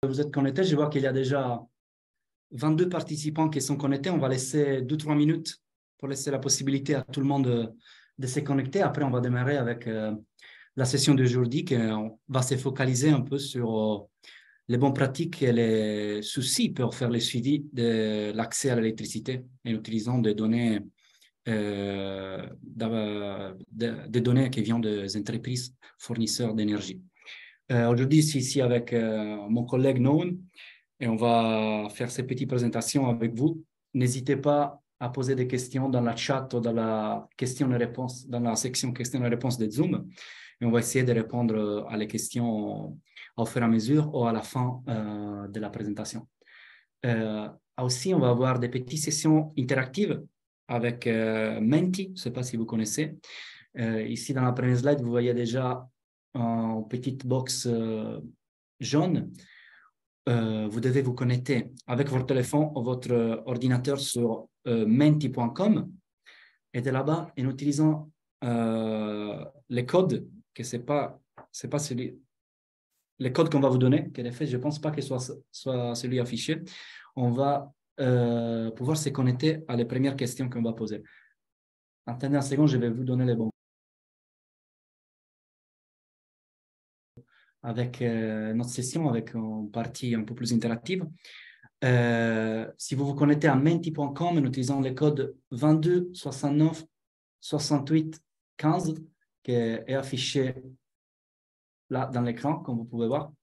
Vous êtes connectés, je vois qu'il y a déjà 22 participants qui sont connectés. On va laisser 2-3 minutes pour laisser la possibilité à tout le monde de se connecter. Après, on va démarrer avec la session d'aujourd'hui qui va se focaliser un peu sur les bonnes pratiques et les soucis pour faire le suivi de l'accès à l'électricité en utilisant des données, des données qui viennent des entreprises fournisseurs d'énergie. Aujourd'hui, je suis ici avec mon collègue Noun et on va faire ces petites présentations avec vous. N'hésitez pas à poser des questions dans la chat ou dans la question et réponse, dans la section questions et réponses de Zoom. Et on va essayer de répondre à les questions au fur et à mesure ou à la fin de la présentation. Aussi, on va avoir des petites sessions interactives avec Menti, je ne sais pas si vous connaissez. Ici, dans la première slide, vous voyez déjà en petite box jaune. Vous devez vous connecter avec votre téléphone ou votre ordinateur sur menti.com et de là-bas, en utilisant les codes, que c'est pas celui, les codes qu'on va vous donner, que en fait, je ne pense pas que soit celui affiché, on va pouvoir se connecter à les premières questions qu'on va poser. Attendez un second, je vais vous donner les bons. Avec notre session, avec une partie un peu plus interactive. Si vous vous connectez à menti.com en utilisant le code 22 69 68 15 qui est affiché là dans l'écran, comme vous pouvez voir.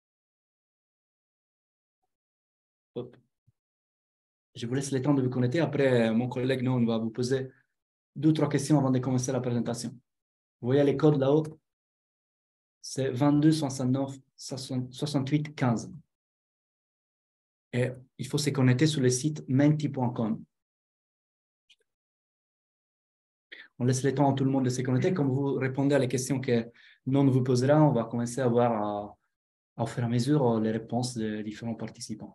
Hop. Je vous laisse le temps de vous connecter. Après, mon collègue Non va vous poser 2 ou 3 questions avant de commencer la présentation. Vous voyez les codes là-haut? C'est 22 69 68 15. Et il faut se connecter sur le site menti.com. On laisse le temps à tout le monde de se connecter. Comme vous répondez à les questions que Non vous posera, on va commencer à voir au fur et à mesure les réponses des différents participants.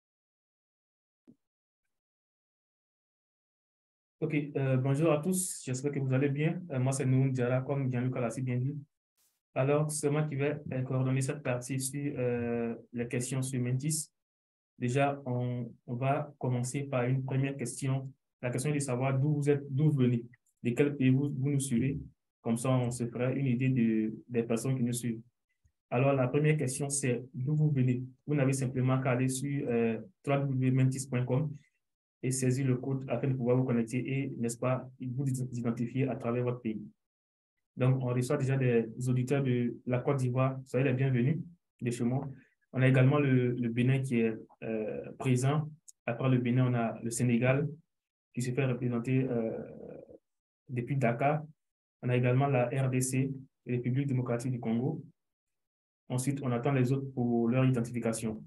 Ok, bonjour à tous, j'espère que vous allez bien. Moi, c'est Nounou Diarra, comme Jean-Luc l'a si bien dit. Alors, c'est moi qui vais coordonner cette partie sur les questions sur Mentis. Déjà, on va commencer par une première question. La question est de savoir d'où vous êtes, d'où vous venez, de quel pays vous nous suivez. Comme ça, on se fera une idée des personnes qui nous suivent. Alors, la première question, c'est d'où vous venez. Vous n'avez simplement qu'à aller sur www.mentis.com et saisir le code afin de pouvoir vous connecter et, n'est-ce pas, vous identifier à travers votre pays. Donc, on reçoit déjà des auditeurs de la Côte d'Ivoire. Soyez les bienvenus de chez moi. On a également le Bénin qui est présent. Après le Bénin, on a le Sénégal qui se fait représenter depuis Dakar. On a également la RDC, République démocratique du Congo. Ensuite, on attend les autres pour leur identification.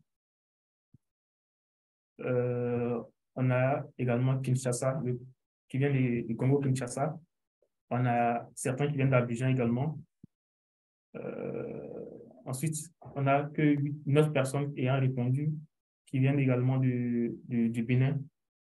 On a également Kinshasa, qui vient du Congo-Kinshasa. On a certains qui viennent d'Abidjan également. Ensuite, on n'a que 9 personnes ayant répondu qui viennent également du Bénin.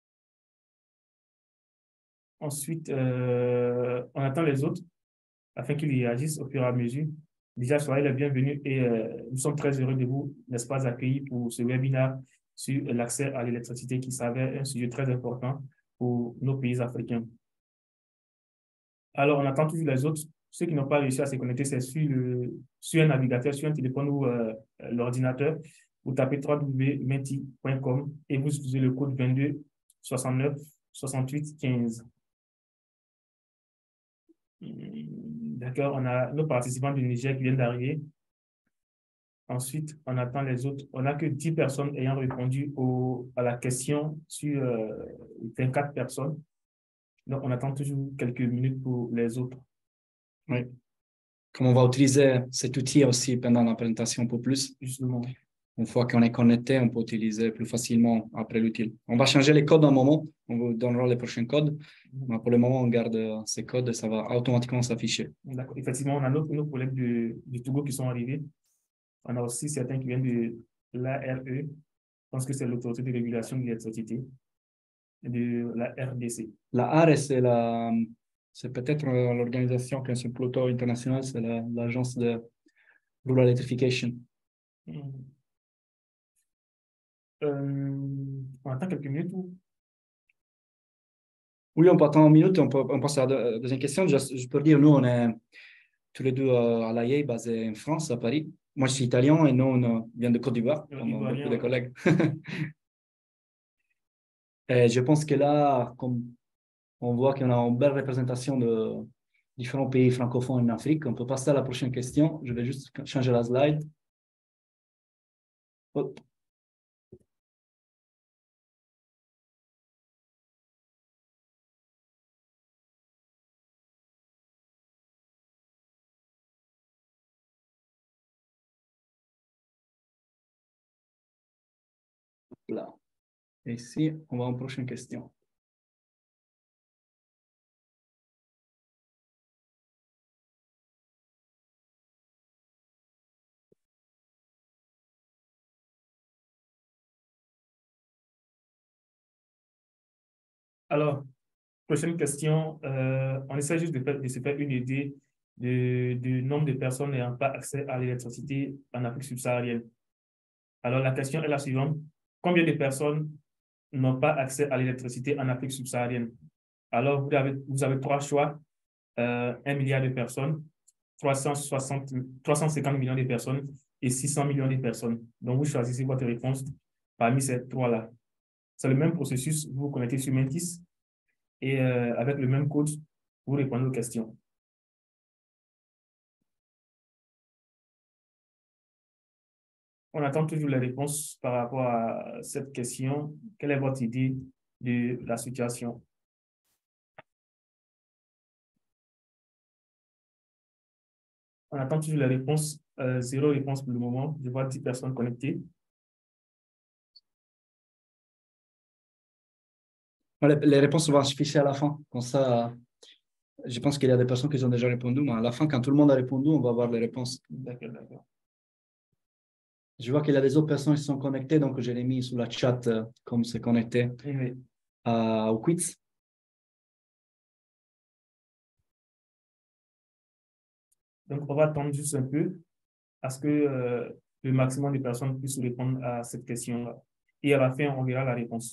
Ensuite, on attend les autres afin qu'ils réagissent au fur et à mesure. Déjà, soyez les bienvenus et nous sommes très heureux de vous, n'est-ce pas, accueillir pour ce webinaire sur l'accès à l'électricité qui s'avère un sujet très important pour nos pays africains. Alors, on attend toujours les autres. Ceux qui n'ont pas réussi à se connecter, c'est sur un navigateur, sur un téléphone ou l'ordinateur. Vous tapez www.menti.com et vous utilisez le code 22 69 68 15. D'accord, on a nos participants du Niger qui viennent d'arriver. Ensuite, on attend les autres. On n'a que 10 personnes ayant répondu à la question sur 24 personnes. Donc, on attend toujours quelques minutes pour les autres. Oui. Comme on va utiliser cet outil aussi pendant la présentation un peu plus. Justement. Une fois qu'on est connecté, on peut utiliser plus facilement après l'outil. On va changer les codes un moment. On vous donnera les prochains codes. Mais pour le moment, on garde ces codes et ça va automatiquement s'afficher. D'accord. Effectivement, on a nos collègues du Togo qui sont arrivés. On a aussi certains qui viennent de l'ARE. Je pense que c'est l'autorité de régulation de l'électricité de la RDC. La ARE, c'est peut-être l'organisation qui est sur le plateau international, c'est l'agence de Rural Electrification. On attend quelques minutes ou... Oui, on peut attendre une minute et on passe à la deuxième question. Je peux dire, nous, on est tous les deux à La Haye, basé en France, à Paris. Moi, je suis italien et nous, on vient de Côte d'Ivoire, comme beaucoup de collègues. Et je pense que là, comme on voit qu'on a une belle représentation de différents pays francophones en Afrique, on peut passer à la prochaine question. Je vais juste changer la slide. Hop. Là. Et ici, on va en prochaine question. Alors, prochaine question. On essaie juste de se faire une idée du nombre de personnes n'ayant pas accès à l'électricité en Afrique subsaharienne. Alors, la question est la suivante. Combien de personnes n'ont pas accès à l'électricité en Afrique subsaharienne? Alors, vous avez trois choix. 1 milliard de personnes, 350 millions de personnes et 600 millions de personnes. Donc, vous choisissez votre réponse parmi ces trois-là. C'est le même processus. Vous vous connectez sur Mentis et avec le même code, vous répondez aux questions. On attend toujours les réponses par rapport à cette question. Quelle est votre idée de la situation? On attend toujours les réponses. Zéro réponse pour le moment. Je vois 10 personnes connectées. Les réponses vont s'afficher à la fin. Comme ça, je pense qu'il y a des personnes qui ont déjà répondu, mais à la fin, quand tout le monde a répondu, on va voir les réponses. D'accord, d'accord. Je vois qu'il y a des autres personnes qui sont connectées, donc je l'ai mis sous la chat comme c'est connecté Oui. au quiz. Donc, on va attendre juste un peu à ce que le maximum de personnes puissent répondre à cette question-là. Et à la fin, on verra la réponse.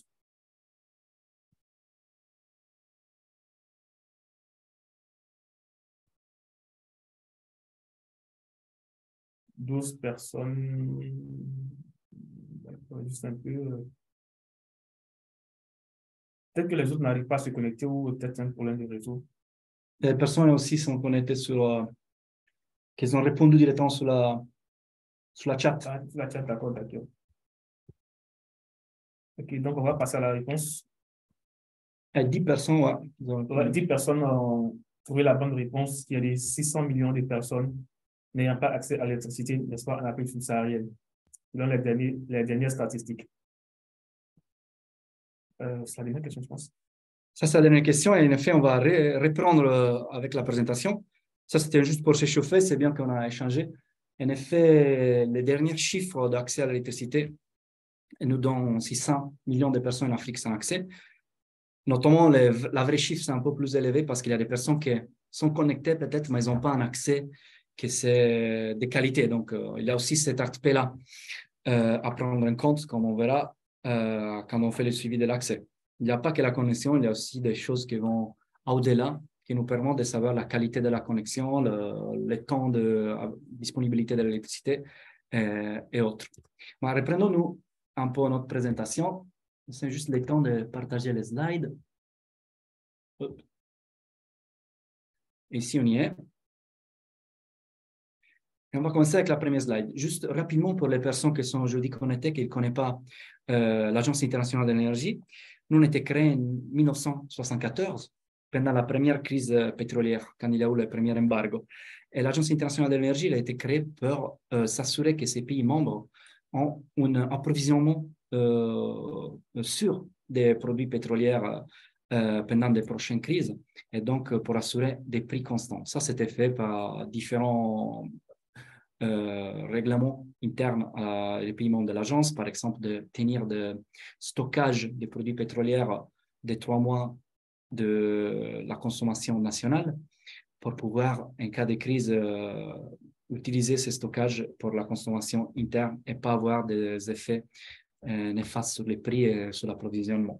« 12 personnes. Juste un peu. Peut-être que les autres n'arrivent pas à se connecter ou peut-être un problème de réseau. Les personnes aussi sont connectées qui ont répondu directement sur la chat. Ah, sur la chat, d'accord, d'accord. OK, donc on va passer à la réponse. 10 personnes, ouais. 10 personnes ont trouvé la bonne réponse. Il y a des 600 millions de personnes n'ayant pas accès à l'électricité, n'est-ce pas, en Afrique subsaharienne, selon les dernières statistiques. C'est la dernière question, je pense. Ça, c'est la dernière question. Et en effet, on va reprendre avec la présentation. Ça, c'était juste pour s'échauffer. C'est bien qu'on a échangé. En effet, les derniers chiffres d'accès à l'électricité nous donnent 600 millions de personnes en Afrique sans accès. Notamment, la vraie chiffre, c'est un peu plus élevé parce qu'il y a des personnes qui sont connectées peut-être, mais ils n'ont pas un accès que c'est de qualité. Donc, il y a aussi cet aspect-là à prendre en compte, comme on verra quand on fait le suivi de l'accès. Il n'y a pas que la connexion, il y a aussi des choses qui vont au-delà, qui nous permettent de savoir la qualité de la connexion, le temps de disponibilité de l'électricité et autres. Mais reprenons-nous un peu notre présentation. C'est juste le temps de partager les slides. Hop. Ici, on y est. Et on va commencer avec la première slide. Juste rapidement pour les personnes qui sont aujourd'hui connectées, qui ne connaissent pas l'Agence internationale de l'énergie. Nous, on a été créé en 1974, pendant la première crise pétrolière, quand il y a eu le premier embargo. Et l'Agence internationale de l'énergie a été créée pour s'assurer que ces pays membres ont un approvisionnement sûr des produits pétroliers pendant les prochaines crises, et donc pour assurer des prix constants. Ça, c'était fait par différents règlements internes à les pays membres de l'agence, par exemple, de tenir de stockage des produits pétroliers de 3 mois de la consommation nationale pour pouvoir, en cas de crise, utiliser ces stockages pour la consommation interne et pas avoir des effets néfaste sur les prix et sur l'approvisionnement.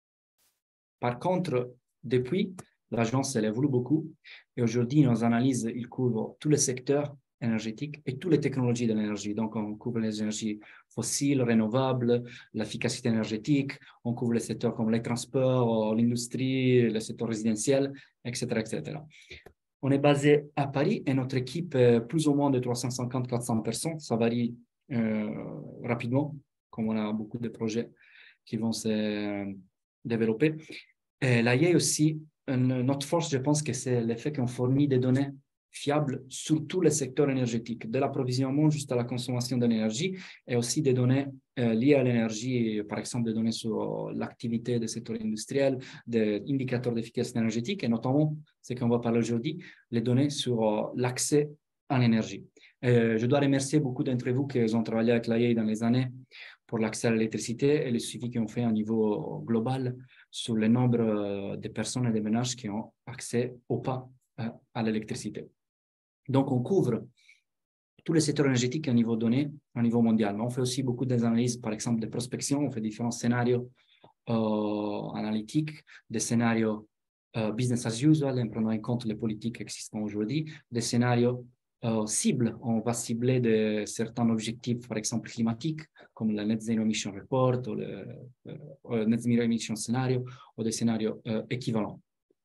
Par contre, depuis, l'agence elle évolue beaucoup et aujourd'hui, nos analyses ils couvrent tous les secteurs énergétiques et toutes les technologies de l'énergie. Donc, on couvre les énergies fossiles, renouvelables, l'efficacité énergétique, on couvre les secteurs comme les transports, l'industrie, le secteur résidentiel, etc., etc. On est basé à Paris et notre équipe est plus ou moins de 350-400 personnes. Ça varie rapidement, comme on a beaucoup de projets qui vont se développer. Et là, il y a aussi notre force, je pense que c'est le fait qu'on fournit des données fiables sur tous les secteurs énergétiques, de l'approvisionnement jusqu'à la consommation de l'énergie, et aussi des données liées à l'énergie, par exemple des données sur l'activité des secteurs industriels, des indicateurs d'efficacité énergétique, et notamment, ce qu'on va parler aujourd'hui, les données sur l'accès à l'énergie. Je dois remercier beaucoup d'entre vous qui ont travaillé avec l'AIE dans les années pour l'accès à l'électricité et le suivi qu'on fait à niveau global sur le nombre de personnes et de ménages qui ont accès ou pas à l'électricité. Donc, on couvre tous les secteurs énergétiques à niveau donné, à niveau mondial. Mais on fait aussi beaucoup d'analyses, par exemple, de prospection. On fait différents scénarios analytiques, des scénarios business as usual, en prenant en compte les politiques existantes aujourd'hui, des scénarios cibles. On va cibler certains objectifs, par exemple, climatiques, comme le Net Zero Emission Report ou le Net Zero Emission Scenario, ou des scénarios équivalents.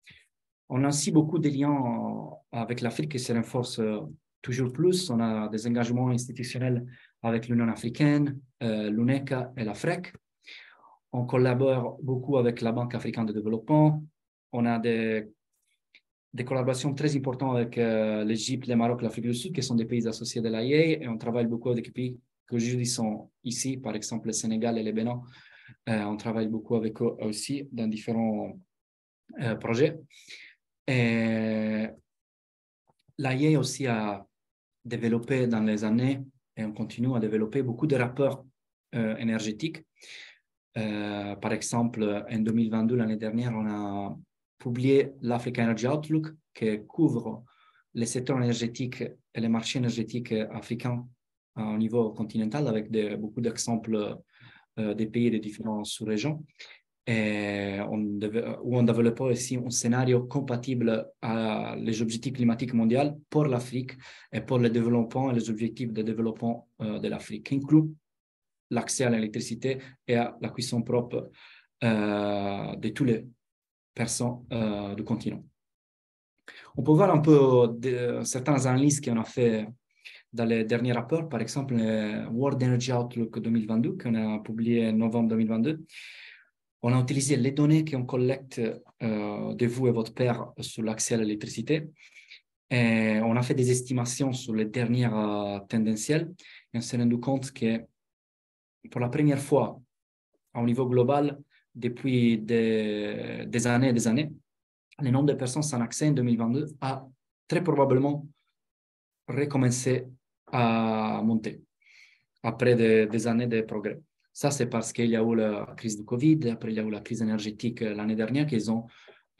On a aussi beaucoup de liens avec l'Afrique qui se renforcent toujours plus. On a des engagements institutionnels avec l'Union africaine, l'UNECA et l'AFREC. On collabore beaucoup avec la Banque africaine de développement. On a des collaborations très importantes avec l'Égypte, le Maroc, l'Afrique du Sud, qui sont des pays associés de l'AIE. Et on travaille beaucoup avec des pays qui aujourd'hui sont ici, par exemple le Sénégal et le Bénin. On travaille beaucoup avec eux aussi dans différents projets. Et l'AIE aussi a développé dans les années, et on continue à développer beaucoup de rapports énergétiques. Par exemple, en 2022, l'année dernière, on a publié l'Africa Energy Outlook qui couvre les secteurs énergétiques et les marchés énergétiques africains au niveau continental avec beaucoup d'exemples des pays de différentes sous-régions. Et où on développe aussi un scénario compatible à les objectifs climatiques mondiaux pour l'Afrique et pour le développement et les objectifs de développement de l'Afrique, qui inclut l'accès à l'électricité et à la cuisson propre de toutes les personnes du continent. On peut voir un peu certaines analyses qu'on a fait dans les derniers rapports, par exemple le World Energy Outlook 2022 qu'on a publié en novembre 2022. On a utilisé les données qu'on collecte de vous et votre père sur l'accès à l'électricité. Et on a fait des estimations sur les dernières tendancielles et on s'est rendu compte que pour la première fois, au niveau global, depuis des années et des années, le nombre de personnes sans accès en 2022 a très probablement recommencé à monter après des années de progrès. Ça, c'est parce qu'il y a eu la crise du Covid, après il y a eu la crise énergétique l'année dernière, qu'ils ont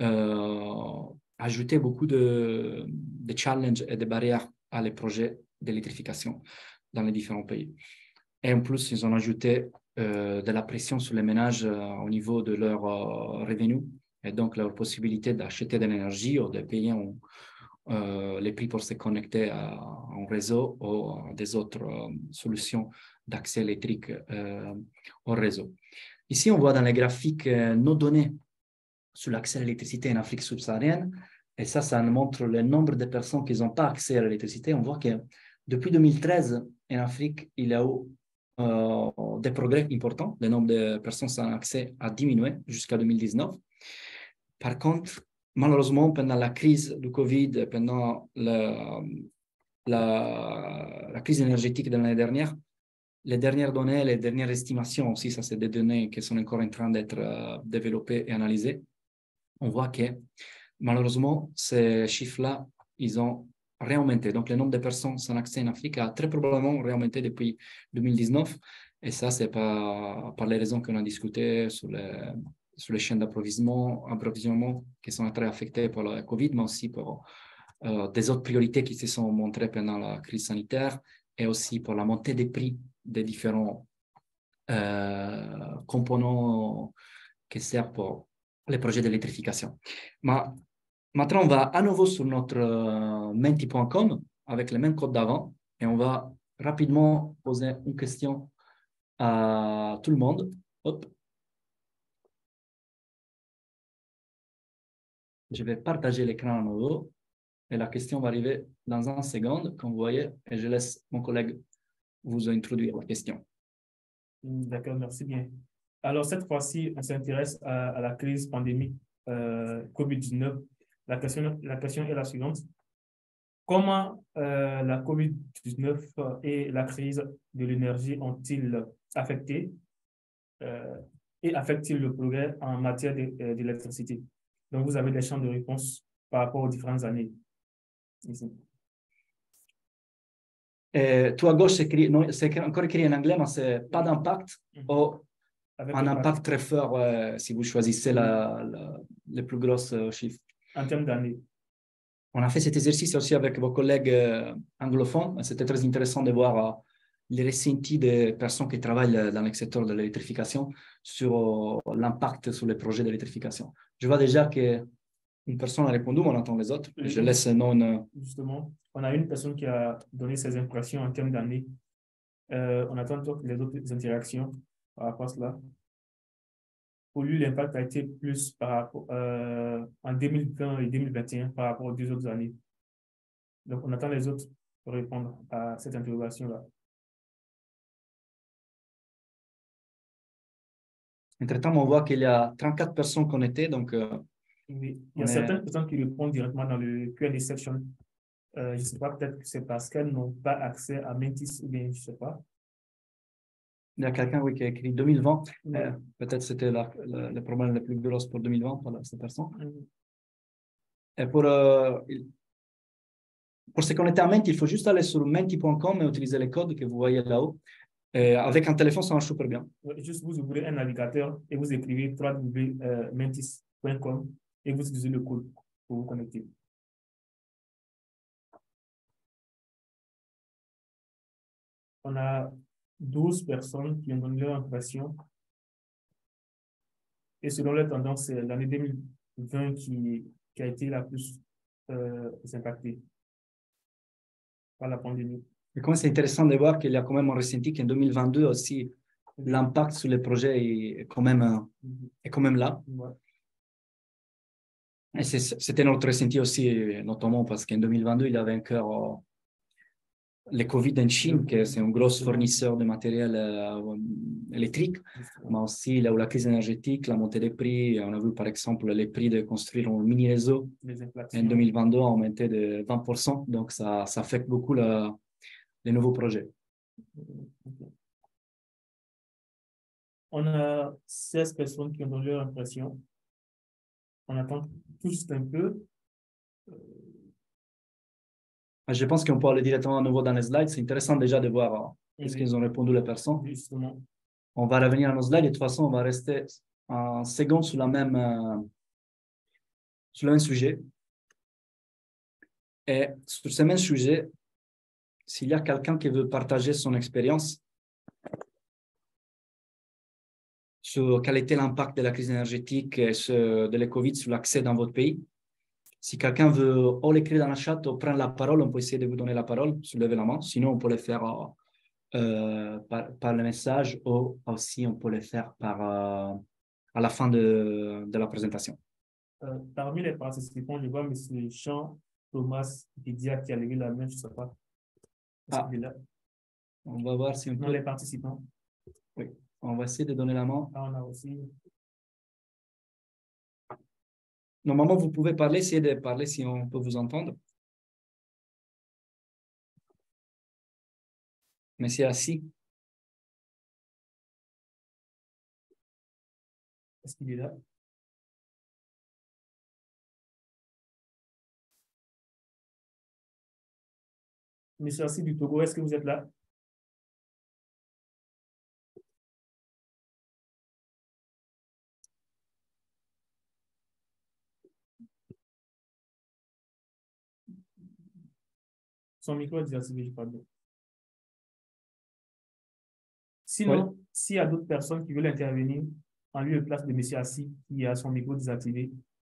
ajouté beaucoup de challenges et de barrières à les projets d'électrification dans les différents pays. Et en plus, ils ont ajouté de la pression sur les ménages au niveau de leurs revenus et donc leur possibilité d'acheter de l'énergie ou de payer les prix pour se connecter à un réseau ou à des autres solutions d'accès électrique au réseau. Ici, on voit dans les graphiques nos données sur l'accès à l'électricité en Afrique subsaharienne. Et ça nous montre le nombre de personnes qui n'ont pas accès à l'électricité. On voit que depuis 2013, en Afrique, il y a eu des progrès importants. Le nombre de personnes sans accès a diminué jusqu'à 2019. Par contre, malheureusement, pendant la crise du Covid, pendant la crise énergétique de l'année dernière, les dernières données, les dernières estimations aussi, ça c'est des données qui sont encore en train d'être développées et analysées. On voit que malheureusement, ces chiffres-là, ils ont réaugmenté. Donc, le nombre de personnes sans accès en Afrique a très probablement réaugmenté depuis 2019. Et ça, c'est par les raisons qu'on a discutées sur les chaînes d'approvisionnement qui sont très affectées par le Covid, mais aussi pour des autres priorités qui se sont montrées pendant la crise sanitaire et aussi pour la montée des prix des différents components qui servent pour les projets d'électrification. Maintenant, on va à nouveau sur notre menti.com avec le même code d'avant et on va rapidement poser une question à tout le monde. Hop. Je vais partager l'écran à nouveau et la question va arriver dans une seconde, comme vous voyez, et je laisse mon collègue vous introduire la question. D'accord, merci bien. Alors, cette fois-ci, on s'intéresse à la crise pandémique COVID-19. La question est la suivante. Comment la COVID-19 et la crise de l'énergie ont-ils affecté et affectent-ils le progrès en matière d'électricité? Donc, vous avez des champs de réponse par rapport aux différentes années. Ici. Et tout à gauche, c'est encore écrit en anglais, mais c'est pas d'impact ou un impact très fort si vous choisissez les plus grosses chiffres. En termes d'années. On a fait cet exercice aussi avec vos collègues anglophones. C'était très intéressant de voir les ressentis des personnes qui travaillent dans le secteur de l'électrification sur l'impact sur les projets d'électrification. Je vois déjà qu'une personne a répondu, on entend les autres. Je laisse non. Justement, on a une personne qui a donné ses impressions en termes d'années. On attend donc les autres interactions par rapport à cela. Pour lui, l'impact a été plus par rapport, en 2020 et 2021 par rapport aux 2 autres années. Donc, on attend les autres pour répondre à cette interrogation-là. Entre-temps, on voit qu'il y a 34 personnes connectées. Donc, oui. Il y a certaines personnes qui répondent directement dans le Q&A section. Je ne sais pas, peut-être que c'est parce qu'elles n'ont pas accès à Mentis ou bien je ne sais pas. Il y a quelqu'un qui a écrit 2020. Peut-être c'était le problème le plus gros pour 2020 pour cette personne. Et pour se connecter à Menti, il faut juste aller sur menti.com et utiliser les codes que vous voyez là-haut. Et avec un téléphone, ça marche super bien. Juste vous ouvrez un navigateur et vous écrivez www.mentis.com et vous utilisez le code pour vous connecter. On a 12 personnes qui ont donné leur impression. Et selon les tendances, c'est l'année 2020 qui a été la plus impactée par la pandémie. Et comme c'est intéressant de voir qu'il y a quand même un ressenti qu'en 2022 aussi, l'impact sur les projets est quand même là. Ouais. Et c'était notre ressenti aussi, notamment parce qu'en 2022, il y avait encore le Covid en Chine, qui c'est un gros fournisseur de matériel électrique, mais aussi la crise énergétique, la montée des prix. On a vu par exemple les prix de construire un mini réseau en 2022 ont augmenté de 20%, donc ça affecte beaucoup les nouveaux projets. On a 16 personnes qui ont donné leur impression. On attend tout juste un peu. Je pense qu'on peut aller directement à nouveau dans les slides. C'est intéressant déjà de voir qu'est-ce qu'ils ont répondu les personnes. Justement. On va revenir à nos slides et de toute façon, on va rester en seconde sur le même sujet. Et sur ce même sujet, s'il y a quelqu'un qui veut partager son expérience sur quel était l'impact de la crise énergétique et de la COVID sur l'accès dans votre pays, si quelqu'un veut ou l'écrire dans le chat ou prendre la parole, on peut essayer de vous donner la parole, soulevez la main. Sinon, on peut le faire par le message ou aussi on peut le faire à la fin de la présentation. Parmi les participants, je vois M. Jean Thomas Didia qui a levé la main, je ne sais pas. On va voir si on peut. Non, les participants. Oui, on va essayer de donner la main. Ah, on a aussi. Normalement, vous pouvez parler, essayez de parler si on peut vous entendre. Mais c'est assis. Est-ce qu'il est là? Monsieur Assis du Togo, est-ce que vous êtes là? Son micro est désactivé, je crois bien. Sinon, s'il y a d'autres personnes qui veulent intervenir en lieu et place de M. Assis qui a son micro désactivé.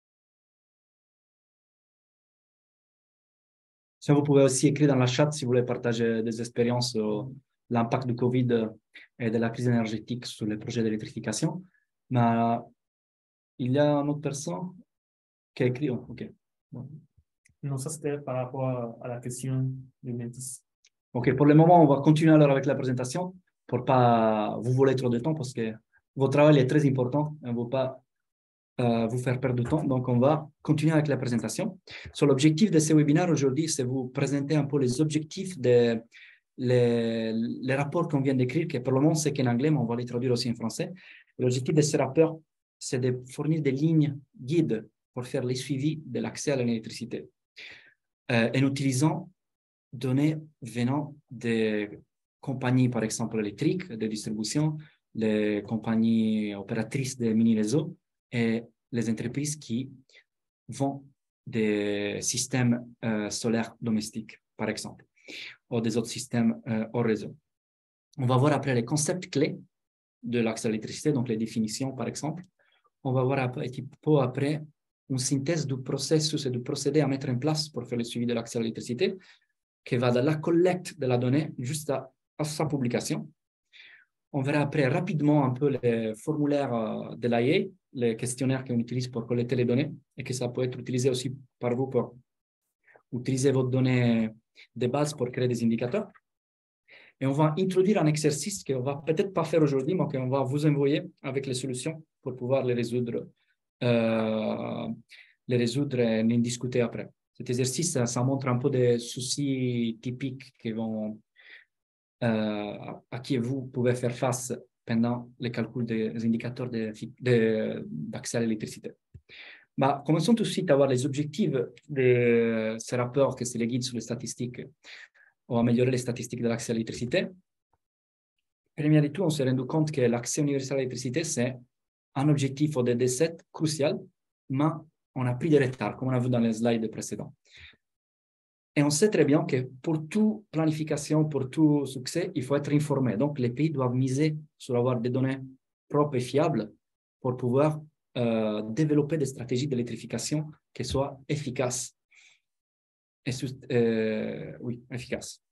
Si vous pouvez aussi écrire dans la chat si vous voulez partager des expériences sur l'impact du Covid et de la crise énergétique sur les projets d'électrification. Mais il y a une autre personne qui a écrit. Oh, OK. Bon. Non, ça c'était par rapport à la question de Mentis. OK, pour le moment, on va continuer alors avec la présentation pour ne pas vous voler trop de temps parce que votre travail est très important. On ne veut pas vous faire perdre du temps. Donc, on va continuer avec la présentation. Sur l'objectif de ce webinaire aujourd'hui, c'est vous présenter un peu les objectifs les rapports qu'on vient d'écrire, qui pour le moment, c'est qu'en anglais, mais on va les traduire aussi en français. L'objectif de ces rapports, c'est de fournir des lignes guides pour faire les suivis de l'accès à l'électricité en utilisant données venant des compagnies, par exemple, électriques, de distribution, les compagnies opératrices de mini-réseaux et les entreprises qui vendent des systèmes solaires domestiques, par exemple, ou des autres systèmes hors réseau. On va voir après les concepts clés de l'accès à l'électricité, donc les définitions, par exemple. On va voir un petit peu après une synthèse du processus et du procédé à mettre en place pour faire le suivi de l'accès à l'électricité, qui va de la collecte de la donnée jusqu'à sa publication. On verra après rapidement un peu les formulaires de l'AIA, les questionnaires qu'on utilise pour collecter les données et que ça peut être utilisé aussi par vous pour utiliser vos données de base pour créer des indicateurs. Et on va introduire un exercice qu'on ne va peut-être pas faire aujourd'hui, mais qu'on va vous envoyer avec les solutions pour pouvoir les résoudre et en discuter après. Cet exercice, ça montre un peu des soucis typiques qui vont, à qui vous pouvez faire face pendant les calculs des indicateurs d'accès à l'électricité. Bah, commençons tout de suite à voir les objectifs de ces rapports, que c'est les guides sur les statistiques, ou améliorer les statistiques de l'accès à l'électricité. Premièrement de tout, on s'est rendu compte que l'accès universel à l'électricité, c'est un objectif au DD7 crucial, mais on a pris des retards, comme on a vu dans les slides précédents. Et on sait très bien que pour toute planification, pour tout succès, il faut être informé. Donc, les pays doivent miser sur avoir des données propres et fiables pour pouvoir développer des stratégies d'électrification qui soient efficaces. Oui, efficaces.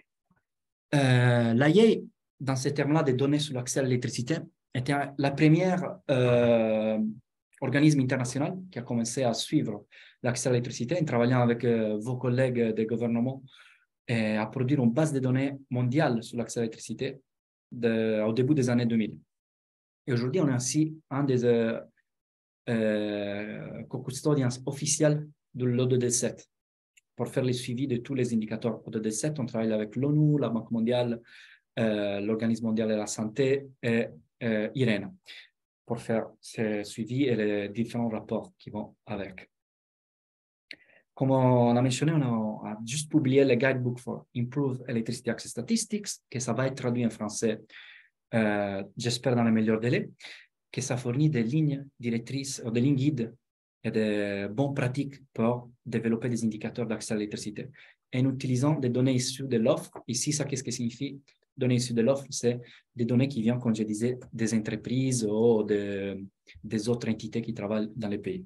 L'AIE, dans ces termes-là, des données sur l'accès à l'électricité, était la première organisme international qui a commencé à suivre l'accès à l'électricité en travaillant avec vos collègues des gouvernements et à produire une base de données mondiale sur l'accès à l'électricité au début des années 2000. Et aujourd'hui, on est ainsi un des co-custodians officiels de l'ODD7 pour faire le suivi de tous les indicateurs ODD7. On travaille avec l'ONU, la Banque mondiale, l'Organisme mondial de la santé et IRENA pour faire ce suivi et les différents rapports qui vont avec. Comme on a mentionné, on a juste publié le Guidebook for Improved Electricity Access Statistics, que ça va être traduit en français, j'espère dans les meilleurs délais, que ça fournit des lignes directrices, des lignes guides et des bonnes pratiques pour développer des indicateurs d'accès à l'électricité. En utilisant des données issues de l'offre, ici, ça, qu'est-ce que signifie? Données issues de l'offre, c'est des données qui viennent, comme je disais, des entreprises ou des autres entités qui travaillent dans les pays.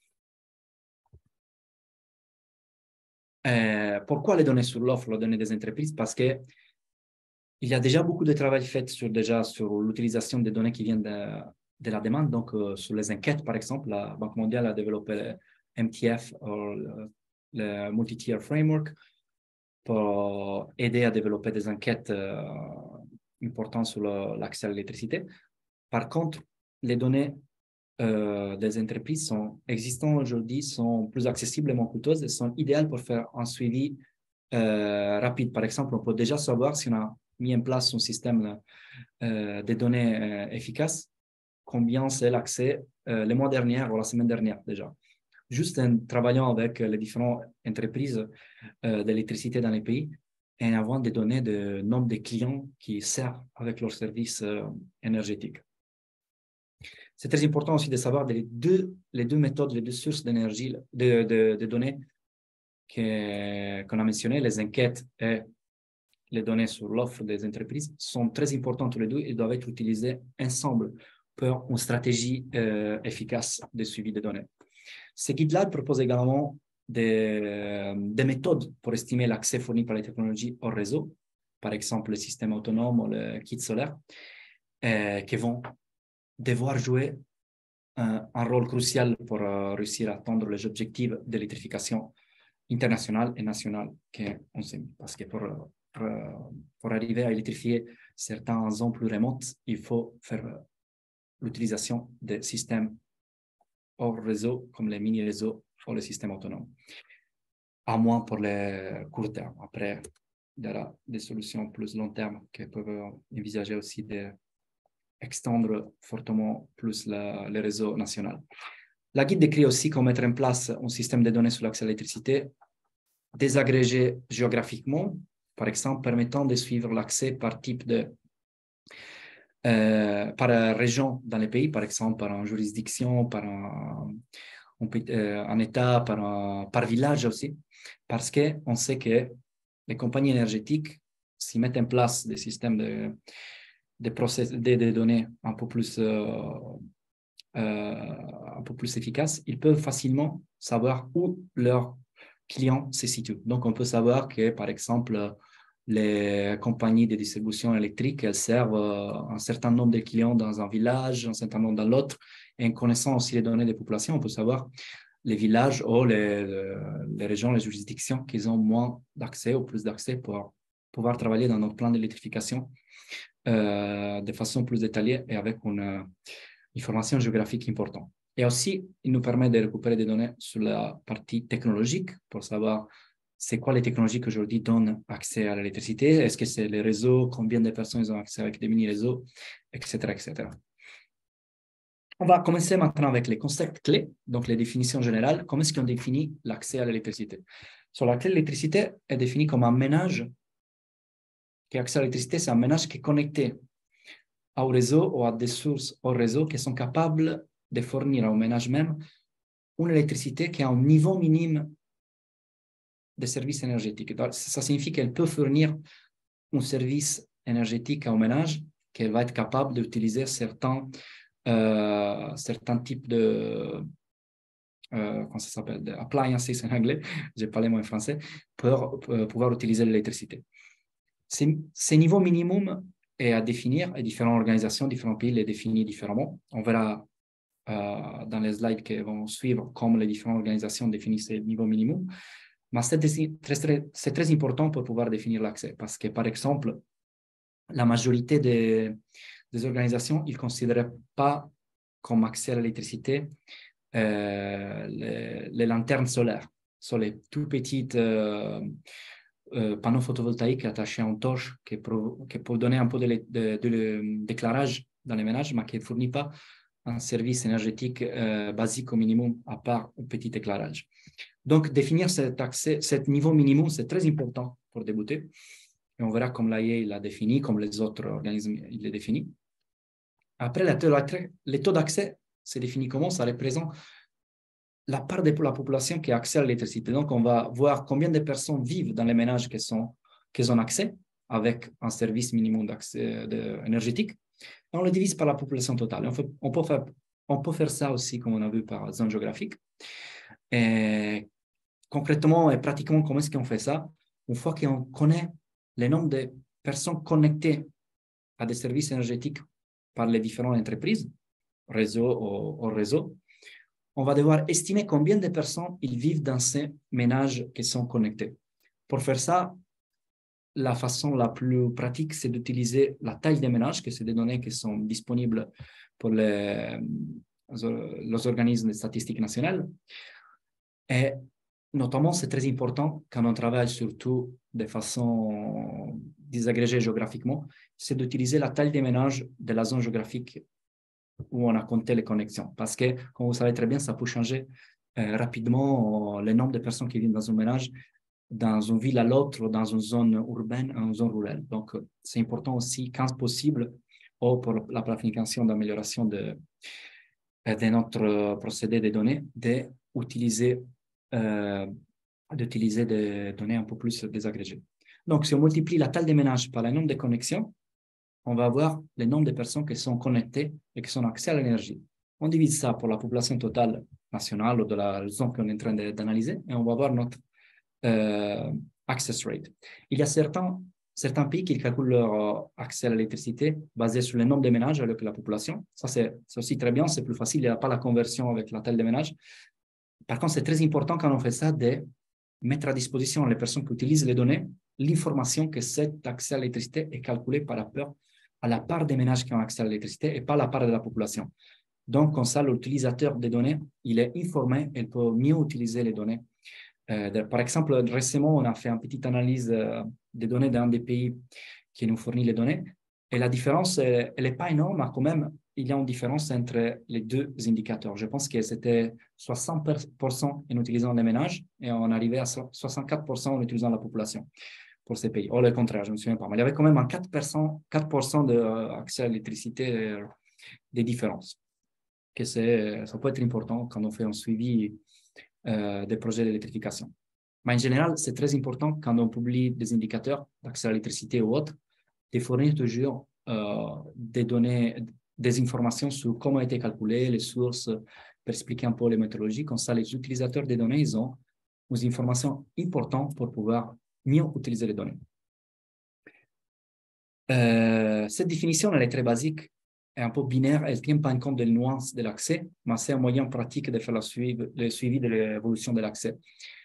Pourquoi les données sur l'offre, les données des entreprises? Parce que il y a déjà beaucoup de travail fait sur l'utilisation des données qui viennent de la demande. Donc, sur les enquêtes, par exemple, la Banque mondiale a développé le MTF, le Multi-Tier Framework, pour aider à développer des enquêtes importantes sur l'accès à l'électricité. Par contre, les données des entreprises existantes aujourd'hui sont plus accessibles et moins coûteuses et sont idéales pour faire un suivi rapide. Par exemple, on peut déjà savoir si on a mis en place un système de données efficace, combien c'est l'accès les mois derniers ou la semaine dernière déjà. Juste en travaillant avec les différentes entreprises d'électricité dans les pays et en avoir des données de nombre de clients qui servent avec leurs services énergétiques. C'est très important aussi de savoir les deux méthodes, les deux sources d'énergie, de données qu'on a mentionnées, les enquêtes et les données sur l'offre des entreprises sont très importantes tous les deux et doivent être utilisées ensemble pour une stratégie efficace de suivi des données. Ce guide-là propose également des méthodes pour estimer l'accès fourni par les technologies au réseau, par exemple le système autonome ou le kit solaire, qui vont devoir jouer un rôle crucial pour réussir à atteindre les objectifs d'électrification internationale et nationale qu'on s'est mis. Parce que pour arriver à électrifier certaines zones plus remotes, il faut faire l'utilisation des systèmes hors réseau, comme les mini-réseaux ou le système autonome. À moins pour les court terme. Après, il y aura des solutions plus long terme qui peuvent envisager aussi d'extendre fortement plus le réseau national. La guide décrit aussi comment mettre en place un système de données sur l'accès à l'électricité désagrégé géographiquement, par exemple, permettant de suivre l'accès par type par région dans les pays, par exemple, par une juridiction, par un État, par village aussi, parce qu'on sait que les compagnies énergétiques, s'ils mettent en place des systèmes de données un peu plus efficaces, ils peuvent facilement savoir où leurs clients se situent. Donc, on peut savoir que, par exemple, les compagnies de distribution électrique, elles servent un certain nombre de clients dans un village, un certain nombre dans l'autre. Et en connaissant aussi les données des populations, on peut savoir les villages ou les régions, les juridictions qui ont moins d'accès ou plus d'accès pour pouvoir travailler dans notre plan d'électrification de façon plus détaillée et avec une information géographique importante. Et aussi, il nous permet de récupérer des données sur la partie technologique pour savoir c'est quoi les technologies qui aujourd'hui donnent accès à l'électricité, est-ce que c'est les réseaux, combien de personnes ont accès avec des mini-réseaux, etc., etc. On va commencer maintenant avec les concepts clés, donc les définitions générales. Comment est-ce qu'on définit l'accès à l'électricité? Sur l'accès à l'électricité est défini comme un ménage qui a accès à l'électricité, c'est un ménage qui est connecté au réseau ou à des sources au réseau qui sont capables de fournir au ménage même une électricité qui a un niveau minime de services énergétiques. Ça signifie qu'elle peut fournir un service énergétique au ménage qu'elle va être capable d'utiliser certains types de comment ça s'appelle, appliances en anglais, j'ai pas les mots en français, pour pouvoir utiliser l'électricité. Ces niveaux minimum est à définir et différentes organisations, différents pays les définissent différemment. On verra dans les slides qui vont suivre comment les différentes organisations définissent ces niveaux minimum. Mais c'est très important pour pouvoir définir l'accès parce que, par exemple, la majorité des organisations, ils ne considèrent pas comme accès à l'électricité les lanternes solaires. Sont les tout petites panneaux photovoltaïques attachés en torche qui peuvent donner un peu d'éclairage dans les ménages, mais qui ne fournit pas un service énergétique basique au minimum, à part un petit éclairage. Donc, définir cet niveau minimum, c'est très important pour débuter. Et on verra comme l'AIE l'a défini, comme les autres organismes il les définit. Après, les taux d'accès, c'est défini comment? Ça représente la part de la population qui a accès à l'électricité. Donc, on va voir combien de personnes vivent dans les ménages qui ont accès avec un service minimum d'accès énergétique. Et on le divise par la population totale. On peut faire ça aussi, comme on a vu, par zone géographique. Et concrètement et pratiquement, comment est-ce qu'on fait ça? Une fois qu'on connaît le nombre de personnes connectées à des services énergétiques par les différentes entreprises, réseau ou réseau, on va devoir estimer combien de personnes ils vivent dans ces ménages qui sont connectés. Pour faire ça, la façon la plus pratique, c'est d'utiliser la taille des ménages, que c'est des données qui sont disponibles pour les organismes de statistiques nationales. Et notamment, c'est très important quand on travaille surtout de façon désagrégée géographiquement, c'est d'utiliser la taille des ménages de la zone géographique où on a compté les connexions. Parce que, comme vous savez très bien, ça peut changer rapidement le nombre de personnes qui vivent dans un ménage, dans une ville à l'autre, dans une zone urbaine, à une zone rurale. Donc, c'est important aussi, quand possible, ou pour la planification d'amélioration de notre procédé de données, d'utiliser des données un peu plus désagrégées. Donc, si on multiplie la taille des ménages par le nombre de connexions, on va avoir le nombre de personnes qui sont connectées et qui ont accès à l'énergie. On divise ça pour la population totale nationale ou de la zone qu'on est en train d'analyser et on va avoir notre access rate. Il y a certains pays qui calculent leur accès à l'électricité basé sur le nombre de ménages avec la population. Ça, c'est aussi très bien, c'est plus facile, il n'y a pas la conversion avec la taille des ménages. Par contre, c'est très important quand on fait ça de mettre à disposition les personnes qui utilisent les données l'information que cet accès à l'électricité est calculé par rapport à la part des ménages qui ont accès à l'électricité et pas la part de la population. Donc, comme ça, l'utilisateur des données, il est informé, il peut mieux utiliser les données. Par exemple, récemment, on a fait une petite analyse des données d'un des pays qui nous fournit les données. Et la différence, elle n'est pas énorme, mais quand même, il y a une différence entre les deux indicateurs. Je pense que c'était 60% en utilisant les ménages et on arrivait à 64% en utilisant la population pour ces pays. Ou le contraire, je ne me souviens pas. Mais il y avait quand même un 4% d'accès à l'électricité des différences. Ça peut être important quand on fait un suivi des projets d'électrification. Mais en général, c'est très important quand on publie des indicateurs d'accès à l'électricité ou autres, de fournir toujours des données, des informations sur comment a été calculé, les sources, pour expliquer un peu les méthodologies. Comme ça, les utilisateurs des données, ils ont des informations importantes pour pouvoir mieux utiliser les données. Cette définition, elle est très basique et un peu binaire. Elle ne tient pas en compte des nuances de l'accès, mais c'est un moyen pratique de faire le suivi de l'évolution de l'accès.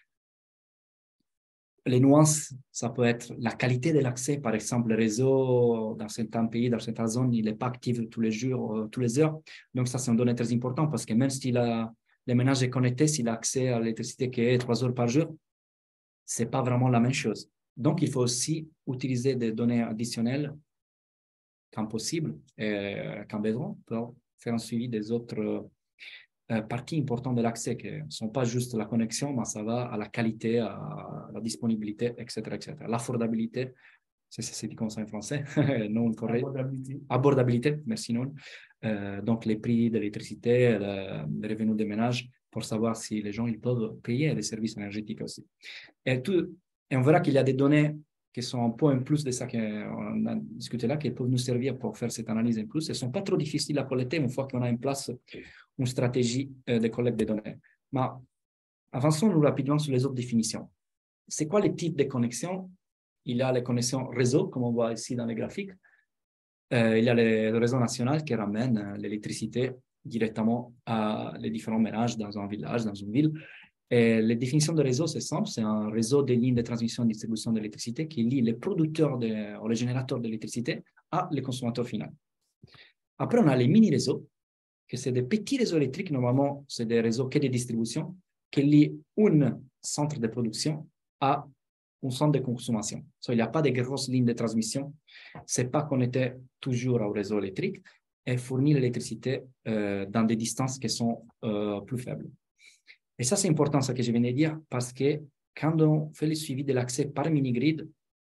Les nuances, ça peut être la qualité de l'accès. Par exemple, le réseau, dans certains pays, dans certaines zones, il n'est pas actif tous les jours, tous les heures. Donc, ça, c'est une donnée très importante parce que même si le ménage est connecté, s'il a accès à l'électricité qui est 3 heures par jour, ce n'est pas vraiment la même chose. Donc, il faut aussi utiliser des données additionnelles quand possible et quand besoin pour faire un suivi des autres parties importantes de l'accès qui ne sont pas juste la connexion, mais ça va à la qualité, à la disponibilité, etc. etc. L'affordabilité, c'est dit comme ça en français, non correct. Abordabilité, merci non. Donc les prix de l'électricité, les revenus des ménages, pour savoir si les gens ils peuvent payer des services énergétiques aussi. Et on verra qu'il y a des données qui sont un peu en plus de ça qu'on a discuté là, qui peuvent nous servir pour faire cette analyse en plus. Elles ne sont pas trop difficiles à collecter une fois qu'on a en place une stratégie de collecte des données. Mais avançons-nous rapidement sur les autres définitions. C'est quoi les types de connexions? Il y a les connexions réseau, comme on voit ici dans les graphiques. Il y a le réseau national qui ramène l'électricité directement à les différents ménages dans un village, dans une ville. Et les définitions de réseau, c'est simple, c'est un réseau de lignes de transmission et de distribution d'électricité qui lie les producteurs ou les générateurs d'électricité à les consommateurs finaux. Après, on a les mini-réseaux, que c'est des petits réseaux électriques, normalement, c'est des réseaux que de distribution, qui lient un centre de production à un centre de consommation. Il n'y a pas de grosses lignes de transmission, ce n'est pas connecté toujours au réseau électrique et fournit l'électricité dans des distances qui sont plus faibles. Et ça, c'est important, ce que je viens de dire, parce que quand on fait le suivi de l'accès par mini-grid,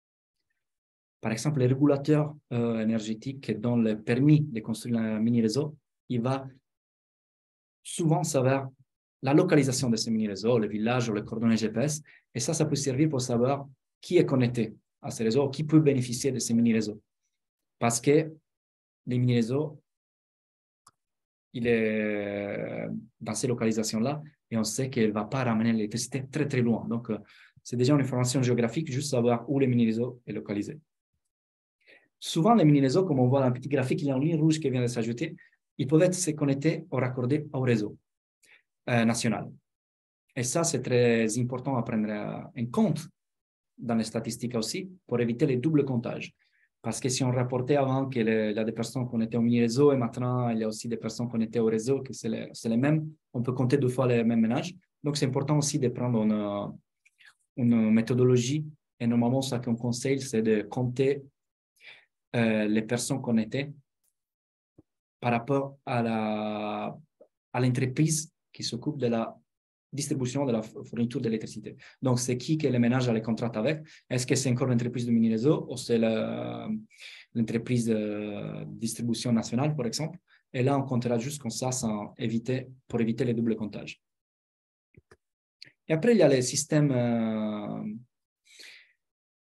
par exemple, le régulateur énergétique qui donne le permis de construire un mini-réseau, il va souvent savoir la localisation de ce mini-réseau, le village ou les coordonnées GPS, et ça peut servir pour savoir qui est connecté à ce réseau, qui peut bénéficier de ces mini-réseaux. Parce que les mini-réseaux, il est dans ces localisations-là, et on sait qu'elle ne va pas ramener l'électricité très, très loin. Donc, c'est déjà une information géographique, juste savoir où le mini-réseau est localisé. Souvent, les mini-réseaux, comme on voit dans le petit graphique, il y a une ligne rouge qui vient de s'ajouter, ils peuvent être se connecter ou raccordés au réseau national. Et ça, c'est très important à prendre en compte dans les statistiques aussi, pour éviter les doubles comptages. Parce que si on rapportait avant qu'il y a des personnes connectées au mini-réseau et maintenant il y a aussi des personnes connectées au réseau, que c'est les mêmes, on peut compter 2 fois les mêmes ménages. Donc, c'est important aussi de prendre une méthodologie. Et normalement, ce qu'on conseille, c'est de compter les personnes connectées par rapport à l'entreprise qui s'occupe de la distribution de la fourniture d'électricité. Donc, c'est qui que les ménages a les contrats avec? Est-ce que c'est encore l'entreprise de mini-réseau ou c'est l'entreprise de distribution nationale, par exemple? Et là, on comptera juste comme ça pour éviter les doubles comptages. Et après, il y a les systèmes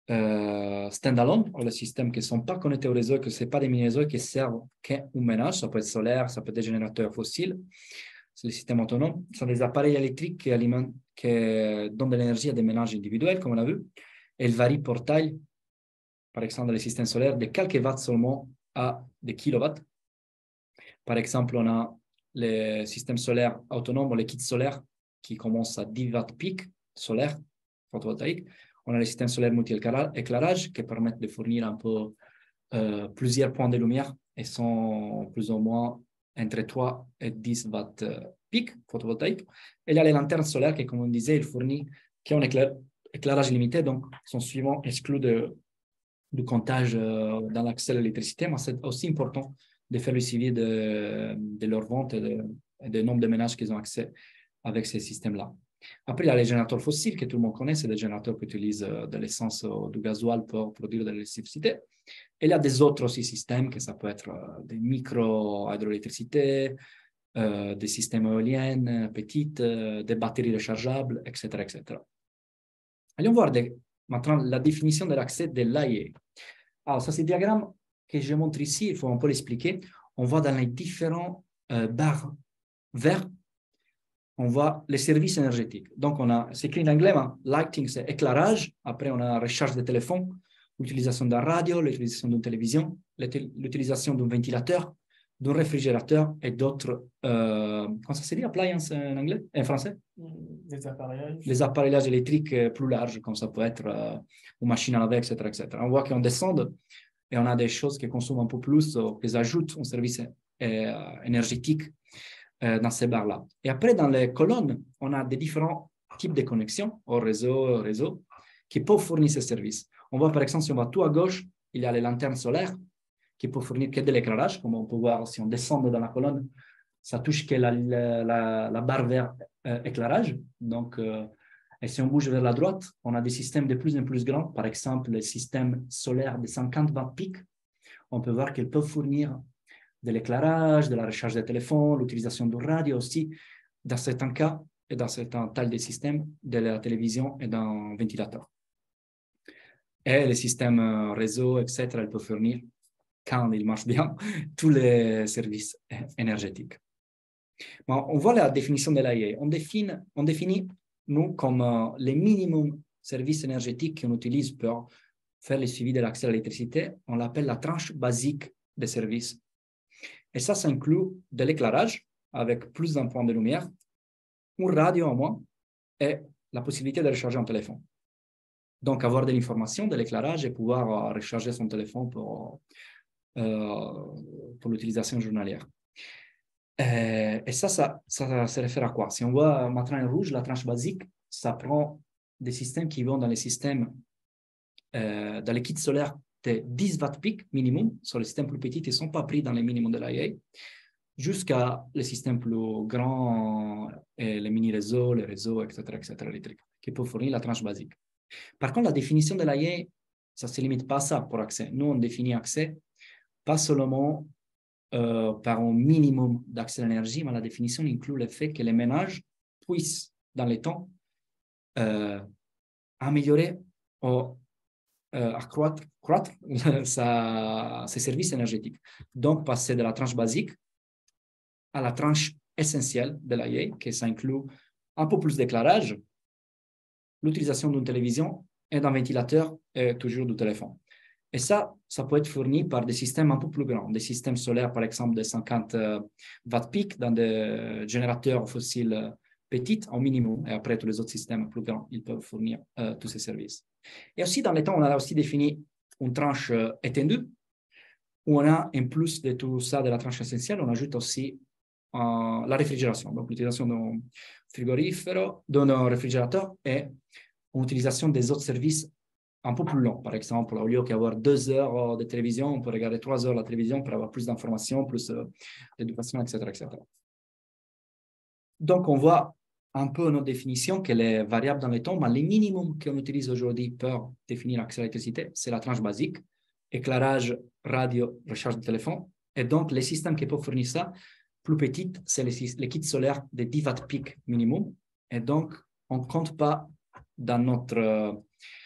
standalone, les systèmes qui ne sont pas connectés au réseau, que ce n'est pas des mini-réseaux qui servent qu'un ménage, ça peut être solaire, ça peut être des générateurs fossiles, c'est les systèmes autonomes, ce sont des appareils électriques qui donnent de l'énergie à des ménages individuels, comme on a vu, et ils varient pour taille, par exemple, les systèmes solaires, de quelques watts seulement à des kilowatts. Par exemple, on a les systèmes solaires autonomes, les kits solaires qui commencent à 10 watts pic solaire, photovoltaïque. On a les systèmes solaires multi-éclairage qui permettent de fournir un peu plusieurs points de lumière et sont plus ou moins entre 3 et 10 watts pic photovoltaïque. Et il y a les lanternes solaires qui, comme on disait, qui ont un éclairage limité, donc sont souvent exclus du comptage dans l'accès à l'électricité, mais c'est aussi important de faire le suivi de leur vente et du nombre de ménages qu'ils ont accès avec ces systèmes-là. Après, il y a les générateurs fossiles que tout le monde connaît, c'est des générateurs qui utilisent de l'essence ou du gasoil pour produire de l'électricité. Et il y a des autres aussi systèmes, que ça peut être des micro-hydroélectricité, des systèmes éoliennes petites, des batteries rechargeables, etc., etc. Allons voir maintenant la définition de l'accès de l'AIA. Alors, ça, c'est le diagramme que je montre ici, il faut un peu l'expliquer. On voit dans les différents barres verts, on voit les services énergétiques. Donc, c'est écrit en anglais, lighting, c'est éclairage. Après, on a recharge de téléphone, l'utilisation d'un radio, l'utilisation d'une télévision, l'utilisation d'un ventilateur, d'un réfrigérateur et d'autres, comment ça se dit, appliances en anglais, en français? Les appareillages électriques plus larges, comme ça peut être une machine à laver, etc., etc. On voit qu'on descend et on a des choses qui consomment un peu plus, qui ajoutent un service énergétique dans ces barres-là. Et après, dans les colonnes, on a des différents types de connexions au réseau qui peuvent fournir ces services. On voit par exemple, si on va tout à gauche, il y a les lanternes solaires qui peuvent fournir que de l'éclairage, comme on peut voir si on descend dans la colonne, ça touche que la barre vert éclairage. Donc, et si on bouge vers la droite, on a des systèmes de plus en plus grands, par exemple les systèmes solaires de 50 watts pic. On peut voir qu'ils peuvent fournir de l'éclairage, de la recharge de téléphone, l'utilisation du radio aussi, dans certains cas et dans certains tas de systèmes, de la télévision et d'un ventilateur. Et les systèmes réseau, etc., elles peuvent fournir, quand ils marchent bien, tous les services énergétiques. Bon, on voit la définition de l'AIA. On définit, nous, comme les minimums services énergétiques qu'on utilise pour faire le suivi de l'accès à l'électricité. On l'appelle la tranche basique des services. Et ça inclut de l'éclairage avec plus d'un point de lumière, une radio en moins et la possibilité de recharger un téléphone. Donc, avoir de l'information, de l'éclairage et pouvoir recharger son téléphone pour l'utilisation journalière. Et ça se réfère à quoi? Si on voit maintenant en rouge, la tranche basique, ça prend des systèmes qui vont dans les systèmes, dans les kits solaires de 10 watts pic minimum, sur les systèmes plus petits qui ne sont pas pris dans les minimums de l'AIA, jusqu'à les systèmes plus grands, et les mini-réseaux, les réseaux, etc., électriques, qui peuvent fournir la tranche basique. Par contre, la définition de l'AIA, ça ne se limite pas à ça pour accès. Nous, on définit accès pas seulement par un minimum d'accès à l'énergie, mais la définition inclut le fait que les ménages puissent, dans les temps, améliorer ou accroître ses services énergétiques. Donc, passer de la tranche basique à la tranche essentielle de l'AIA, que ça inclut un peu plus d'éclairage, l'utilisation d'une télévision et d'un ventilateur et toujours du téléphone. Et ça peut être fourni par des systèmes un peu plus grands, des systèmes solaires, par exemple, de 50 watts pic dans des générateurs fossiles petits, au minimum. Et après, tous les autres systèmes plus grands, ils peuvent fournir tous ces services. Et aussi, dans les temps, on a aussi défini une tranche étendue, où on a, en plus de tout ça, de la tranche essentielle, on ajoute aussi la réfrigération, donc l'utilisation d'un frigorifero, d'un réfrigérateur et l'utilisation des autres services un peu plus long. Par exemple, au lieu d'avoir 2 heures de télévision, on peut regarder 3 heures la télévision pour avoir plus d'informations, plus d'éducation, etc., etc. Donc, on voit un peu notre définition qu'elle est variable dans les temps, mais les minimums qu'on utilise aujourd'hui pour définir l'accès à l'électricité, c'est la tranche basique, éclairage, radio, recharge de téléphone. Et donc, les systèmes qui peuvent fournir ça, plus petites, c'est les kits solaires de 10 watts pic minimum. Et donc, on ne compte pas dans notre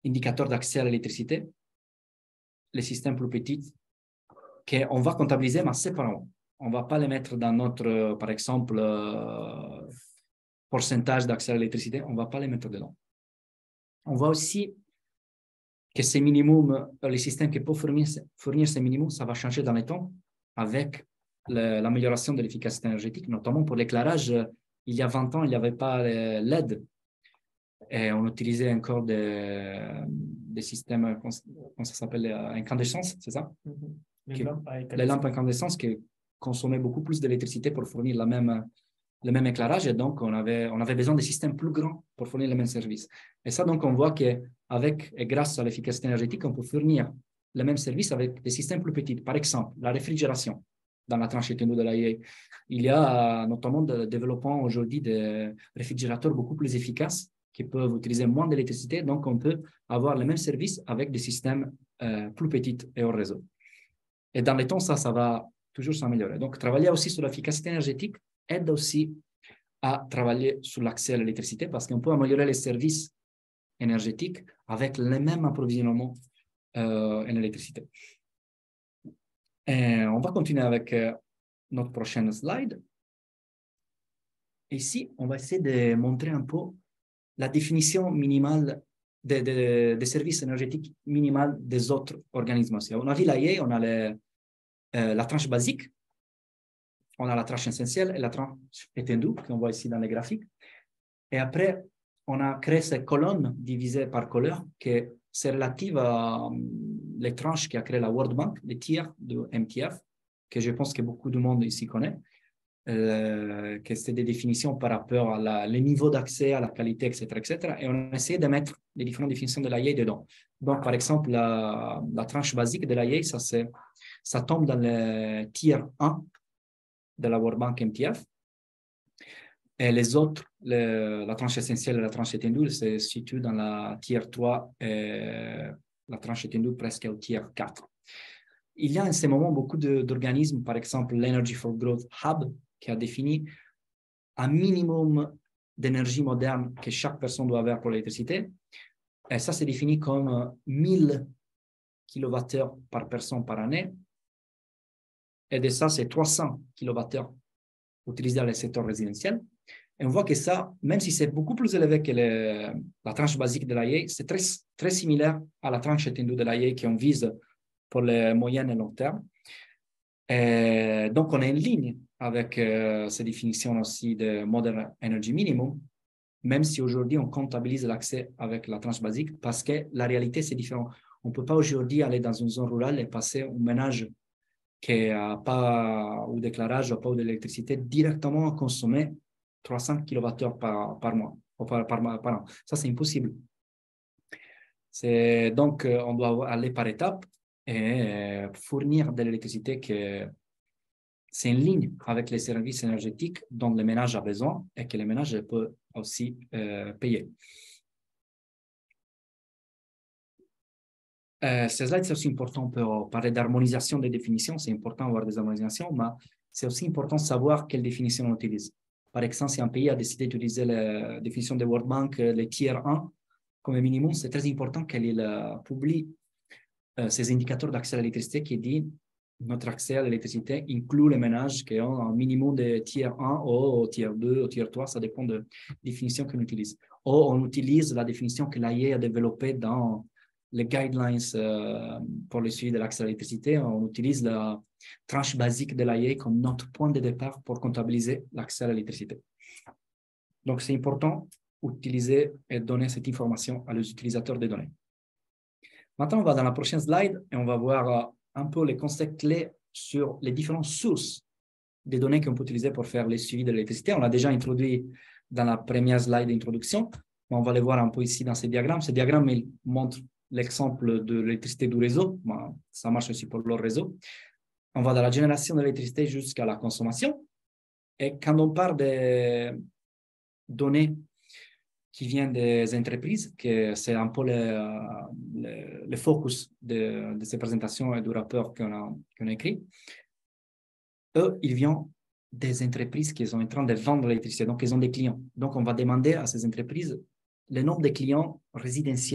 indicateurs d'accès à l'électricité, les systèmes plus petits, qu'on va comptabiliser, mais séparément. On ne va pas les mettre dans notre, par exemple, pourcentage d'accès à l'électricité, on ne va pas les mettre dedans. On voit aussi que ces minimums, les systèmes qui peuvent fournir ces minimums, ça va changer dans le temps avec l'amélioration de l'efficacité énergétique, notamment pour l'éclairage. Il y a 20 ans, il n'y avait pas LED et on utilisait encore des systèmes, comment ça s'appelle, incandescence, c'est ça? Les lampes incandescence qui consommaient beaucoup plus d'électricité pour fournir le même éclairage, et donc on avait besoin de systèmes plus grands pour fournir le même service. Et ça, donc, on voit qu'avec et grâce à l'efficacité énergétique, on peut fournir le même service avec des systèmes plus petits. Par exemple, la réfrigération dans la tranche étendue de l'AIA. Il y a notamment le développement aujourd'hui de réfrigérateurs beaucoup plus efficaces qui peuvent utiliser moins d'électricité, donc on peut avoir le même service avec des systèmes plus petits et hors réseau. Et dans le temps, ça va toujours s'améliorer. Donc, travailler aussi sur l'efficacité énergétique aide aussi à travailler sur l'accès à l'électricité parce qu'on peut améliorer les services énergétiques avec le même approvisionnement en électricité. Et on va continuer avec notre prochaine slide. Ici, on va essayer de montrer un peu la définition minimale des services énergétiques minimales des autres organismes. On a vu l'AIE, on a la tranche basique, on a la tranche essentielle et la tranche étendue, qu'on voit ici dans les graphiques. Et après, on a créé ces colonnes divisées par couleur, qui c'est relative à les tranches qu'a créé la World Bank, les tiers de MTF, que je pense que beaucoup de monde ici connaît, que c'est des définitions par rapport à les niveaux d'accès, à la qualité, etc., etc. Et on a essayé de mettre les différentes définitions de l'AIE dedans. Donc, par exemple, la tranche basique de l'AIE, ça tombe dans le tier 1 de la World Bank MTF. Et les autres, la tranche essentielle et la tranche étendue, se situent dans la tier 3 et la tranche étendue presque au tier 4. Il y a en ce moment beaucoup d'organismes, par exemple l'Energy for Growth Hub, qui a défini un minimum d'énergie moderne que chaque personne doit avoir pour l'électricité. Et ça, c'est défini comme 1000 kWh par personne par année. Et de ça, c'est 300 kWh utilisés dans le secteur résidentiel. Et on voit que ça, même si c'est beaucoup plus élevé que la tranche basique de l'AIE, c'est très, très similaire à la tranche étendue de l'AIE qu'on vise pour les moyennes et long terme. Et donc, on est en ligne avec ces définitions aussi de Modern Energy Minimum, même si aujourd'hui, on comptabilise l'accès avec la tranche basique, parce que la réalité, c'est différent. On ne peut pas aujourd'hui aller dans une zone rurale et passer un ménage qui n'a pas ou d'éclairage, ou pas d'électricité, directement à consommer 300 kWh par mois, ou par an. Ça, c'est impossible. Donc, on doit aller par étapes et fournir de l'électricité que c'est en ligne avec les services énergétiques dont le ménage a besoin et que le ménage peut aussi payer. Ces slides, c'est aussi important pour parler d'harmonisation des définitions. C'est important d'avoir des harmonisations, mais c'est aussi important de savoir quelle définition on utilise. Par exemple, si un pays a décidé d'utiliser la définition de World Bank, les tier 1, comme minimum, c'est très important qu'elle publie ces indicateurs d'accès à l'électricité qui dit notre accès à l'électricité inclut les ménages qui ont un minimum de tier 1 ou tier 2 ou tier 3, ça dépend de la définition qu'on utilise. Ou on utilise la définition que l'AIE a développée dans les guidelines pour le suivi de l'accès à l'électricité. On utilise la tranche basique de l'AIE comme notre point de départ pour comptabiliser l'accès à l'électricité. Donc, c'est important d'utiliser et donner cette information à les utilisateurs des données. Maintenant, on va dans la prochaine slide et on va voir un peu les concepts clés sur les différentes sources des données qu'on peut utiliser pour faire le suivi de l'électricité. On l'a déjà introduit dans la première slide d'introduction, mais on va les voir un peu ici dans ces diagrammes. Ces diagrammes montrent l'exemple de l'électricité du réseau. Ça marche aussi pour leur réseau. On va de la génération d'électricité jusqu'à la consommation. Et quand on parle des données qui viennent des entreprises, que c'est un peu le focus de ces présentations et du rapport qu'on a écrit, eux, ils viennent des entreprises qui sont en train de vendre l'électricité, donc ils ont des clients. Donc, on va demander à ces entreprises le nombre de clients résidentiels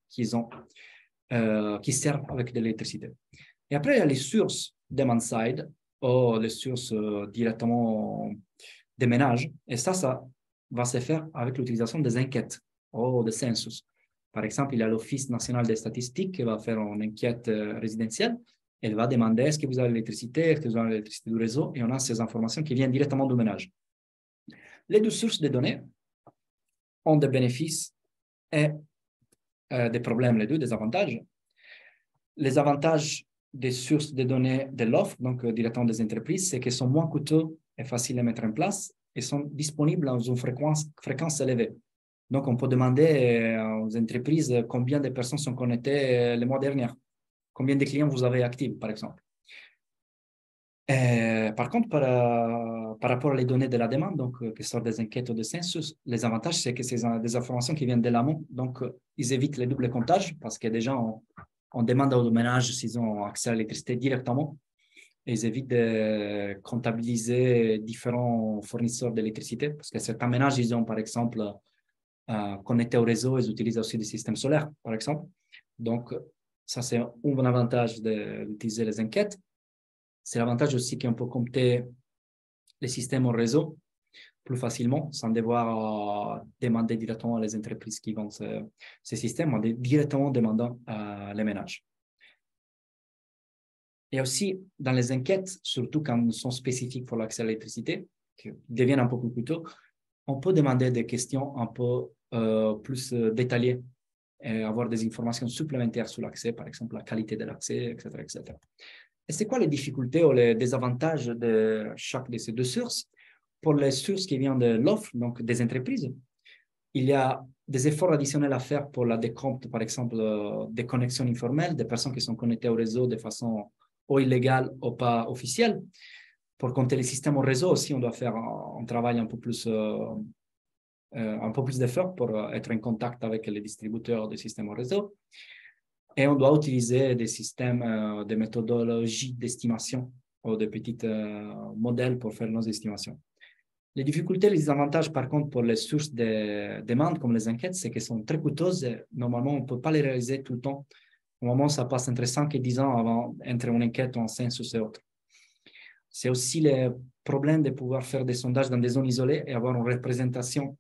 qu'ils ont, qui servent avec de l'électricité. Et après, il y a les sources demand-side, ou les sources directement des ménages. Et ça va se faire avec l'utilisation des enquêtes ou des census. Par exemple, il y a l'Office national des statistiques qui va faire une enquête résidentielle. Elle va demander est-ce que vous avez l'électricité, est-ce que vous avez l'électricité du réseau, et on a ces informations qui viennent directement du ménage. Les deux sources de données ont des bénéfices et des problèmes, les deux, des avantages. Les avantages des sources de données de l'offre, donc directement des entreprises, c'est qu'elles sont moins coûteuses et faciles à mettre en place et sont disponibles dans une fréquence élevée. Donc, on peut demander aux entreprises combien de personnes sont connectées le mois dernier, combien de clients vous avez actifs, par exemple. Par contre, par rapport aux données de la demande, donc qui sortent des enquêtes ou des census, les avantages, c'est que c'est des informations qui viennent de l'amont. Donc, ils évitent les doubles comptages parce que déjà, on demande aux ménages s'ils ont accès à l'électricité directement. Et ils évitent de comptabiliser différents fournisseurs d'électricité parce que certains ménages, ils ont par exemple connectés au réseau, ils utilisent aussi des systèmes solaires, par exemple. Donc, ça, c'est un bon avantage d'utiliser les enquêtes. C'est l'avantage aussi qu'on peut compter les systèmes au réseau plus facilement sans devoir demander directement à les entreprises qui vendent ces systèmes, mais directement demandant les ménages. Et aussi, dans les enquêtes, surtout quand elles sont spécifiques pour l'accès à l'électricité, qui deviennent un peu plus coûteux, on peut demander des questions un peu plus détaillées et avoir des informations supplémentaires sur l'accès, par exemple la qualité de l'accès, etc., etc. Et c'est quoi les difficultés ou les désavantages de chaque de ces deux sources? Pour les sources qui viennent de l'offre, donc des entreprises, il y a des efforts additionnels à faire pour la décompte, par exemple, des connexions informelles, des personnes qui sont connectées au réseau de façon ou illégale ou pas officielle. Pour compter les systèmes au réseau aussi, on doit faire un travail un peu plus d'efforts pour être en contact avec les distributeurs des systèmes au réseau. Et on doit utiliser des systèmes, des méthodologies d'estimation ou de petits modèles pour faire nos estimations. Les difficultés, les avantages, par contre, pour les sources de demande, comme les enquêtes, c'est qu'elles sont très coûteuses. Et normalement, on ne peut pas les réaliser tout le temps. Au moment, ça passe entre 5 et 10 ans avant entre une enquête ou un census et autres. C'est aussi le problème de pouvoir faire des sondages dans des zones isolées et avoir une représentation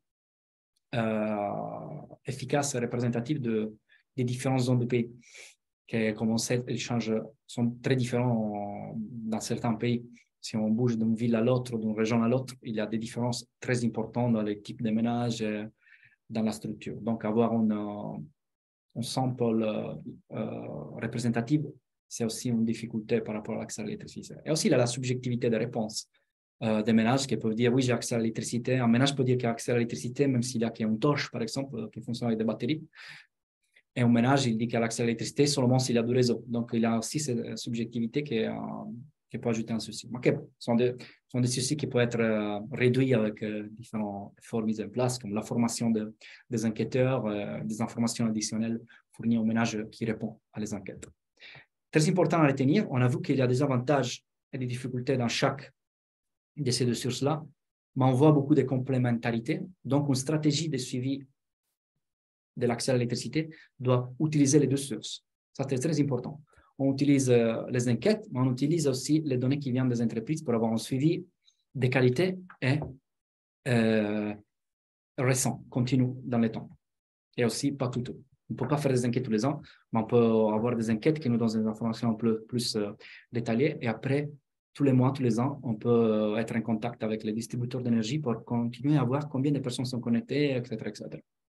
efficace et représentative des différentes zones du pays. Comme on sait, les échanges sont très différents dans certains pays. Si on bouge d'une ville à l'autre, d'une région à l'autre, il y a des différences très importantes dans les types de ménages, dans la structure. Donc, avoir un sample représentatif, c'est aussi une difficulté par rapport à l'accès à l'électricité. Et aussi, il y a la subjectivité des réponses des ménages qui peuvent dire oui, j'ai accès à l'électricité. Un ménage peut dire qu'il a accès à l'électricité, même s'il y a une torche, par exemple, qui fonctionne avec des batteries. Et un ménage, il dit qu'il a accès à l'électricité seulement s'il a du réseau. Donc, il y a aussi cette subjectivité qui peut ajouter un souci. Okay. Ce sont des soucis qui peuvent être réduits avec différents efforts mis en place, comme la formation des enquêteurs, des informations additionnelles fournies aux ménages qui répondent à les enquêtes. Très important à retenir, on a vu qu'il y a des avantages et des difficultés dans chaque de ces deux sources-là, mais on voit beaucoup de complémentarité. Donc, une stratégie de suivi de l'accès à l'électricité doit utiliser les deux sources. Ça, c'est très important. On utilise les enquêtes, mais on utilise aussi les données qui viennent des entreprises pour avoir un suivi de qualité et récent, continu dans le temps. Et aussi pas tout. On ne peut pas faire des enquêtes tous les ans, mais on peut avoir des enquêtes qui nous donnent des informations un peu plus détaillées. Et après, tous les mois, tous les ans, on peut être en contact avec les distributeurs d'énergie pour continuer à voir combien de personnes sont connectées, etc., etc.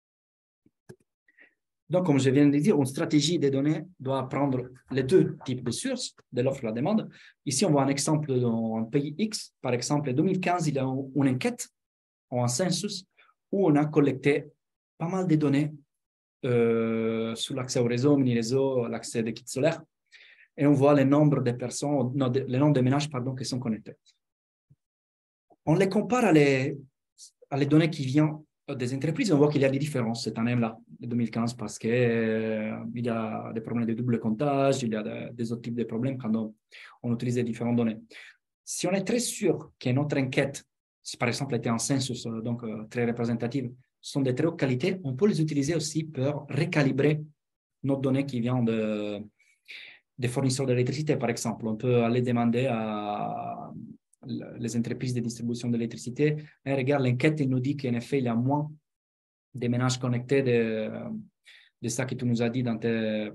Donc, comme je viens de dire, une stratégie des données doit prendre les deux types de sources, de l'offre et de la demande. Ici, on voit un exemple dans un pays X. Par exemple, en 2015, il y a une enquête ou un census où on a collecté pas mal de données sur l'accès au réseau, mini-réseau, l'accès des kits solaires. Et on voit le nombre de personnes, non, le nombre de ménages, pardon, qui sont connectés. On les compare à les données qui viennent des entreprises, on voit qu'il y a des différences cette année-là, 2015, parce qu'il il y a des problèmes de double comptage, il y a des autres types de problèmes quand on utilise les différentes données. Si on est très sûr que notre enquête, si par exemple était un census, donc très représentative, sont de très haute qualité, on peut les utiliser aussi pour recalibrer notre donnée qui vient des fournisseurs d'électricité, par exemple. On peut aller demander à les entreprises de distribution d'électricité, et regarde, l'enquête nous dit qu'en effet, il y a moins de ménages connectés de ça que tu nous as dit dans tes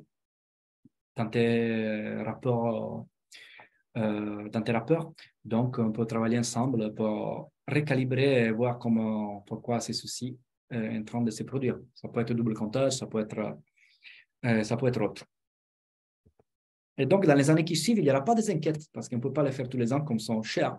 rapports. Dans tes rapports. Donc, on peut travailler ensemble pour recalibrer et voir pourquoi ces soucis sont en train de se produire. Ça peut être double comptage, ça peut être autre. Et donc, dans les années qui suivent, il n'y aura pas des enquêtes parce qu'on ne peut pas les faire tous les ans comme sont chers.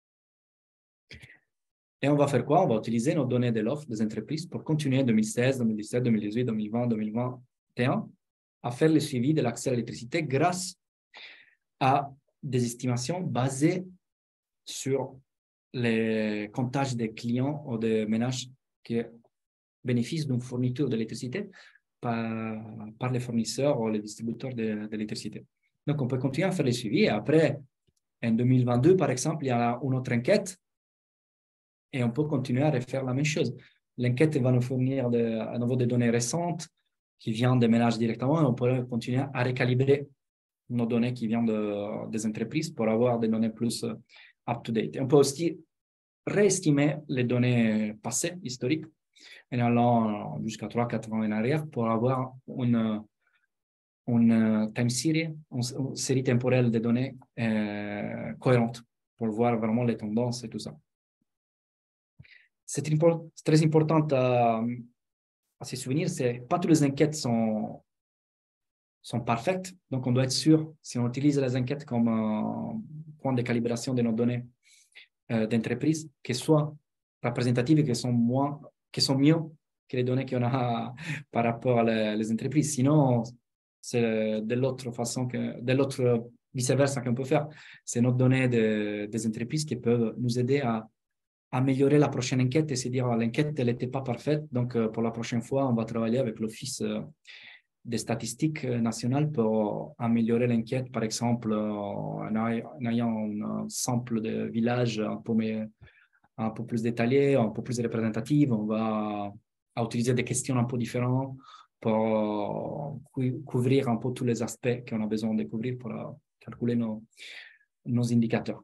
Et on va faire quoi? On va utiliser nos données de l'offre des entreprises pour continuer en 2016, 2017, 2018, 2020, 2021 à faire le suivi de l'accès à l'électricité grâce à des estimations basées sur les comptages des clients ou des ménages qui bénéficient d'une fourniture d'électricité par les fournisseurs ou les distributeurs d'électricité. Donc, on peut continuer à faire les suivis. Et après, en 2022, par exemple, il y a une autre enquête et on peut continuer à refaire la même chose. L'enquête va nous fournir à nouveau des données récentes qui viennent des ménages directement et on peut continuer à recalibrer nos données qui viennent des entreprises pour avoir des données plus up-to-date. On peut aussi réestimer les données passées, historiques, en allant jusqu'à 3-4 ans en arrière pour avoir une time series, une série temporelle de données cohérente pour voir vraiment les tendances et tout ça. C'est très important à se souvenir, c'est pas toutes les enquêtes sont parfaites, donc on doit être sûr, si on utilise les enquêtes comme point de calibration de nos données d'entreprise, qu'elles soient représentatives et qu'elles sont mieux que les données qu'on a par rapport à les entreprises. Sinon, c'est de l'autre façon, de l'autre vice-versa qu'on peut faire. C'est notre donnée des entreprises qui peuvent nous aider à améliorer la prochaine enquête et se dire l'enquête, elle n'était pas parfaite, donc pour la prochaine fois, on va travailler avec l'Office des statistiques nationales pour améliorer l'enquête, par exemple, en ayant un sample de villages un peu plus détaillé, un peu plus représentatif. On va utiliser des questions un peu différentes pour couvrir un peu tous les aspects qu'on a besoin de couvrir pour calculer nos indicateurs.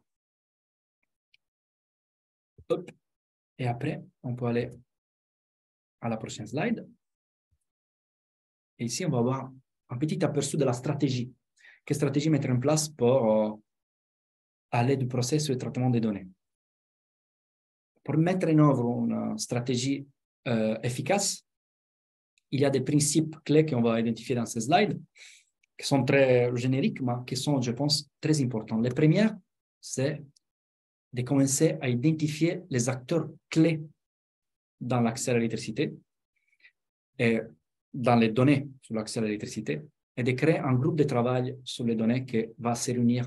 Hop. Et après, on peut aller à la prochaine slide. Et ici, on va avoir un petit aperçu de la stratégie. Quelle stratégie mettre en place pour aller du processus de traitement des données? Pour mettre en œuvre une stratégie efficace, il y a des principes clés qu'on va identifier dans ces slides, qui sont très génériques, mais qui sont, je pense, très importants. La première, c'est de commencer à identifier les acteurs clés dans l'accès à l'électricité et dans les données sur l'accès à l'électricité et de créer un groupe de travail sur les données qui va se réunir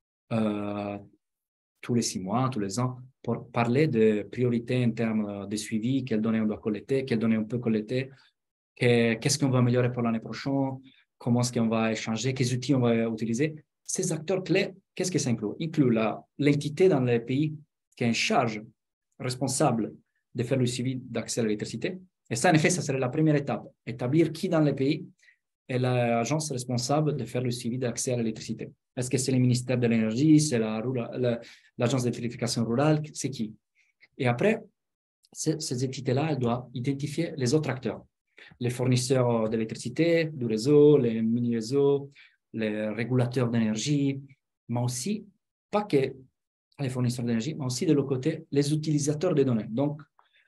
tous les 6 mois, tous les ans, pour parler de priorités en termes de suivi, quelles données on doit collecter, quelles données on peut collecter, qu'est-ce qu'on va améliorer pour l'année prochaine, comment est-ce qu'on va échanger, quels outils on va utiliser. Ces acteurs clés, qu'est-ce que ça inclut? Inclut l'entité dans les pays qui est en charge, responsable de faire le suivi d'accès à l'électricité. Et ça, en effet, ça serait la première étape. Établir qui dans les pays est l'agence responsable de faire le suivi d'accès à l'électricité. Est-ce que c'est le ministère de l'Énergie, c'est l'agence d'électrification rurale, c'est qui? Et après, ces entités-là, elles doivent identifier les autres acteurs, les fournisseurs d'électricité, du réseau, les mini-réseaux, les régulateurs d'énergie, mais aussi, pas que les fournisseurs d'énergie, mais aussi de l'autre côté, les utilisateurs des données. Donc,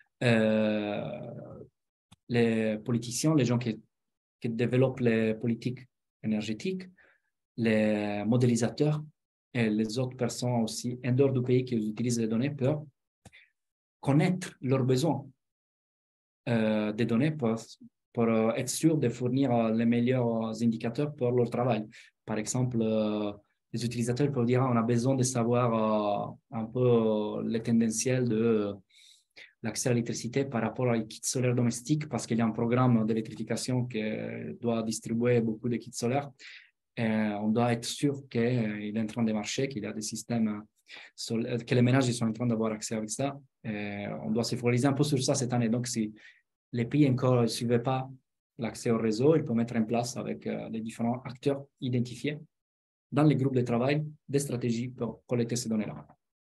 les politiciens, les gens qui développent les politiques énergétiques, les modélisateurs et les autres personnes aussi en dehors du pays qui utilisent les données pour connaître leurs besoins des données pour être sûr de fournir les meilleurs indicateurs pour leur travail. Par exemple, les utilisateurs peuvent dire on a besoin de savoir un peu les tendanciels de l'accès à l'électricité par rapport aux kits solaires domestiques parce qu'il y a un programme d'électrification qui doit distribuer beaucoup de kits solaires. Et on doit être sûr qu'il est en train de marcher, qu'il y a des systèmes, que les ménages sont en train d'avoir accès avec ça. Et on doit se focaliser un peu sur ça cette année. Donc, si les pays encore ne suivaient pas l'accès au réseau, il peut mettre en place avec les différents acteurs identifiés dans les groupes de travail des stratégies pour collecter ces données-là.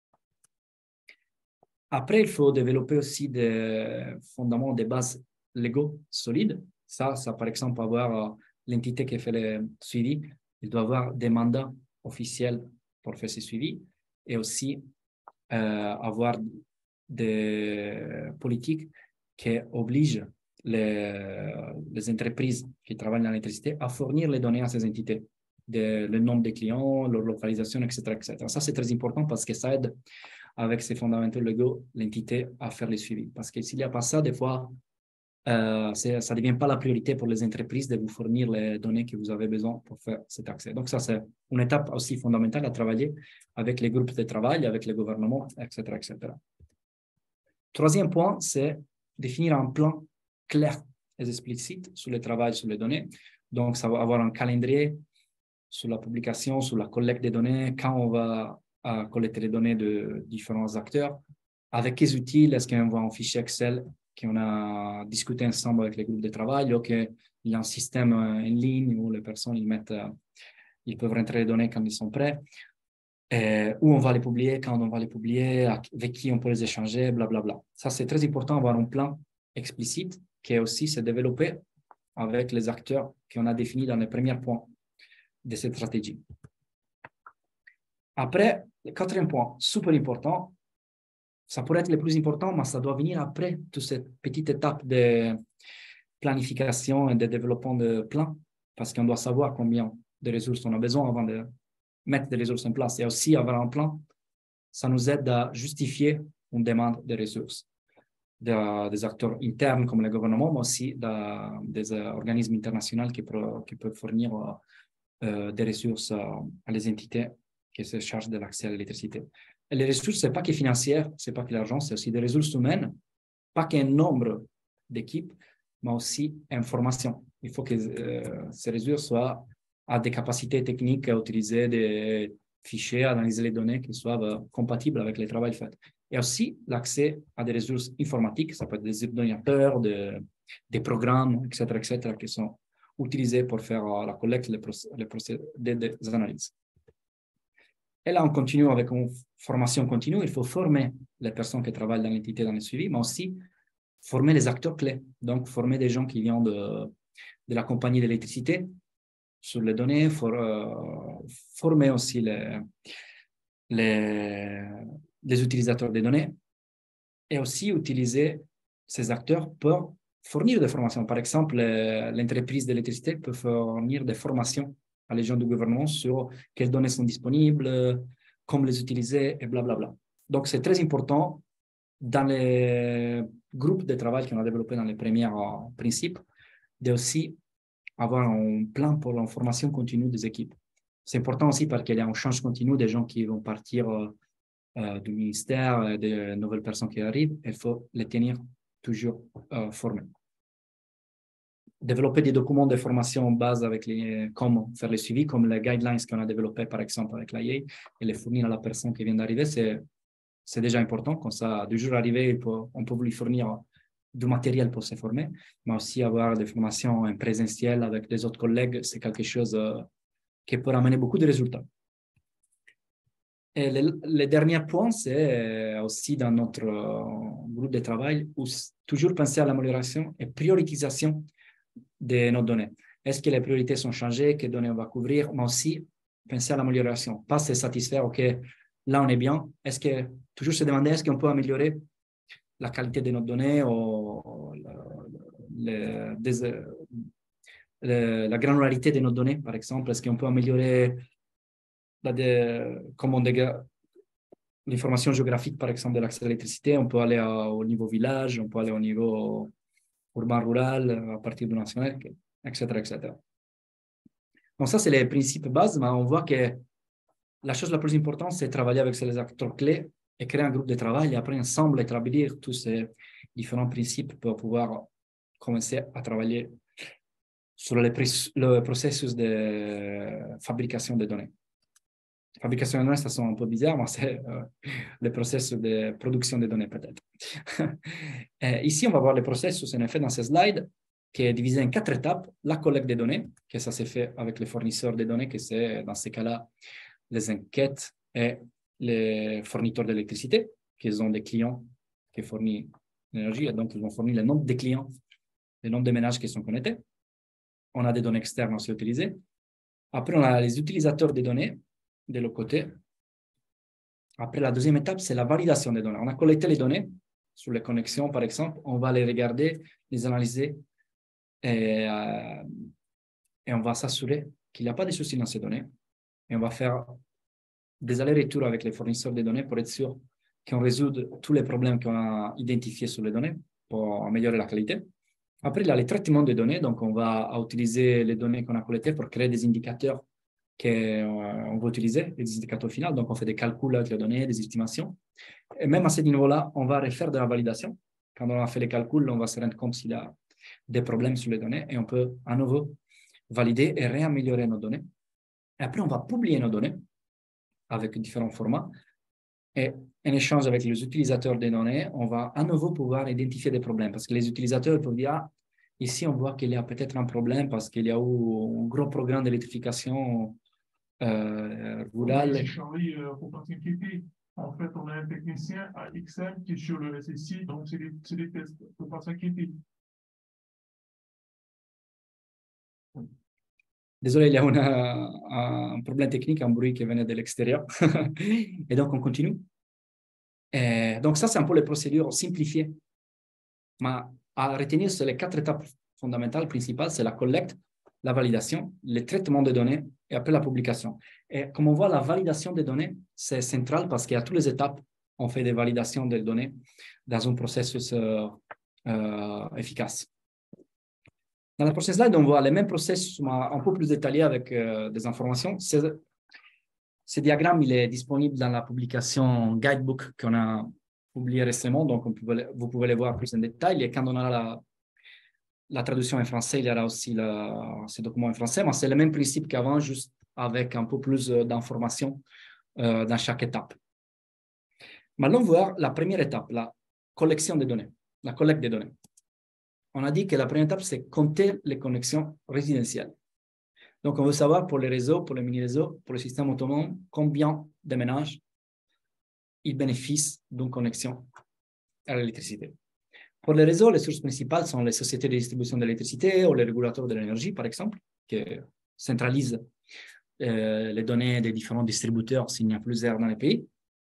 Après, il faut développer aussi des fondements, des bases légaux solides. Ça par exemple, avoir l'entité qui fait le suivi, il doit avoir des mandats officiels pour faire ce suivi et aussi avoir des politiques qui obligent les entreprises qui travaillent dans l'électricité à fournir les données à ces entités, le nombre de clients, leur localisation, etc., etc. Ça, c'est très important parce que ça aide avec ces fondamentaux légaux l'entité à faire le suivi. Parce que s'il n'y a pas ça, des fois, ça ne devient pas la priorité pour les entreprises de vous fournir les données que vous avez besoin pour faire cet accès. Donc, ça, c'est une étape aussi fondamentale à travailler avec les groupes de travail, avec le gouvernement, etc., etc. Troisième point, c'est définir un plan clair et explicite sur le travail sur les données. Donc, ça va avoir un calendrier sur la publication, sur la collecte des données, quand on va collecter les données de différents acteurs, avec quels outils, est-ce qu'on voit un fichier Excel qu'on a discuté ensemble avec les groupes de travail, ou qu'il y a un système en ligne où les personnes ils peuvent rentrer les données quand ils sont prêts, où on va les publier, quand on va les publier, avec qui on peut les échanger, blablabla. Ça, c'est très important d'avoir un plan explicite qui est aussi se développer avec les acteurs qu'on a définis dans les premiers points de cette stratégie. Après, le quatrième point, super important, ça pourrait être le plus important, mais ça doit venir après toute cette petite étape de planification et de développement de plans, parce qu'on doit savoir combien de ressources on a besoin avant de mettre des ressources en place. Et aussi, avoir un plan, ça nous aide à justifier une demande de ressources des acteurs internes comme le gouvernement, mais aussi des organismes internationaux qui peuvent fournir des ressources à les entités qui se chargent de l'accès à l'électricité. Et les ressources, ce n'est pas que financières, ce n'est pas que l'argent, c'est aussi des ressources humaines, pas qu'un nombre d'équipes, mais aussi information. Il faut que ces ressources soient à des capacités techniques à utiliser des fichiers, à analyser les données qui soient compatibles avec le travail fait. Et aussi l'accès à des ressources informatiques, ça peut être des ordinateurs, des programmes, etc., qui sont utilisés pour faire la collecte, des analyses. Et là, on continue avec une formation continue. Il faut former les personnes qui travaillent dans l'entité, dans le suivi, mais aussi former les acteurs clés. Donc, former des gens qui viennent de la compagnie d'électricité sur les données, former aussi les utilisateurs des données et aussi utiliser ces acteurs pour fournir des formations. Par exemple, l'entreprise d'électricité peut fournir des formations à les gens du gouvernement sur quelles données sont disponibles, comment les utiliser et blablabla. Donc, c'est très important dans les groupes de travail qu'on a développés dans les premiers principes de aussi avoir un plan pour la formation continue des équipes. C'est important aussi parce qu'il y a un change continu des gens qui vont partir du ministère, des nouvelles personnes qui arrivent. Il faut les tenir toujours formés. Développer des documents de formation en base avec comment faire le suivi, comme les guidelines qu'on a développés, par exemple, avec l'AIA, et les fournir à la personne qui vient d'arriver, c'est déjà important. Comme ça, du jour arrivé, on peut lui fournir du matériel pour se former, mais aussi avoir des formations en présentiel avec des autres collègues, c'est quelque chose qui peut amener beaucoup de résultats. Et le dernier point, c'est aussi dans notre groupe de travail, où toujours penser à l'amélioration et prioritisation de nos données. Est-ce que les priorités sont changées, quelles données on va couvrir, mais aussi penser à l'amélioration. Pas se satisfaire, OK, là on est bien. Est-ce que toujours se demander, est-ce qu'on peut améliorer la qualité de nos données ou la granularité de nos données, par exemple? Est-ce qu'on peut améliorer l'information géographique, par exemple, de l'accès à l'électricité? On peut aller au niveau village, on peut aller au niveau urbain-rural, à partir du national, etc., etc. Donc ça, c'est les principes bases, mais on voit que la chose la plus importante, c'est travailler avec les acteurs clés et créer un groupe de travail et après ensemble établir tous ces différents principes pour pouvoir commencer à travailler sur le processus de fabrication des données. Fabrication des données, ça sonne un peu bizarre, mais c'est le processus de production des données peut-être. Ici, on va voir le processus en effet dans ces slides. qui est divisé en 4 étapes. La collecte des données, que ça s'est fait avec les fournisseurs des données, que c'est dans ces cas-là les enquêtes et les fournisseurs d'électricité, qui ont des clients qui fournissent l'énergie, et donc ils vont fournir le nombre de clients, le nombre de ménages qui sont connectés. On a des données externes aussi utilisées. Après, on a les utilisateurs des données de l'autre côté. Après, la deuxième étape, c'est la validation des données. On a collecté les données sur les connexions, par exemple. On va les regarder, les analyser et on va s'assurer qu'il n'y a pas de soucis dans ces données. Et on va faire des allers-retours avec les fournisseurs de données pour être sûr qu'on résout tous les problèmes qu'on a identifiés sur les données pour améliorer la qualité. Après, il y a les traitements des données. Donc, on va utiliser les données qu'on a collectées pour créer des indicateurs qu'on va utiliser, des indicateurs finaux. Donc, on fait des calculs avec les données, des estimations. Et même à ce niveau-là, on va refaire de la validation. Quand on a fait les calculs, on va se rendre compte s'il y a des problèmes sur les données et on peut à nouveau valider et réaméliorer nos données. Et après, on va publier nos données avec différents formats. Et en échange avec les utilisateurs des données, on va à nouveau pouvoir identifier des problèmes parce que les utilisateurs peuvent dire, ah, ici, on voit qu'il y a peut-être un problème parce qu'il y a eu un gros programme d'électrification rurale. Charlie, pour pas s'inquiéter, en fait, on a un technicien à XM qui est sur le SSI, donc c'est des tests, pour pas s'inquiéter. Désolé, il y a un problème technique, un bruit qui venait de l'extérieur. Et donc, on continue. Et donc, ça, c'est un peu les procédures simplifiées. Mais à retenir, c'est les 4 étapes fondamentales, principales, c'est la collecte, la validation, le traitement des données et après la publication. Et comme on voit, la validation des données, c'est central parce qu'à toutes les étapes, on fait des validations des données dans un processus efficace. Dans la prochaine slide, on voit les mêmes processus un peu plus détaillés avec des informations. Ce diagramme, il est disponible dans la publication Guidebook qu'on a publié récemment, donc vous pouvez le voir plus en détail. Et quand on a la traduction en français, il y aura aussi ce document en français, mais c'est le même principe qu'avant, juste avec un peu plus d'informations dans chaque étape. Maintenant, voir la première étape, la collection des données, la collecte des données. On a dit que la première étape, c'est compter les connexions résidentielles. Donc, on veut savoir pour les réseaux, pour les mini-réseaux, pour le système autonome, combien de ménages ils bénéficient d'une connexion à l'électricité. Pour les réseaux, les sources principales sont les sociétés de distribution d'électricité ou les régulateurs de l'énergie, par exemple, qui centralisent les données des différents distributeurs s'il n'y a plusieurs dans les pays.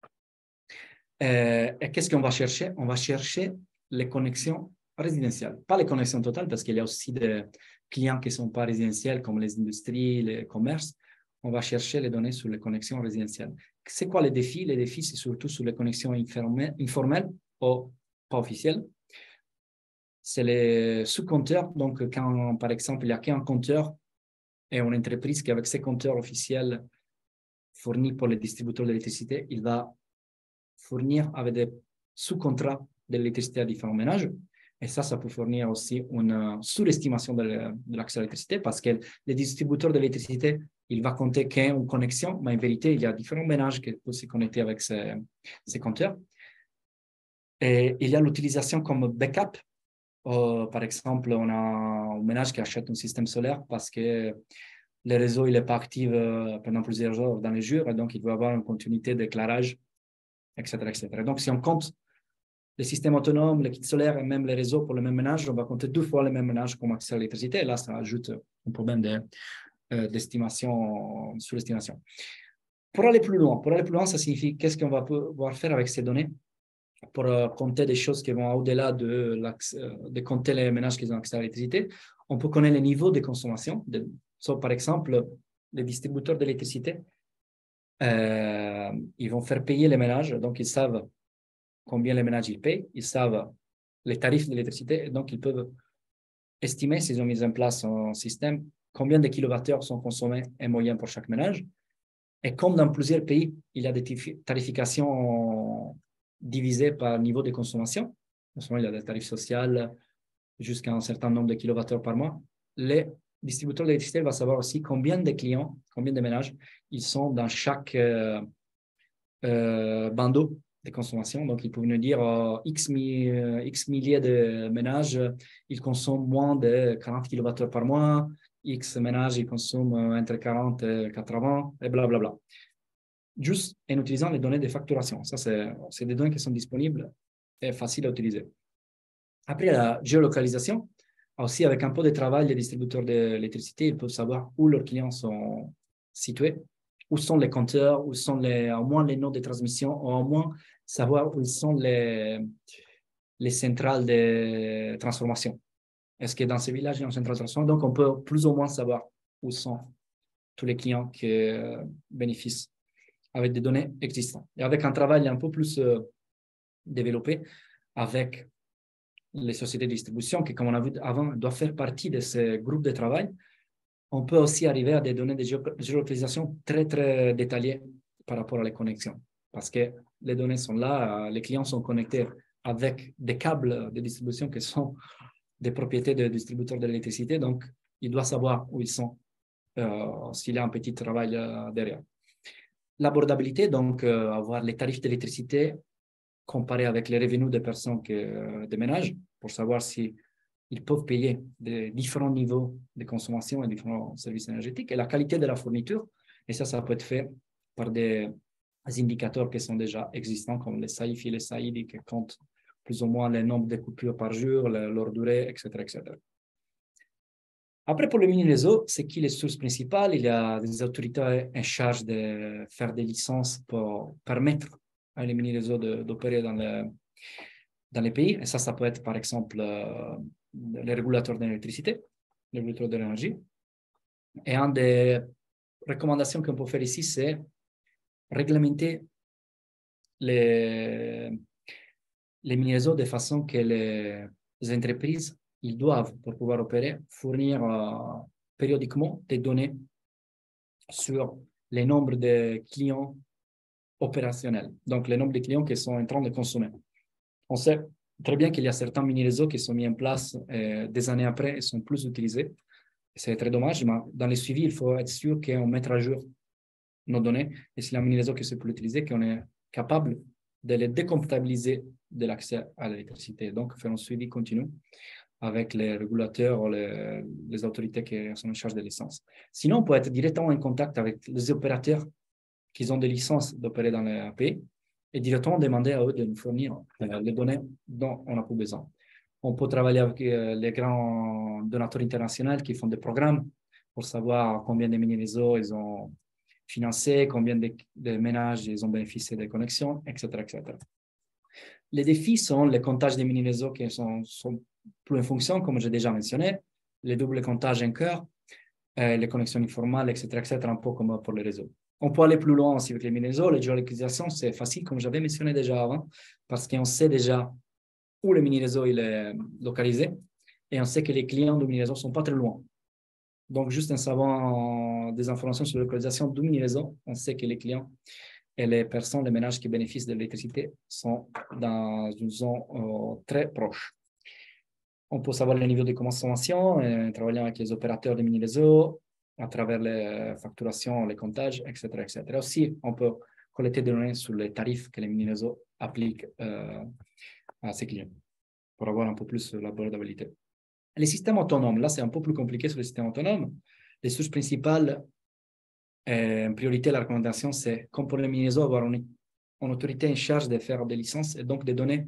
Et qu'est-ce qu'on va chercher? On va chercher les connexions résidentielles. Pas les connexions totales, parce qu'il y a aussi des clients qui ne sont pas résidentiels, comme les industries, les commerces. On va chercher les données sur les connexions résidentielles. C'est quoi les défis? Les défis, c'est surtout sur les connexions informelles ou pas officielles. C'est les sous-compteurs. Donc, quand, par exemple, il n'y a qu'un compteur et une entreprise qui, avec ses compteurs officiels fournis pour les distributeurs d'électricité, il va fournir avec des sous-contrats d'électricité à différents ménages. Et ça peut fournir aussi une surestimation de l'accès à l'électricité parce que les distributeurs d'électricité, il va compter qu'une connexion, mais en vérité, il y a différents ménages qui peuvent se connecter avec ces compteurs. Et il y a l'utilisation comme backup. Par exemple, on a un ménage qui achète un système solaire parce que le réseau n'est pas actif pendant plusieurs heures dans les jours, et donc il doit avoir une continuité d'éclairage, etc., etc. Donc, si on compte les systèmes autonomes, les kits solaires et même les réseaux pour le même ménage, on va compter 2 fois le même ménage comme accès à l'électricité. Et là, ça ajoute un problème d'estimation, surestimation. Pour aller plus loin, ça signifie qu'est-ce qu'on va pouvoir faire avec ces données pour compter des choses qui vont au-delà de compter les ménages qui ont accès à l'électricité. On peut connaître les niveaux de consommation. Par exemple, les distributeurs d'électricité, ils vont faire payer les ménages, donc ils savent combien les ménages ils payent, ils savent les tarifs d'électricité, et donc ils peuvent estimer, s'ils ont mis en place un système, combien de kilowattheures sont consommés en moyenne pour chaque ménage. Et comme dans plusieurs pays, il y a des tarifications divisées par niveau de consommation, il y a des tarifs sociaux jusqu'à un certain nombre de kilowattheures par mois, les distributeurs d'électricité vont savoir aussi combien de clients, combien de ménages ils sont dans chaque bandeau de consommation. Donc, ils peuvent nous dire X milliers de ménages, ils consomment moins de 40 kWh par mois, X ménages, ils consomment entre 40 et 80, et blablabla. Juste en utilisant les données de facturation. Ça, c'est des données qui sont disponibles et faciles à utiliser. Après, la géolocalisation, aussi avec un peu de travail, les distributeurs d'électricité, ils peuvent savoir où leurs clients sont situés, où sont les compteurs, où sont au moins les nodes de transmission, ou au moins savoir où sont les centrales de transformation. Est-ce que dans ces villages, il y a une centrale de transformation? Donc, on peut plus ou moins savoir où sont tous les clients qui bénéficient avec des données existantes. Et avec un travail un peu plus développé, avec les sociétés de distribution, qui, comme on a vu avant, doivent faire partie de ces groupes de travail, on peut aussi arriver à des données de géolocalisation très, très détaillées par rapport à les connexions. Parce que les données sont là, les clients sont connectés avec des câbles de distribution qui sont des propriétés de distributeurs d'électricité. Donc, il doit savoir où ils sont, s'il y a un petit travail derrière. L'abordabilité, donc, avoir les tarifs d'électricité comparés avec les revenus des personnes des ménages, pour savoir si ils peuvent payer des différents niveaux de consommation et différents services énergétiques, et la qualité de la fourniture. Et ça peut être fait par des indicateurs qui sont déjà existants, comme les SAIFI et les SAIDI, qui comptent plus ou moins le nombre de coupures par jour, leur durée, etc., etc. Après, pour le mini-réseau, c'est qui les sources principales? Il y a des autorités en charge de faire des licences pour permettre à les mini-réseaux d'opérer dans les pays. Et ça peut être, par exemple, les régulateurs d'électricité, les régulateurs de l'énergie. Et une des recommandations qu'on peut faire ici, c'est réglementer les mini-réseaux de façon que les entreprises, ils doivent, pour pouvoir opérer, fournir périodiquement des données sur les nombres de clients opérationnels, donc le nombre de clients qui sont en train de consommer. On sait très bien qu'il y a certains mini-réseaux qui sont mis en place des années après et sont plus utilisés. C'est très dommage, mais dans les suivis, il faut être sûr qu'on mette à jour nos données et s'il y a un mini-réseau qui ne peut l'utiliser, qu'on est capable de les décomptabiliser de l'accès à l'électricité. Donc, faire un suivi continu avec les régulateurs ou les autorités qui sont en charge des licences. Sinon, on peut être directement en contact avec les opérateurs qui ont des licences d'opérer dans les pays et directement demander à eux de nous fournir les données dont on a plus besoin. On peut travailler avec les grands donateurs internationaux qui font des programmes pour savoir combien de mini-réseaux ils ont financé, combien de ménages ils ont bénéficié des connexions, etc., etc. Les défis sont les comptages des mini-réseaux qui sont plus en fonction, comme j'ai déjà mentionné, les doubles comptages en cœur, les connexions informales, etc., un peu comme pour les réseaux. On peut aller plus loin aussi avec les mini-réseaux. La géolocalisation, c'est facile, comme j'avais mentionné déjà avant, parce qu'on sait déjà où le mini-réseau il est localisé et on sait que les clients du mini-réseau ne sont pas très loin. Donc, juste en savant des informations sur la localisation du mini-réseau, on sait que les clients et les personnes, les ménages qui bénéficient de l'électricité sont dans une zone très proche. On peut savoir le niveau de consommation en travaillant avec les opérateurs de mini-réseaux, à travers les facturations, les comptages, etc., etc. Aussi, on peut collecter des données sur les tarifs que les mini-réseaux appliquent à ces clients pour avoir un peu plus l'abordabilité. Les systèmes autonomes, là, c'est un peu plus compliqué sur les systèmes autonomes. Les sources principales, en priorité, la recommandation, c'est, comme pour les mini-réseaux, avoir une autorité en charge de faire des licences et donc de donner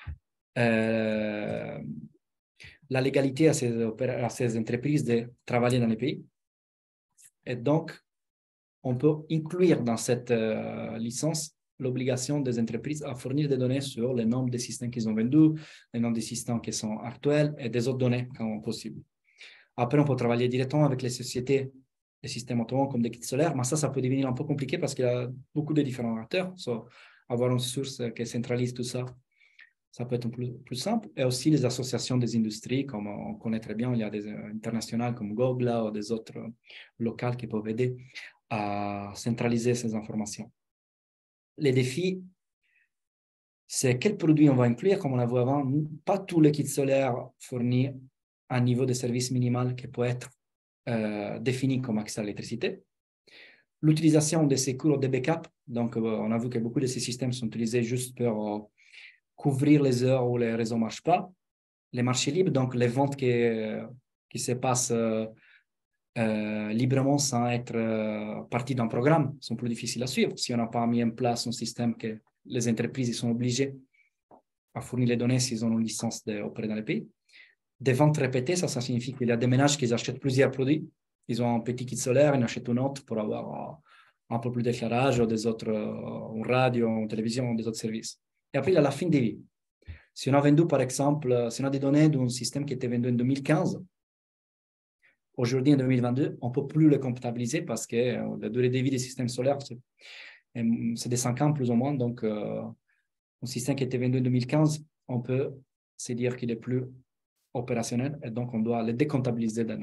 la légalité à ces entreprises de travailler dans les pays. Et donc, on peut inclure dans cette licence l'obligation des entreprises à fournir des données sur le nombre de systèmes qu'ils ont vendus, le nombre de systèmes qui sont actuels et des autres données quand possible. Après, on peut travailler directement avec les sociétés de systèmes autonomes comme des kits solaires, mais ça peut devenir un peu compliqué parce qu'il y a beaucoup de différents acteurs. Avoir une source qui centralise tout ça, ça peut être plus simple. Et aussi les associations des industries, comme on connaît très bien, il y a des internationales comme Google ou des autres locales qui peuvent aider à centraliser ces informations. Les défis, c'est quels produits on va inclure, comme on l'a vu avant. Pas tous les kits solaires fournissent un niveau de service minimal qui peut être défini comme accès à l'électricité. l'utilisation de ces cours de backup. Donc, on a vu que beaucoup de ces systèmes sont utilisés juste pour couvrir les heures où les réseaux ne marchent pas. Les marchés libres, donc les ventes qui se passent librement sans être partie d'un programme, sont plus difficiles à suivre. Si on n'a pas mis en place un système que les entreprises sont obligées à fournir les données s'ils ont une licence d'opérer dans les pays. Des ventes répétées, ça signifie qu'il y a des ménages qui achètent plusieurs produits. Ils ont un petit kit solaire, ils en achètent un autre pour avoir un peu plus d'éclairage, des autres, en radio, en télévision, des autres services. Et après, il y a la fin de vie. Si on a vendu, par exemple, si on a des données d'un système qui était vendu en 2015, aujourd'hui, en 2022, on ne peut plus le comptabiliser parce que la durée de vie des systèmes solaires, c'est des 5 ans plus ou moins. Donc, un système qui était vendu en 2015, on peut se dire qu'il est plus opérationnel et donc on doit le décomptabiliser de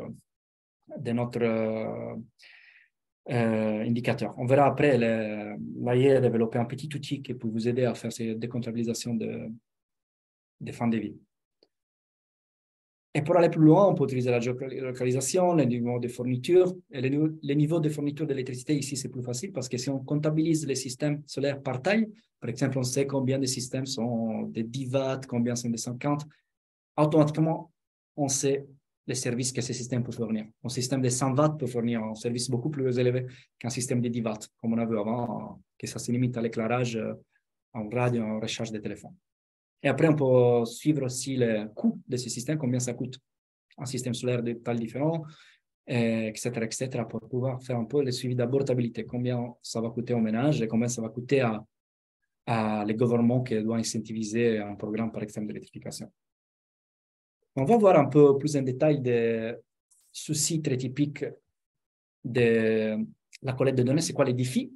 notre indicateur. On verra après, l'AIE a développé un petit outil qui peut vous aider à faire ces décomptabilisations de fin de vie. Et pour aller plus loin, on peut utiliser la géolocalisation, les niveaux de fourniture. Et les niveaux de fourniture d'électricité, ici, c'est plus facile parce que si on comptabilise les systèmes solaires par taille, par exemple, on sait combien de systèmes sont de 10 watts, combien sont de 50, automatiquement, on sait les services que ces systèmes peuvent fournir. Un système de 100 watts peut fournir un service beaucoup plus élevé qu'un système de 10 watts, comme on a vu avant, que ça se limite à l'éclairage, en radio, en recharge de téléphone. Et après, on peut suivre aussi le coût de ces systèmes, combien ça coûte un système solaire de taille différente, etc., pour pouvoir faire un peu le suivi d'abordabilité, combien ça va coûter au ménage et combien ça va coûter à les gouvernements qui doivent incentiviser un programme, par exemple, d'électrification. On va voir un peu plus en détail des soucis très typiques de la collecte de données. C'est quoi les défis?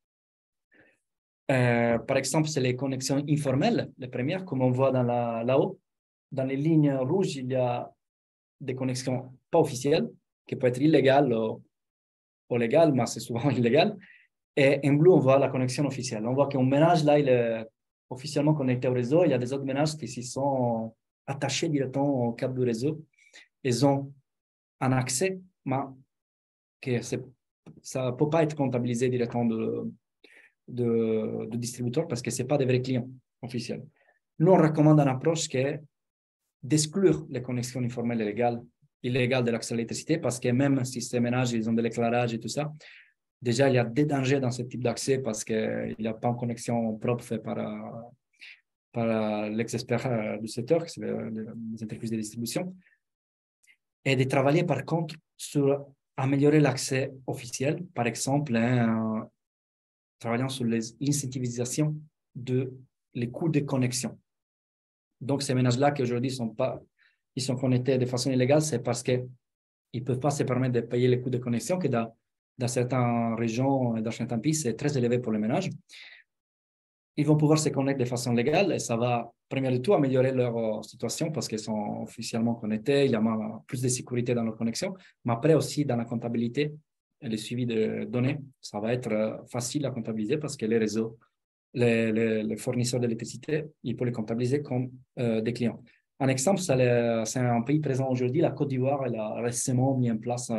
Par exemple, c'est les connexions informelles, les premières, comme on voit là-haut. Dans les lignes rouges, il y a des connexions pas officielles, qui peuvent être illégales ou légales, mais c'est souvent illégal. Et en bleu, on voit la connexion officielle. On voit qu'un ménage, là, il est officiellement connecté au réseau. Il y a des autres ménages qui s'y sont attachés directement au câble du réseau. Ils ont un accès, mais que ça ne peut pas être comptabilisé directement de distributeur parce que ce n'est pas des vrais clients officiels. Nous, on recommande une approche qui est d'exclure les connexions informelles et illégales de l'accès à l'électricité parce que même si ces ménages, ils ont de l'éclairage et tout ça, déjà, il y a des dangers dans ce type d'accès parce qu'il n'y a pas une connexion propre faite par les experts du secteur, c'est les entreprises de distribution. Et de travailler par contre sur améliorer l'accès officiel, par exemple, travaillant sur l'incentivisation les coûts de connexion. Donc, ces ménages-là qui aujourd'hui ils sont connectés de façon illégale, c'est parce qu'ils ne peuvent pas se permettre de payer les coûts de connexion, que dans certaines régions et dans certains pays, c'est très élevé pour les ménages. Ils vont pouvoir se connecter de façon légale et ça va, premièrement de tout, améliorer leur situation parce qu'ils sont officiellement connectés, il y a plus de sécurité dans leur connexion, mais après aussi dans la comptabilité et le suivi de données, ça va être facile à comptabiliser parce que les réseaux, les fournisseurs d'électricité, ils peuvent les comptabiliser comme des clients. Un exemple, c'est un pays présent aujourd'hui, la Côte d'Ivoire, elle a récemment mis en place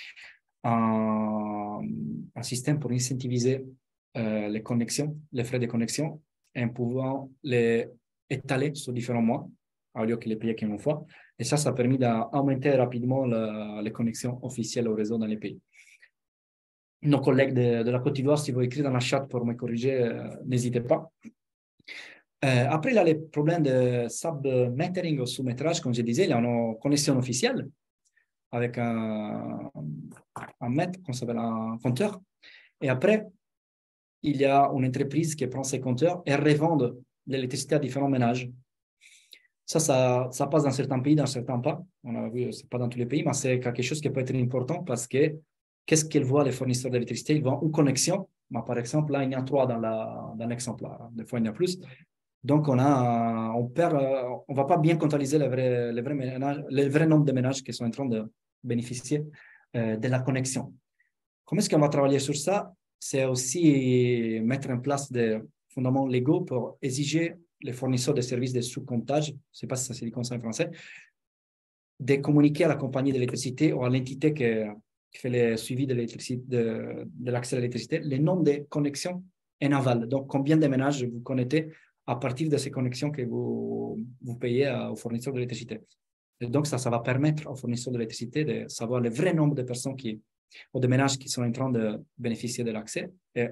un système pour incentiviser les connexions, les frais de connexion, et en pouvant les étaler sur différents mois, au lieu que les payer qu'une fois. Et ça a permis d'augmenter rapidement les connexions officielles au réseau dans les pays. Nos collègues de la Côte d'Ivoire, si vous écrivez dans la chat pour me corriger, n'hésitez pas. Après, il y a les problèmes de submetering ou sous-métrage, comme je disais, il y a une connexion officielle avec un mètre, qu'on s'appelle un compteur. Et après, il y a une entreprise qui prend ces compteurs et revend l'électricité à différents ménages. Ça passe dans certains pays, dans certains pas. On a vu, ce n'est pas dans tous les pays, mais c'est quelque chose qui peut être important parce que qu'est-ce qu'ils voient les fournisseurs d'électricité? Ils voient une connexion, mais par exemple, là, il y en a 3 dans l'exemplaire. Des fois, il y en a plus. Donc, on ne va pas bien comptabiliser le vrai nombre de ménages qui sont en train de bénéficier de la connexion. Comment est-ce qu'on va travailler sur ça? C'est aussi mettre en place des fondements légaux pour exiger les fournisseurs de services de sous-comptage, je ne sais pas si ça se dit comme ça en français, de communiquer à la compagnie d'électricité ou à l'entité qui qui fait le suivi de l'électricité, de l'accès à l'électricité, le nombre de connexions en aval. Donc, combien de ménages vous connectez à partir de ces connexions que vous payez aux fournisseurs d'électricité. Et donc, ça va permettre aux fournisseurs d'électricité de savoir le vrai nombre de personnes ou de ménages qui sont en train de bénéficier de l'accès et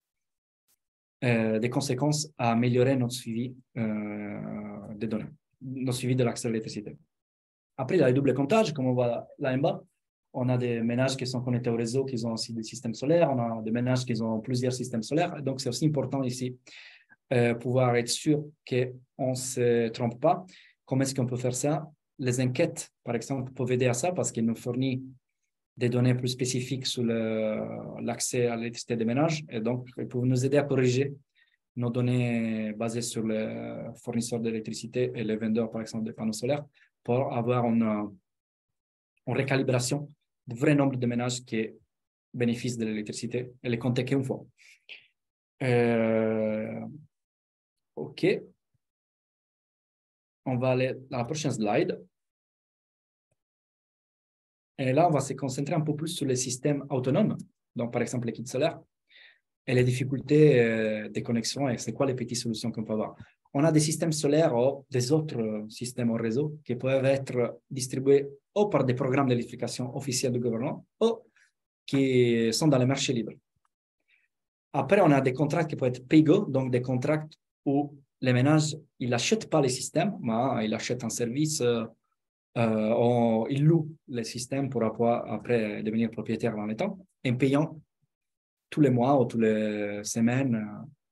des conséquences à améliorer notre suivi des données, notre suivi de l'accès à l'électricité. Après, il y a le double comptage, comme on voit là en bas. On a des ménages qui sont connectés au réseau, qui ont aussi des systèmes solaires. On a des ménages qui ont plusieurs systèmes solaires. Donc, c'est aussi important ici pouvoir être sûr qu'on ne se trompe pas. Comment est-ce qu'on peut faire ça? Les enquêtes, par exemple, peuvent aider à ça parce qu'ils nous fournissent des données plus spécifiques sur l'accès à l'électricité des ménages. Et donc, ils peuvent nous aider à corriger nos données basées sur les fournisseurs d'électricité et les vendeurs, par exemple, des panneaux solaires, pour avoir une récalibration du vrai nombre de ménages qui bénéficient de l'électricité et les compter qu'une fois. OK. On va aller dans la prochaine slide. Et là, on va se concentrer un peu plus sur les systèmes autonomes. Donc, par exemple, les kits solaires et les difficultés de connexion et c'est quoi les petites solutions qu'on peut avoir. On a des systèmes solaires ou des autres systèmes au réseau qui peuvent être distribués ou par des programmes d'électrification officiels du gouvernement ou qui sont dans les marchés libres. Après, on a des contrats qui peuvent être pay-go, donc des contrats où les ménages, ils n'achètent pas les systèmes, mais ils achètent un service, ils louent les systèmes pour après devenir propriétaires dans le temps, en payant tous les mois ou toutes les semaines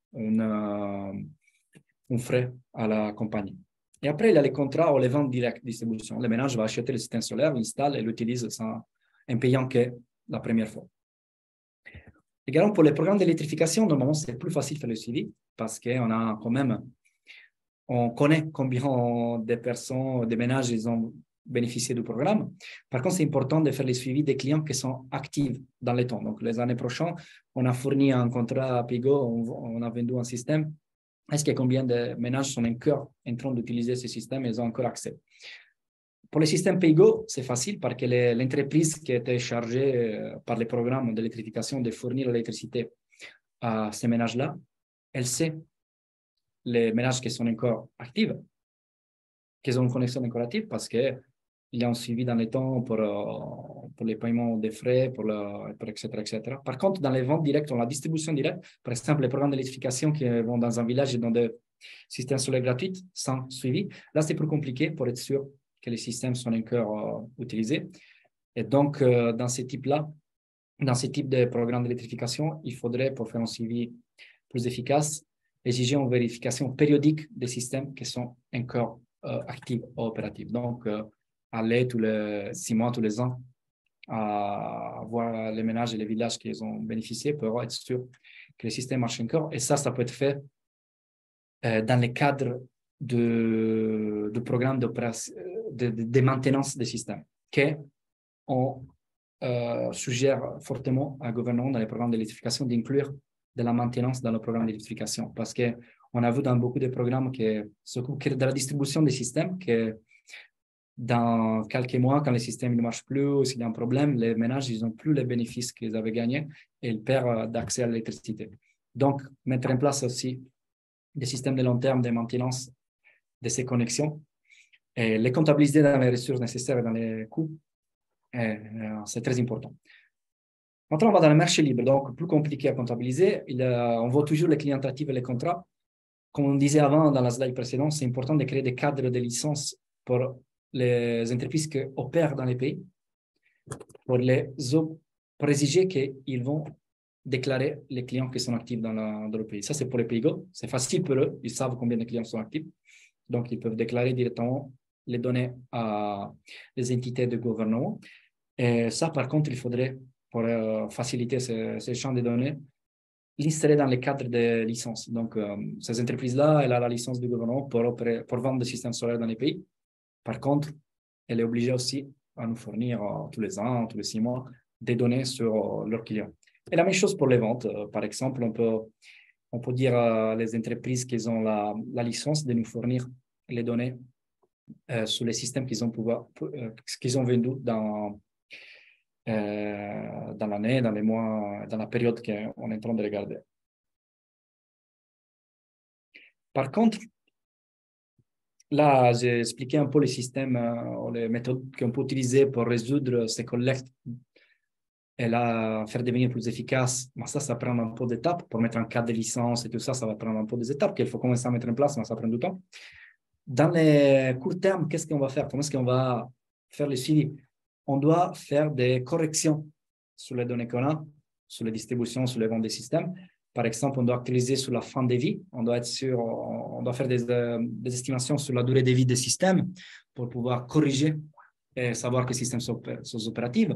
un frais à la compagnie. Et après, il y a les contrats ou les ventes directes distribution. Le ménage va acheter le système solaire, l'installe et l'utilise en payant que la première fois. Également, pour les programmes d'électrification, normalement, c'est plus facile de faire le suivi parce qu'on a quand même, on connaît combien de personnes, des ménages, ils ont bénéficié du programme. Par contre, c'est important de faire le suivi des clients qui sont actifs dans le temps. Donc, les années prochaines, on a fourni un contrat à Pigo, on a vendu un système. Est-ce que combien de ménages sont encore en train d'utiliser ce système et ils ont encore accès? Pour les systèmes PayGo, c'est facile parce que l'entreprise qui était chargée par les programmes d'électrification de fournir l'électricité à ces ménages-là, elle sait les ménages qui sont encore actifs, qui ont une connexion encore active parce qu'il y a un suivi dans le temps pour les paiements des frais, pour etc., etc. Par contre, dans les ventes directes, dans la distribution directe, par exemple, les programmes d'électrification qui vont dans un village et dans des systèmes solaires gratuits sans suivi, là, c'est plus compliqué pour être sûr que les systèmes sont encore utilisés. Et donc, dans ce type-là, dans ce type de programme d'électrification, il faudrait, pour faire un suivi plus efficace, exiger une vérification périodique des systèmes qui sont encore actifs ou opératifs. Donc, aller tous les 6 mois, tous les ans, à voir les ménages et les villages qui ont bénéficié pour être sûr que le système marche encore. Et ça peut être fait dans le cadre de programmes de maintenance des systèmes, qu'on suggère fortement au gouvernement dans les programmes d'électrification d'inclure de la maintenance dans le programme d'électrification. Parce qu'on a vu dans beaucoup de programmes qui s'occupent de la distribution des systèmes que dans quelques mois, quand le système ne marche plus ou s'il y a un problème, les ménages n'ont plus les bénéfices qu'ils avaient gagnés et ils perdent d'accès à l'électricité. Donc, mettre en place aussi des systèmes de long terme de maintenance de ces connexions et les comptabiliser dans les ressources nécessaires et dans les coûts, c'est très important. Maintenant, on va dans le marché libre, donc plus compliqué à comptabiliser. On voit toujours les clients actifs et les contrats. Comme on disait avant dans la slide précédente, c'est important de créer des cadres de licence pour les entreprises qui opèrent dans les pays, pour exiger qu'ils vont déclarer les clients qui sont actifs dans le pays. Ça, c'est pour les pays. C'est facile pour eux. Ils savent combien de clients sont actifs. Donc, ils peuvent déclarer directement les données à les entités de gouvernement. Et ça, par contre, il faudrait, pour faciliter ces champs de données, l'insérer dans le cadre des licences. Donc, ces entreprises-là, elles ont la licence du gouvernement pour vendre des systèmes solaires dans les pays. Par contre, elle est obligée aussi à nous fournir tous les ans, tous les 6 mois, des données sur leurs clients. Et la même chose pour les ventes. Par exemple, on peut dire à les entreprises qui ont la licence de nous fournir les données sur les systèmes qu'ils ont vendus dans l'année, dans les mois, dans la période qu'on est en train de regarder. Par contre, là, j'ai expliqué un peu les systèmes, les méthodes qu'on peut utiliser pour résoudre ces collectes et là, faire devenir plus efficace. Mais ça prend un peu d'étapes. Pour mettre un cadre de licence et tout ça, ça va prendre un peu des étapes qu'il faut commencer à mettre en place, mais ça prend du temps. Dans les courts termes, qu'est-ce qu'on va faire? Comment est-ce qu'on va faire le suivi? On doit faire des corrections sur les données qu'on a, sur les distributions, sur les ventes des systèmes. Par exemple, on doit actualiser sur la fin de vie. On doit être sûr, on doit faire des estimations sur la durée de vie des systèmes pour pouvoir corriger et savoir que les systèmes sont opératifs.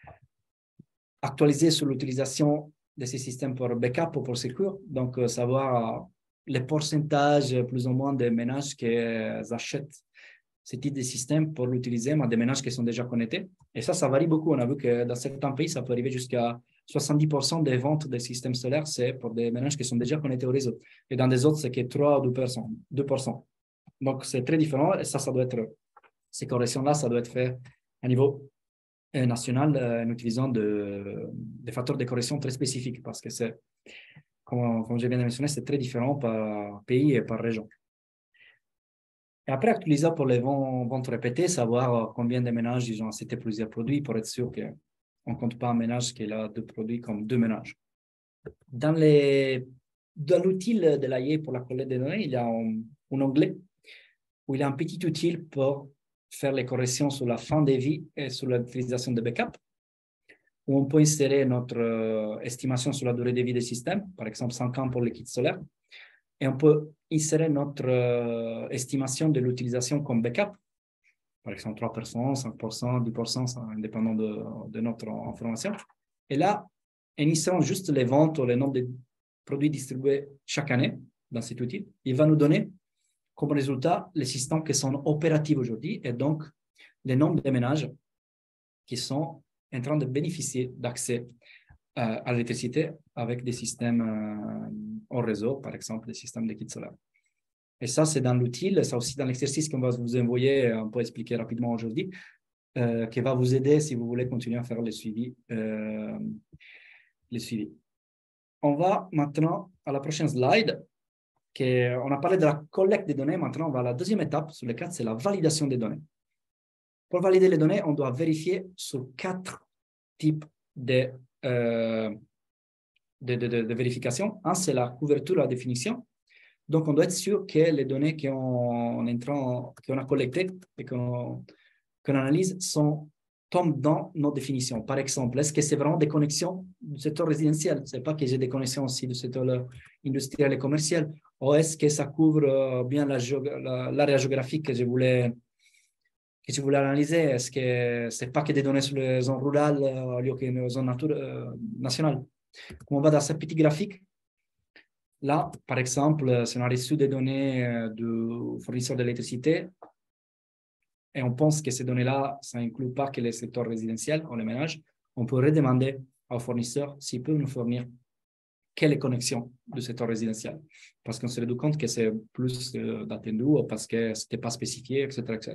Actualiser sur l'utilisation de ces systèmes pour backup ou pour secours. Donc, savoir les pourcentages plus ou moins des ménages qui achètent ce type de système pour l'utiliser, mais des ménages qui sont déjà connectés. Et ça varie beaucoup. On a vu que dans certains pays, ça peut arriver jusqu'à 70% des ventes des systèmes solaires, c'est pour des ménages qui sont déjà connectés au réseau. Et dans des autres, c'est que 3 ou 2%. Donc, c'est très différent. Et ça doit être, ces corrections-là, ça doit être fait à niveau national en utilisant des facteurs de correction très spécifiques parce que c'est, comme je viens de mentionner, c'est très différent par pays et par région. Et après, actualiser pour les ventes répétées, savoir combien de ménages ils ont acheté plusieurs produits pour être sûr qu'on ne compte pas un ménage qui a 2 produits comme 2 ménages. Dans l'outil de l'AIE pour la collecte des données, il y a un onglet où il y a un petit outil pour faire les corrections sur la fin de vie et sur l'utilisation de backup, où on peut insérer notre estimation sur la durée de vie des systèmes, par exemple 5 ans pour les kits solaires, et on peut insérer notre estimation de l'utilisation comme backup, par exemple 3%, 5%, 10%, ça, indépendant de notre information. Et là, en insérant juste les ventes ou le nombre de produits distribués chaque année dans cet outil, il va nous donner comme résultat les systèmes qui sont opératifs aujourd'hui et donc le nombre de ménages qui sont en train de bénéficier d'accès à l'électricité avec des systèmes au réseau, par exemple des systèmes de kits solaires. Et ça, c'est dans l'outil, ça aussi dans l'exercice qu'on va vous envoyer, on peut expliquer rapidement aujourd'hui, qui va vous aider si vous voulez continuer à faire le suivi. On va maintenant à la prochaine slide. On a parlé de la collecte des données, maintenant on va à la deuxième étape sur le cadre, c'est la validation des données. Pour valider les données, on doit vérifier sur 4 types de vérification. Un, c'est la couverture, la définition. Donc, on doit être sûr que les données qu'on a collectées et qu'on analyse tombent dans nos définitions. Par exemple, est-ce que c'est vraiment des connexions du secteur résidentiel? Ce n'est pas que j'ai des connexions aussi du secteur industriel et commercial. Ou est-ce que ça couvre bien l'area géographique que je voulais analyser? Est-ce que ce n'est pas que des données sur les zones rurales au lieu qu'une zone nationale? On va dans ce petit graphique. Là, par exemple, si on a reçu des données du fournisseur d'électricité et on pense que ces données-là, ça n'inclut pas que les secteurs résidentiels ou les ménages, on peut redemander au fournisseur s'il peut nous fournir quelles connexions du secteur résidentiel. Parce qu'on se rend compte que c'est plus d'attendu ou parce que ce n'était pas spécifié, etc., etc.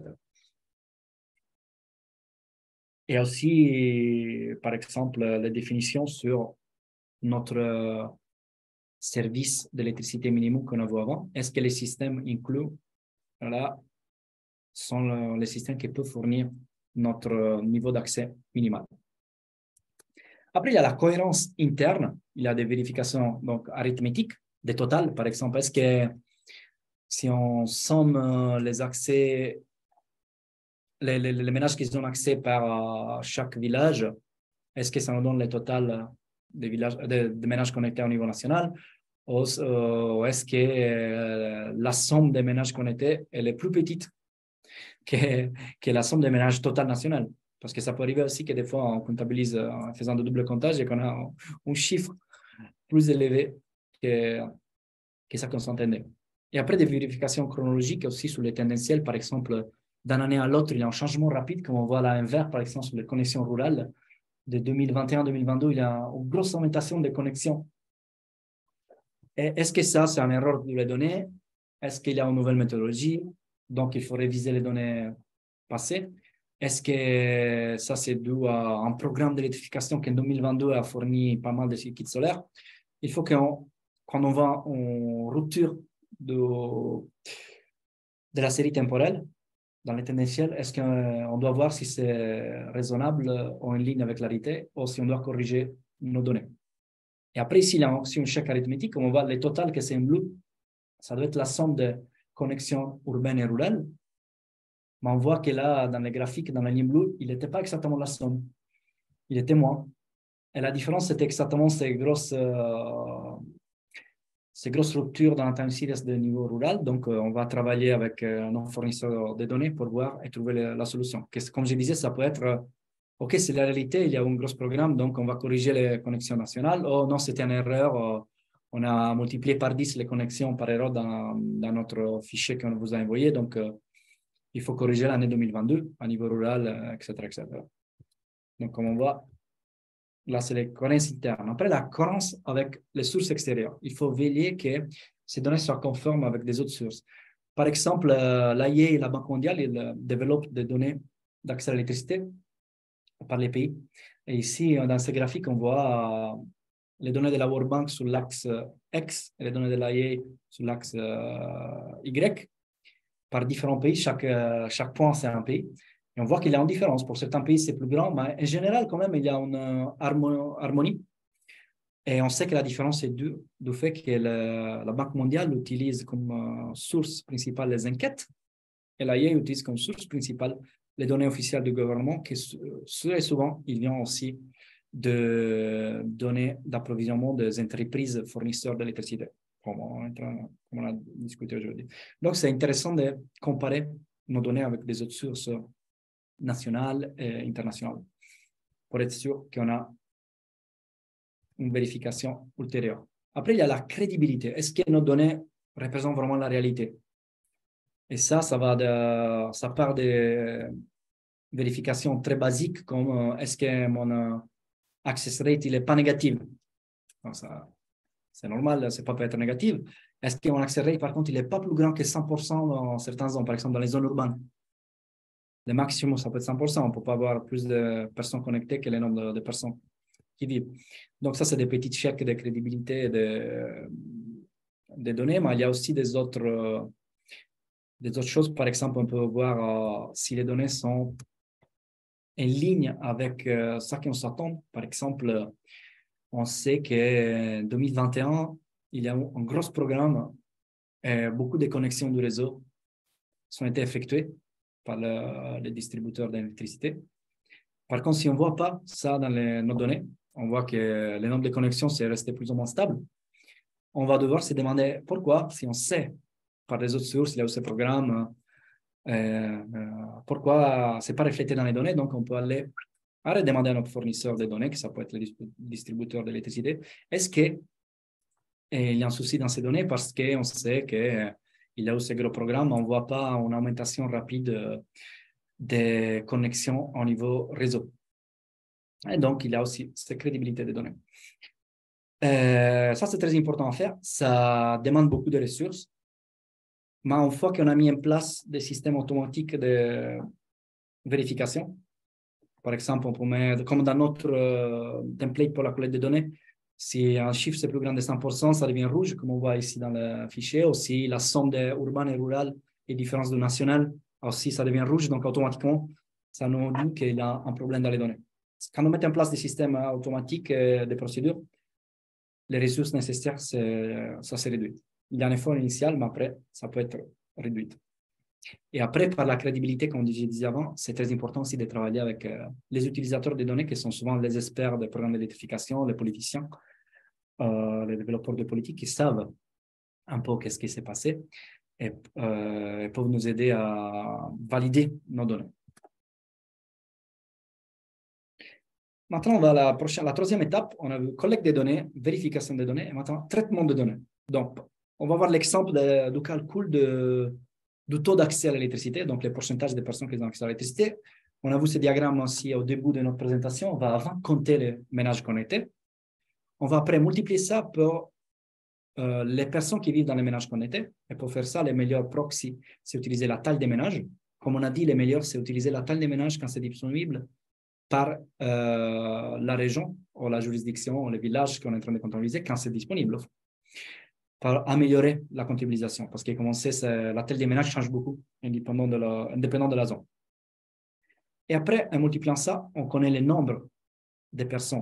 Et aussi, par exemple, les définitions sur notre service d'électricité minimum qu'on avait avant. Est-ce que les systèmes inclus là sont les systèmes qui peuvent fournir notre niveau d'accès minimal? Après, il y a la cohérence interne. Il y a des vérifications donc, arithmétiques, des totales. Par exemple, est-ce que si on somme les accès, les ménages qui ont accès par chaque village, est-ce que ça nous donne le total des ménages connectés au niveau national? Ou est-ce que la somme des ménages connectés elle est plus petite que la somme des ménages total national? Parce que ça peut arriver aussi que des fois, on comptabilise en faisant de double comptage et qu'on a un chiffre plus élevé que ça qu'on s'entendait. Et après, des vérifications chronologiques aussi sur les tendanciels. Par exemple, d'une année à l'autre, il y a un changement rapide, comme on voit là, inverse, par exemple, sur les connexions rurales. De 2021 à 2022, il y a une grosse augmentation des connexions. Est-ce que ça, c'est une erreur de les données? Est-ce qu'il y a une nouvelle méthodologie? Donc, il faut réviser les données passées. Est-ce que ça, c'est dû à un programme d'électrification qui en 2022 a fourni pas mal de circuits solaires? Il faut quand on va en rupture de la série temporelle, dans les tendanciels, est-ce qu'on doit voir si c'est raisonnable ou en ligne avec la réalité ou si on doit corriger nos données? Et après, ici, si on check arithmétique, on voit le total que c'est en bleu. Ça doit être la somme de connexions urbaines et rurales. Mais on voit que là, dans les graphiques, dans la ligne bleue, il n'était pas exactement la somme. Il était moins. Et la différence, c'était exactement ces grosses ruptures dans la time series de niveau rural. Donc, on va travailler avec nos fournisseurs de données pour voir et trouver la solution. Comme je disais, ça peut être, OK, c'est la réalité, il y a un gros programme, donc on va corriger les connexions nationales. Oh non, c'était une erreur. On a multiplié par 10 les connexions par erreur dans notre fichier qu'on vous a envoyé. Donc, il faut corriger l'année 2022 à niveau rural, etc., etc. Donc, comme on voit, là, c'est les cohérences internes. Après, la cohérence avec les sources extérieures. Il faut veiller que ces données soient conformes avec des autres sources. Par exemple, l'AIE et la Banque mondiale, ils développent des données d'accès à l'électricité par les pays. Et ici, dans ce graphique, on voit les données de la World Bank sur l'axe X et les données de l'AIE sur l'axe Y par différents pays. Chaque point, c'est un pays. Et on voit qu'il y a une différence. Pour certains pays, c'est plus grand, mais en général, quand même, il y a une harmonie. Et on sait que la différence est due du fait que la Banque mondiale utilise comme source principale les enquêtes et l'AIE utilise comme source principale les données officielles du gouvernement, qui souvent, il vient aussi de données d'approvisionnement des entreprises fournisseurs d'électricité, comme on a discuté aujourd'hui. Donc, c'est intéressant de comparer nos données avec des autres sources nationales et internationales pour être sûr qu'on a une vérification ultérieure. Après, il y a la crédibilité. Est-ce que nos données représentent vraiment la réalité? Et ça part de vérifications très basiques comme est-ce que mon access rate il n'est pas négatif? C'est normal, c'est pas peut être négatif. Est-ce que mon access rate, par contre, il n'est pas plus grand que 100% dans certaines zones, par exemple dans les zones urbaines? Le maximum, ça peut être 100%. On ne peut pas avoir plus de personnes connectées que le nombre de personnes qui vivent. Donc, ça, c'est des petits chèques de crédibilité des données, mais il y a aussi des autres choses. Par exemple, on peut voir si les données sont en ligne avec ce qu'on s'attend. Par exemple, on sait qu'en 2021, il y a un gros programme et beaucoup de connexions du réseau sont été effectuées par les distributeurs d'électricité. Par contre, si on ne voit pas ça dans nos données, on voit que le nombre de connexions c'est resté plus ou moins stable. On va devoir se demander pourquoi, si on sait par les autres sources, il y a aussi ce programme, pourquoi ce n'est pas reflété dans les données. Donc, on peut aller demander à notre fournisseur de données, que ça peut être le distributeur d'électricité, est-ce qu'il y a un souci dans ces données parce qu'on sait qu'il y a aussi ce gros programme, on ne voit pas une augmentation rapide des connexions au niveau réseau. Et donc, il y a aussi cette crédibilité des données. Ça, c'est très important à faire. Ça demande beaucoup de ressources. Mais une fois qu'on a mis en place des systèmes automatiques de vérification, par exemple, on peut mettre, comme dans notre template pour la collecte de données, si un chiffre c'est plus grand de 100%, ça devient rouge, comme on voit ici dans le fichier. Aussi, la somme de urbain et rural et différence de national, aussi, ça devient rouge. Donc, automatiquement, ça nous dit qu'il y a un problème dans les données. Quand on met en place des systèmes automatiques, des procédures, les ressources nécessaires, ça se réduit. Il y a un effort initial, mais après, ça peut être réduit. Et après, par la crédibilité, comme je disais avant, c'est très important aussi de travailler avec les utilisateurs des données, qui sont souvent les experts des programmes d'électrification, les politiciens, les développeurs de politique, qui savent un peu qu'est-ce qui s'est passé et peuvent nous aider à valider nos données. Maintenant, on va à la troisième étape. On a vu collecte des données, vérification des données et maintenant traitement de données. Donc, on va voir l'exemple du calcul du taux d'accès à l'électricité, donc les pourcentages des personnes qui ont accès à l'électricité. On a vu ce diagramme aussi au début de notre présentation. On va avant compter les ménages connectés. On va après multiplier ça par les personnes qui vivent dans les ménages connectés. Et pour faire ça, les meilleurs proxys, c'est utiliser la taille des ménages, comme on a dit, le meilleur, c'est utiliser la taille des ménages quand c'est disponible par la région ou la juridiction ou le village qu'on est en train de comptabiliser quand c'est disponible, pour améliorer la comptabilisation. Parce que, comme on sait, la taille des ménages change beaucoup, indépendant de la zone. Et après, en multipliant ça, on connaît le nombre de personnes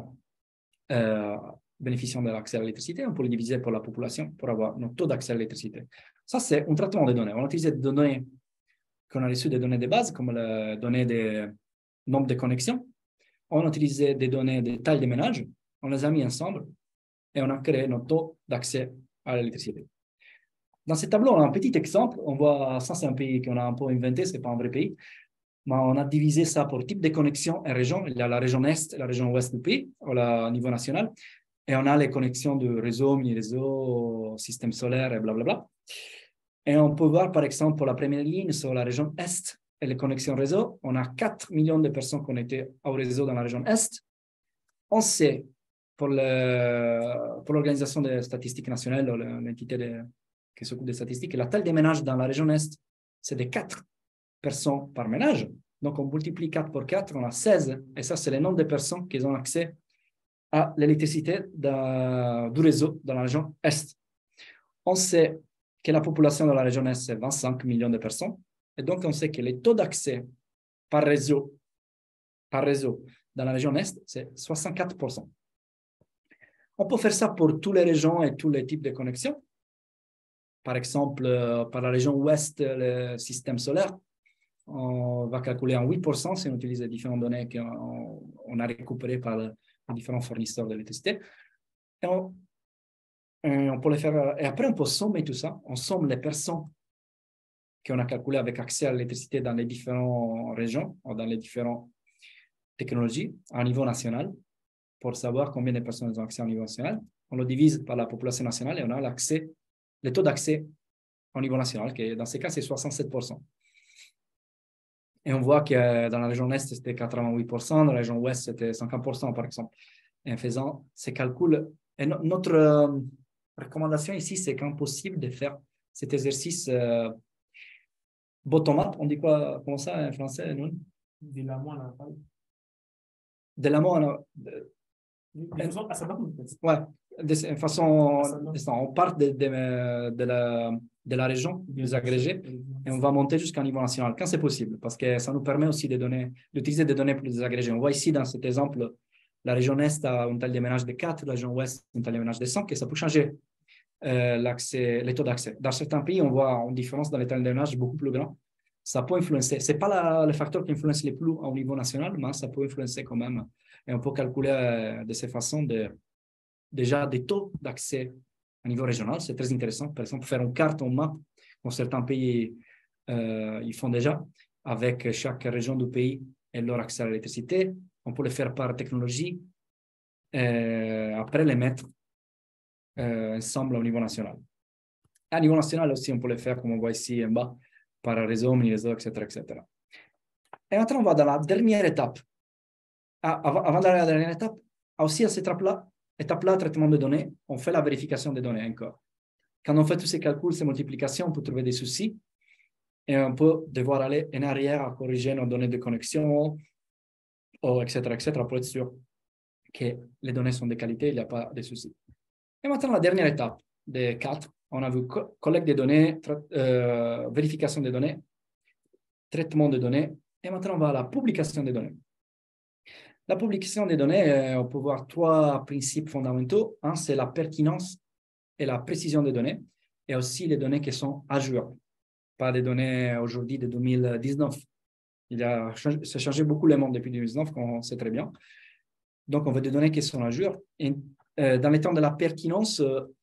bénéficiant de l'accès à l'électricité. On peut le diviser par la population pour avoir notre taux d'accès à l'électricité. Ça, c'est un traitement de données. On utilise des données qu'on a reçues, des données de base, comme les données de nombre de connexions. On a utilisé des données de taille des ménages, on les a mis ensemble et on a créé notre taux d'accès à l'électricité. Dans ce tableau, on a un petit exemple. On voit, ça c'est un pays qu'on a un peu inventé, ce n'est pas un vrai pays. Mais on a divisé ça pour type de connexion et région. Il y a la région Est et la région Ouest du pays, au niveau national. Et on a les connexions de réseau, mini-réseau, système solaire et blablabla. Et on peut voir, par exemple, pour la première ligne, sur la région Est et les connexions réseau, on a 4 millions de personnes connectées au réseau dans la région Est. On sait, pour l'Organisation des statistiques nationales, l'entité qui s'occupe des statistiques, la taille des ménages dans la région Est, c'est de 4 personnes par ménage. Donc, on multiplie 4 par 4, on a 16. Et ça, c'est le nombre de personnes qui ont accès à l'électricité du réseau dans la région Est. On sait que la population de la région Est, c'est 25 millions de personnes. Et donc, on sait que les taux d'accès par réseau dans la région Est, c'est 64%. On peut faire ça pour toutes les régions et tous les types de connexions. Par exemple, par la région Ouest, le système solaire, on va calculer en 8% si on utilise les différentes données qu'on a récupérées par les différents fournisseurs d'électricité. Et on peut le faire. Et après, on peut sommer tout ça. On somme les personnes qu'on a calculées avec accès à l'électricité dans les différentes régions ou dans les différentes technologies à niveau national pour savoir combien de personnes ont accès au niveau national. On le divise par la population nationale et on a le taux d'accès au niveau national, qui dans ces cas, c'est 67%. Et on voit que dans la région Est, c'était 88%, dans la région Ouest, c'était 50%, par exemple. Et en faisant ces calculs, et notre recommandation ici, c'est quand possible de faire cet exercice bottom-up. On dit quoi, comment ça en français, non? De l'amont à l'aval. De l'amont à ouais, de façon, on part de la région, des agrégés, et on va monter jusqu'au niveau national, quand c'est possible, parce que ça nous permet aussi d'utiliser des données plus agrégées. On voit ici, dans cet exemple, la région Est a une taille de ménage de 4, la région Ouest une taille de ménage de 5, et ça peut changer les taux d'accès. Dans certains pays, on voit une différence dans les tailles de ménage beaucoup plus grand. Ça peut influencer. Ce n'est pas le facteur qui influence le plus au niveau national, mais ça peut influencer quand même. Et on peut calculer de cette façon déjà des taux d'accès au niveau régional. C'est très intéressant. Par exemple, faire une carte, une map, comme certains pays ils font déjà, avec chaque région du pays et leur accès à l'électricité. On peut le faire par technologie. Après, les mettre ensemble au niveau national. À niveau national aussi, on peut le faire, comme on voit ici en bas, par réseau, mini-réseau, etc., etc. Et maintenant, on va dans la dernière étape. Avant d'aller à la dernière étape, aussi à cette étape-là, traitement de données, on fait la vérification des données encore. Quand on fait tous ces calculs, ces multiplications, on peut trouver des soucis et on peut devoir aller en arrière à corriger nos données de connexion, etc., etc., pour être sûr que les données sont de qualité, il n'y a pas de soucis. Et maintenant, la dernière étape des 4, on a vu collecte des données, vérification des données, traitement des données, et maintenant on va à la publication des données. La publication des données, on peut voir 3 principes fondamentaux. Un, c'est la pertinence et la précision des données, et aussi les données qui sont à jour, pas des données aujourd'hui de 2019. Ça a changé beaucoup le monde depuis 2019, qu'on sait très bien. Donc, on veut des données qui sont à jour. Et dans les temps de la pertinence,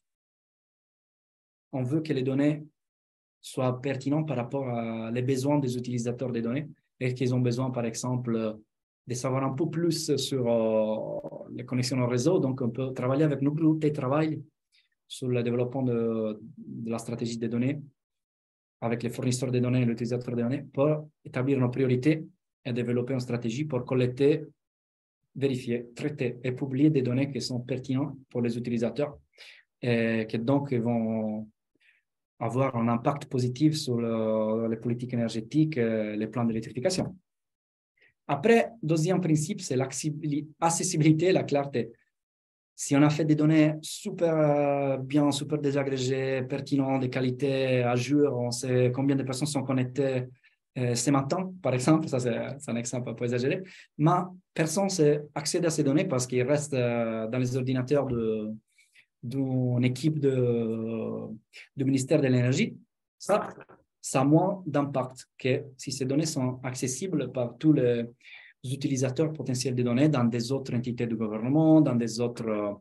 on veut que les données soient pertinentes par rapport aux besoins des utilisateurs des données et qu'ils ont besoin, par exemple, de savoir un peu plus sur les connexions au réseau. Donc, on peut travailler avec nos groupes de travail sur le développement de la stratégie des données avec les fournisseurs de données et les utilisateurs de données pour établir nos priorités et développer une stratégie pour collecter, vérifier, traiter et publier des données qui sont pertinentes pour les utilisateurs et qui donc vont avoir un impact positif sur les politiques énergétiques, les plans d'électrification. Après, deuxième principe, c'est l'accessibilité et la clarté. Si on a fait des données super bien, super désagrégées, pertinentes, de qualité, à jour, on sait combien de personnes sont connectées ce matin, par exemple, ça c'est un exemple un peu exagéré, mais personne ne accède à ces données parce qu'ils restent dans les ordinateurs d'une équipe du ministère de l'Énergie. Ça a moins d'impact que si ces données sont accessibles par tous les utilisateurs potentiels des données dans des autres entités du gouvernement, dans des autres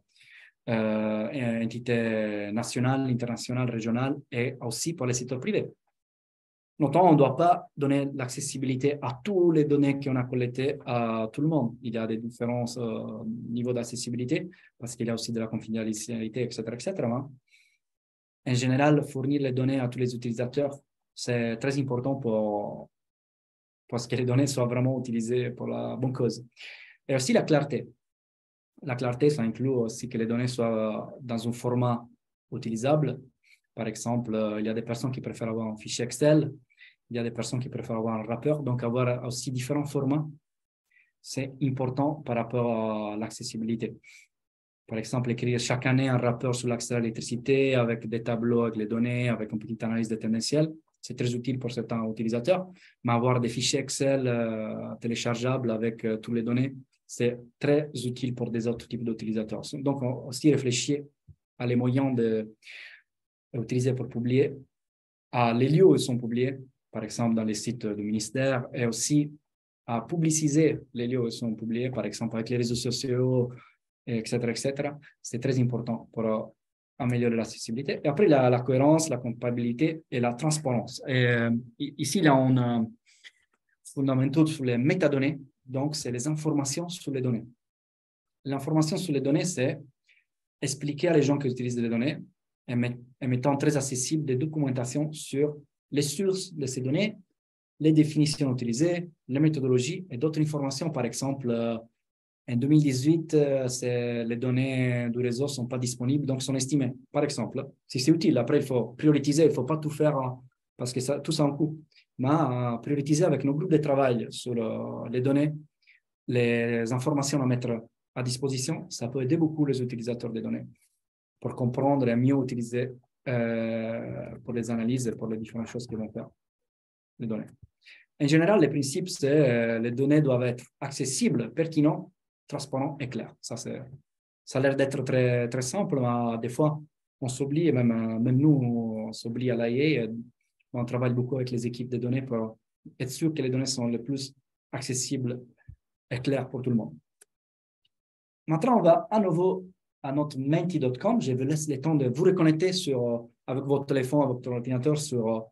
entités nationales, internationales, régionales et aussi pour les secteurs privés. Notamment, on ne doit pas donner l'accessibilité à toutes les données qu'on a collectées à tout le monde. Il y a des différents niveaux d'accessibilité parce qu'il y a aussi de la confidentialité, etc., etc. En général, fournir les données à tous les utilisateurs, c'est très important pour que les données soient vraiment utilisées pour la bonne cause. Et aussi la clarté. La clarté, ça inclut aussi que les données soient dans un format utilisable. Par exemple, il y a des personnes qui préfèrent avoir un fichier Excel, il y a des personnes qui préfèrent avoir un rapport, donc avoir aussi différents formats, c'est important par rapport à l'accessibilité. Par exemple, écrire chaque année un rapport sur l'accès à l'électricité avec des tableaux, avec les données, avec une petite analyse de tendancielle, c'est très utile pour certains utilisateurs, mais avoir des fichiers Excel téléchargeables avec toutes les données, c'est très utile pour des autres types d'utilisateurs. Donc, on aussi réfléchir à les moyens d'utiliser pour publier, à les lieux où ils sont publiés, par exemple dans les sites du ministère, et aussi à publiciser les lieux où ils sont publiés, par exemple avec les réseaux sociaux, etc., etc. C'est très important pour améliorer l'accessibilité. Et après, la cohérence, la compatibilité et la transparence. Et, ici, là, on a fondamentaux sur les métadonnées. Donc, c'est les informations sur les données. L'information sur les données, c'est expliquer à les gens qui utilisent les données et mettant très accessible des documentations sur les sources de ces données, les définitions utilisées, les méthodologies et d'autres informations. Par exemple, en 2018, les données du réseau ne sont pas disponibles, donc sont estimées. Par exemple, si c'est utile, après, il faut prioriser, il ne faut pas tout faire parce que tout ça a un coût. Mais prioriser avec nos groupes de travail sur les données, les informations à mettre à disposition, ça peut aider beaucoup les utilisateurs des données pour comprendre et mieux utiliser pour les analyses et pour les différentes choses qu'ils vont faire, les données. En général, les principes, c'est les données doivent être accessibles, pertinentes, transparentes et claires. Ça a l'air d'être très, très simple, mais des fois, on s'oublie, et même nous, on s'oublie à l'AIE. On travaille beaucoup avec les équipes de données pour être sûr que les données sont les plus accessibles et claires pour tout le monde. Maintenant, on va à nouveau à notre menti.com. Je vous laisse le temps de vous reconnecter avec votre téléphone, avec votre ordinateur sur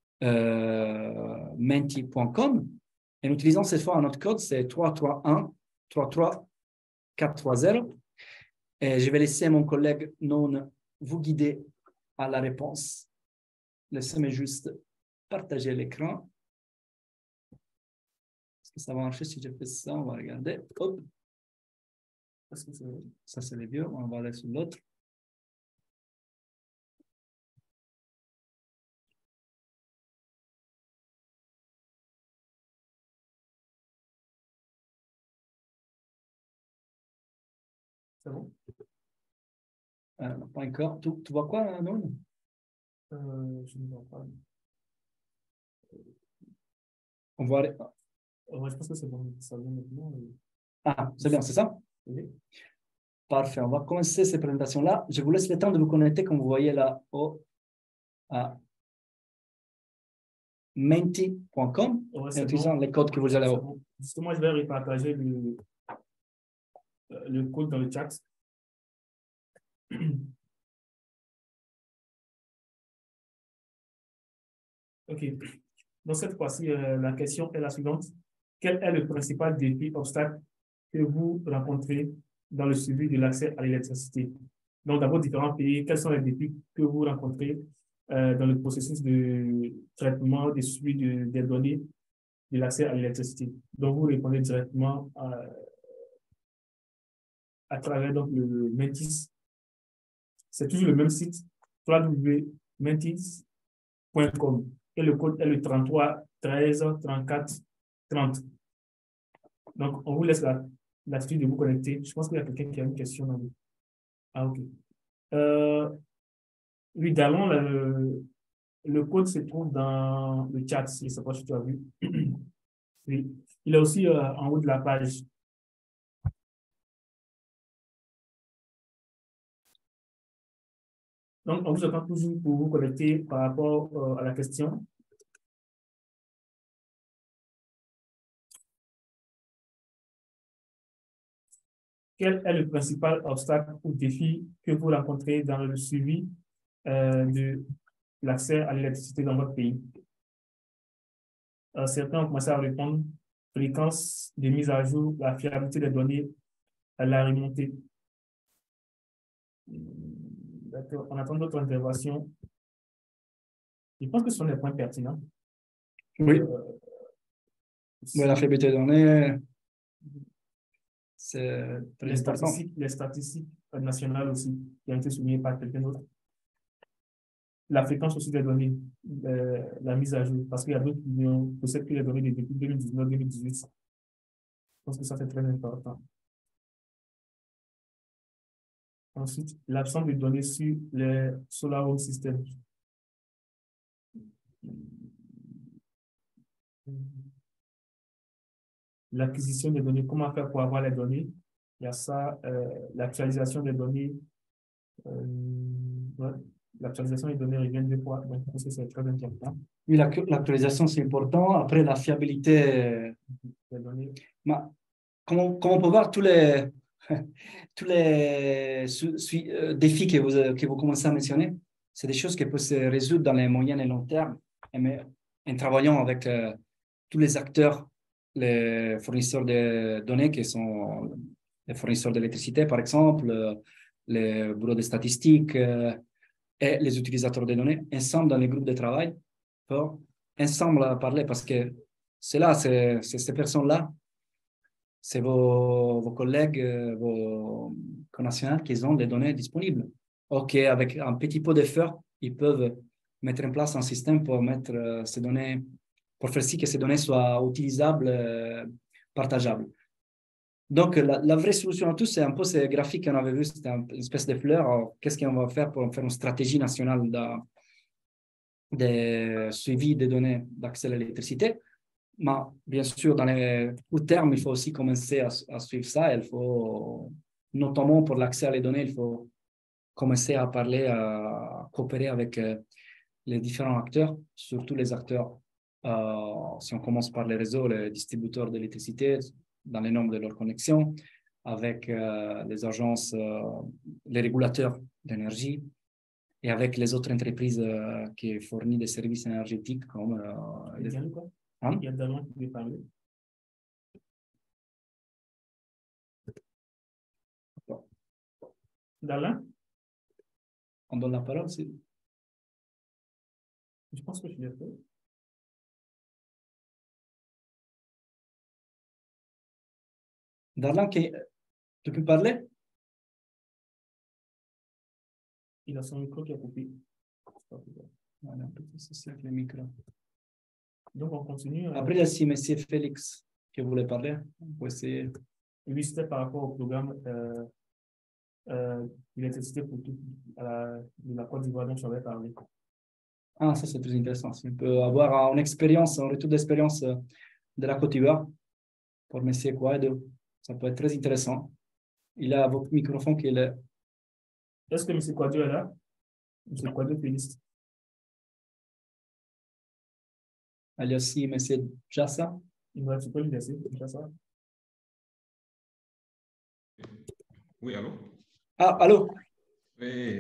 menti.com. Et nous utilisons cette fois notre code, c'est 331-33430. Et je vais laisser mon collègue Non vous guider à la réponse. Laissez-moi juste partager l'écran. Est-ce que ça va marcher si je fais ça? On va regarder. Hop. Ça, c'est les vieux. On va aller sur l'autre. C'est bon? Pas encore. Tu vois quoi, Non? Je ne vois pas. On voit. Ouais, je pense que c'est bon. Ça vient maintenant. Ah, c'est bien, c'est ça? Oui. Parfait. On va commencer cette présentation-là. Je vous laisse le temps de vous connecter, comme vous voyez là-haut, à menti.com Ouais, en utilisant bon. les codes que vous allez avoir. Bon. Justement, je vais repartager le code dans le chat. OK. Donc, cette fois-ci, la question est la suivante. Quel est le principal défi, obstacle que vous rencontrez dans le suivi de l'accès à l'électricité? Donc, dans vos différents pays, quels sont les défis que vous rencontrez dans le processus de traitement, de suivi des données de l'accès à l'électricité? Donc, vous répondez directement à travers donc, le Mentis. C'est toujours le même site, www.mentis.com. .com. Et le code est le 33 13 34 30. Donc, on vous laisse l'attitude de vous connecter. Je pense qu'il y a quelqu'un qui a une question. Ah, OK. Oui, Dalon, le code se trouve dans le chat, si c'est pas si tu as vu. Oui. Il est aussi en haut de la page. Donc, on vous attend toujours pour vous connecter par rapport à la question. Quel est le principal obstacle ou défi que vous rencontrez dans le suivi de l'accès à l'électricité dans votre pays? Certains ont commencé à répondre: fréquence de mise à jour, la fiabilité des données, la remontée. D'accord. On attend d'autres interventions. Je pense que ce sont des points pertinents. Oui. La fiabilité des données, c'est très important. Les statistiques nationales aussi, qui ont été soulignées par quelqu'un d'autre. La fréquence aussi des données, la mise à jour, parce qu'il y a d'autres qui possèdent que les données depuis 2019-2018. Je pense que ça, c'est très important. Ensuite, l'absence de données sur les Solar Home Systems. L'acquisition des données, comment faire pour avoir les données? Il y a ça, l'actualisation des données. Ouais, l'actualisation des données revient 2 fois, donc ça, c'est très important. Oui, l'actualisation, c'est important. Après, la fiabilité des données. Comme on peut voir, tous les défis que vous commencez à mentionner, c'est des choses qui peuvent se résoudre dans les moyens et long terme, mais en travaillant avec tous les acteurs, les fournisseurs de données qui sont les fournisseurs d'électricité, par exemple, les bureaux de statistiques et les utilisateurs de données, ensemble dans les groupes de travail, pour ensemble parler, parce que c'est ces personnes-là, c'est vos collègues, vos connaissances qui ont les données disponibles. OK, avec un petit peu d'effort, ils peuvent mettre en place un système pour mettre ces données, pour faire si que ces données soient utilisables, partageables. Donc, la vraie solution à tout, c'est un peu ces graphiques qu'on avait vu, c'était une espèce de fleur. Qu'est-ce qu'on va faire pour faire une stratégie nationale de suivi des données d'accès à l'électricité? Mais bien sûr, dans les court terme, il faut aussi commencer à suivre ça. Il faut, notamment pour l'accès à les données, il faut commencer à parler, à coopérer avec les différents acteurs, surtout les acteurs, si on commence par les réseaux, les distributeurs d'électricité, dans les nombres de leurs connexions, avec les agences, les régulateurs d'énergie, et avec les autres entreprises qui fournissent des services énergétiques comme les... Il y a Dalon qui veut parler. Dalon? On donne la parole, c'est... Je pense que je l'ai fait. Darlan, tu peux parler? Il a son micro qui a coupé. Voilà, un petit souci avec le micro. Donc, on continue. Après, il y a aussi M. Félix qui voulait parler. Vous essayer. Oui, c'était par rapport au programme d'électricité pour tout de la Côte d'Ivoire dont j'avais parlé. Ah, ça, c'est très intéressant. Si on peut avoir une expérience, un retour d'expérience de la Côte d'Ivoire pour M. Kouadio, ça peut être très intéressant. Il a votre microphone qui est... Est-ce que M. Kouadio est là? M. Kouadio Félix. Il y a aussi M. Jassa. Tu peux le laisser, Jassa. Oui, allô? Ah, allô? Oui.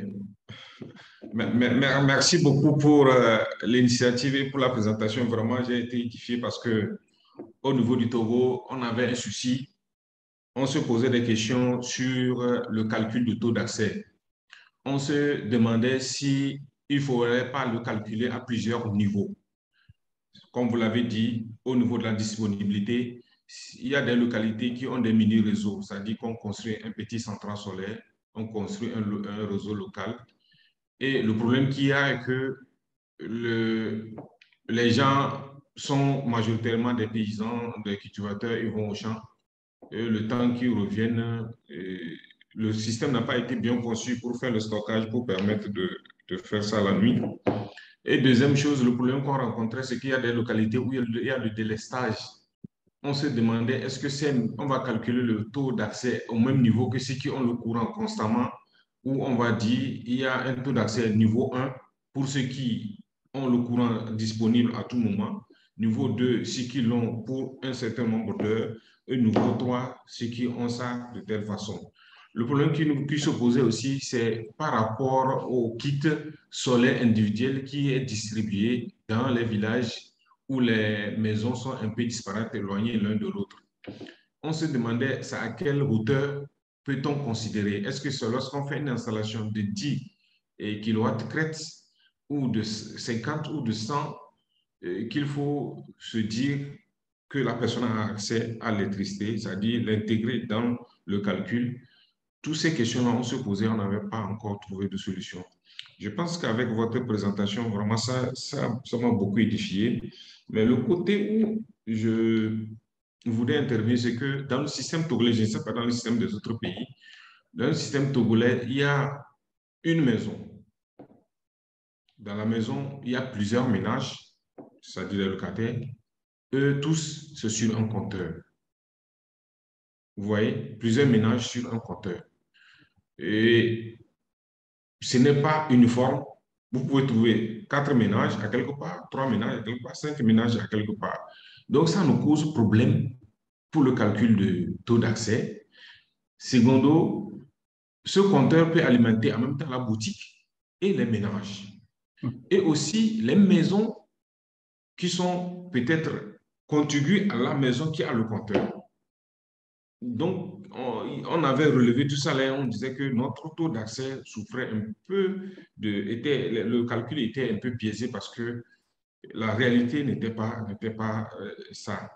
Merci beaucoup pour l'initiative et pour la présentation. Vraiment, j'ai été édifié parce que au niveau du Togo, on avait un souci. On se posait des questions sur le calcul du taux d'accès. On se demandait si il ne faudrait pas le calculer à plusieurs niveaux. Comme vous l'avez dit, au niveau de la disponibilité, il y a des localités qui ont des mini-réseaux, c'est-à-dire qu'on construit un petit central solaire, on construit un réseau local. Et le problème qu'il y a est que les gens sont majoritairement des paysans, des cultivateurs, ils vont au champ. Et le temps qu'ils reviennent, le système n'a pas été bien conçu pour faire le stockage, pour permettre de faire ça la nuit. Et deuxième chose, le problème qu'on rencontrait, c'est qu'il y a des localités où il y a le délestage. On se demandait, est-ce que on va calculer le taux d'accès au même niveau que ceux qui ont le courant constamment, ou on va dire, il y a un taux d'accès niveau 1 pour ceux qui ont le courant disponible à tout moment, niveau 2, ceux qui l'ont pour un certain nombre d'heures, et niveau 3, ceux qui ont ça de telle façon. Le problème qui se posait aussi, c'est par rapport au kit solaire individuel qui est distribué dans les villages où les maisons sont un peu disparates, éloignées l'un de l'autre. On se demandait ça à quelle hauteur peut-on considérer? Est-ce que c'est lorsqu'on fait une installation de 10 kW crête ou de 50 ou de 100 qu'il faut se dire que la personne a accès à l'électricité, c'est-à-dire l'intégrer dans le calcul? Toutes ces questions-là, on se posait, on n'avait pas encore trouvé de solution. Je pense qu'avec votre présentation, vraiment, ça m'a beaucoup édifié. Mais le côté où je voulais intervenir, c'est que dans le système togolais, je ne sais pas dans le système des autres pays, dans le système togolais, il y a une maison. Dans la maison, il y a plusieurs ménages, c'est-à-dire les locataires. Eux tous, c'est sur un compteur. Vous voyez, plusieurs ménages sur un compteur. Et ce n'est pas uniforme. Vous pouvez trouver 4 ménages à quelque part, 3 ménages à quelque part, 5 ménages à quelque part. Donc, ça nous cause problème pour le calcul de taux d'accès. Secondo, ce compteur peut alimenter en même temps la boutique et les ménages. Et aussi les maisons qui sont peut-être contiguës à la maison qui a le compteur. Donc, on avait relevé tout ça là, on disait que notre taux d'accès souffrait un peu le calcul était un peu biaisé parce que la réalité n'était pas ça.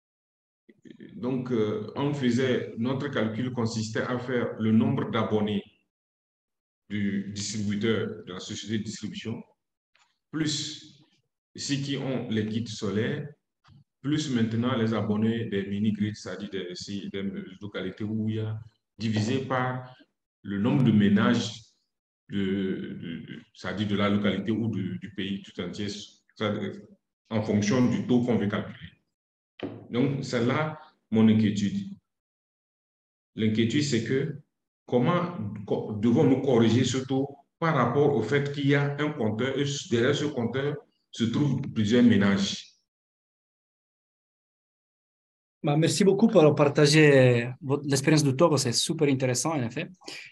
Donc, notre calcul consistait à faire le nombre d'abonnés du distributeur, de la société de distribution, plus ceux qui ont les kits solaires, plus maintenant les abonnés des mini-grids, c'est-à-dire des localités où il y a divisé par le nombre de ménages, c'est-à-dire de la localité ou du pays tout entier, en fonction du taux qu'on veut calculer. Donc, c'est là mon inquiétude. L'inquiétude, c'est que comment devons-nous corriger ce taux par rapport au fait qu'il y a un compteur et derrière ce compteur se trouvent plusieurs ménages. Bah, merci beaucoup pour partager l'expérience du Togo, c'est super intéressant en effet.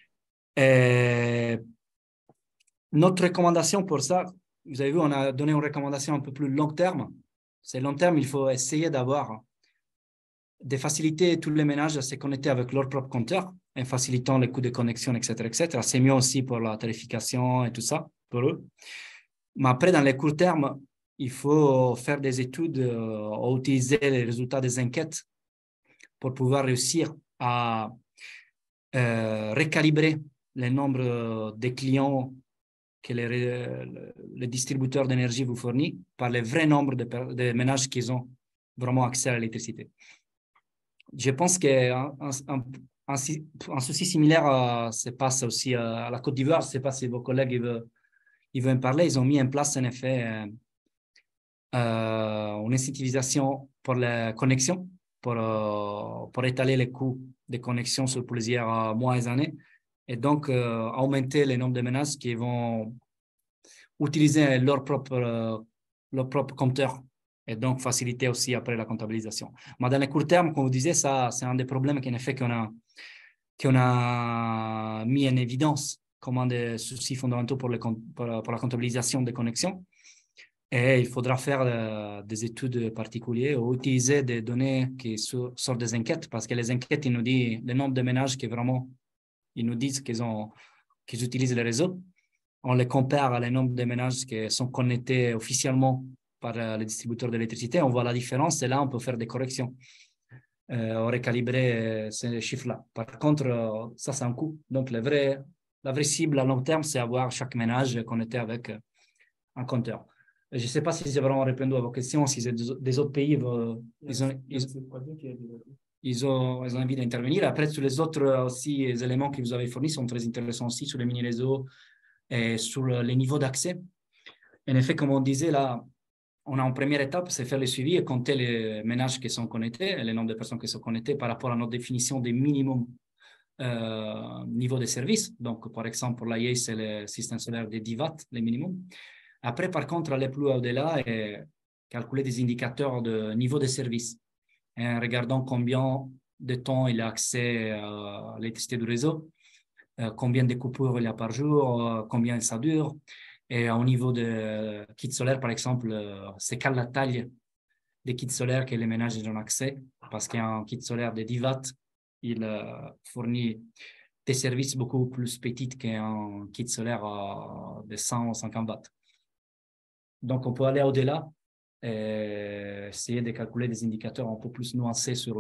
Et notre recommandation pour ça, vous avez vu, on a donné une recommandation un peu plus long terme. C'est long terme, il faut essayer d'avoir de faciliter tous les ménages à se connecter avec leur propre compteur en facilitant les coûts de connexion, etc., etc. C'est mieux aussi pour la tarification et tout ça, pour eux. Mais après, dans les court termes, il faut faire des études, utiliser les résultats des enquêtes pour pouvoir réussir à recalibrer le nombre de clients que les distributeurs d'énergie vous fournissent par le vrai nombre de ménages qui ont vraiment accès à l'électricité. Je pense qu'un souci similaire se passe aussi à la Côte d'Ivoire. Je ne sais pas si vos collègues ils veulent en parler. Ils ont mis en place en effet une incentivisation pour la connexion, pour étaler les coûts de connexion sur plusieurs mois et années, et donc augmenter le nombre de ménages qui vont utiliser leur propre compteur et donc faciliter aussi après la comptabilisation. Mais dans le court terme, comme vous disiez, ça, c'est un des problèmes qu'en effet qu'on a mis en évidence comme un des soucis fondamentaux pour la comptabilisation des connexions. Et il faudra faire des études particulières ou utiliser des données qui sortent des enquêtes, parce que les enquêtes, ils nous disent le nombre de ménages qui vraiment, ils nous disent qu'ils utilisent le réseau. On les compare à le nombre de ménages qui sont connectés officiellement par les distributeurs d'électricité. On voit la différence et là, on peut faire des corrections. On recalibrer ces chiffres-là. Par contre, ça, c'est un coût. Donc, la vraie cible à long terme, c'est avoir chaque ménage connecté avec un compteur. Je ne sais pas si j'ai vraiment répondu à vos questions, si des autres pays, ils ont envie d'intervenir. Après, sur les autres aussi éléments que vous avez fournis sont très intéressants aussi sur les mini-réseaux et sur les niveaux d'accès. En effet, comme on disait là, on a en première étape, c'est faire le suivi et compter les ménages qui sont connectés, le nombre de personnes qui sont connectées par rapport à notre définition des minimums niveau de service. Donc, par exemple, pour l'AIE, c'est le système solaire de 10 watts, le minimum. Après, par contre, aller plus au-delà et calculer des indicateurs de niveau de service, en regardant combien de temps il a accès à l'électricité du réseau, combien de coupures il y a par jour, combien ça dure. Et au niveau de kits solaires, par exemple, c'est quelle la taille des kits solaires que les ménages ont accès, parce qu'un kit solaire de 10 watts, il fournit des services beaucoup plus petits qu'un kit solaire de 150 watts. Donc, on peut aller au-delà et essayer de calculer des indicateurs un peu plus nuancés sur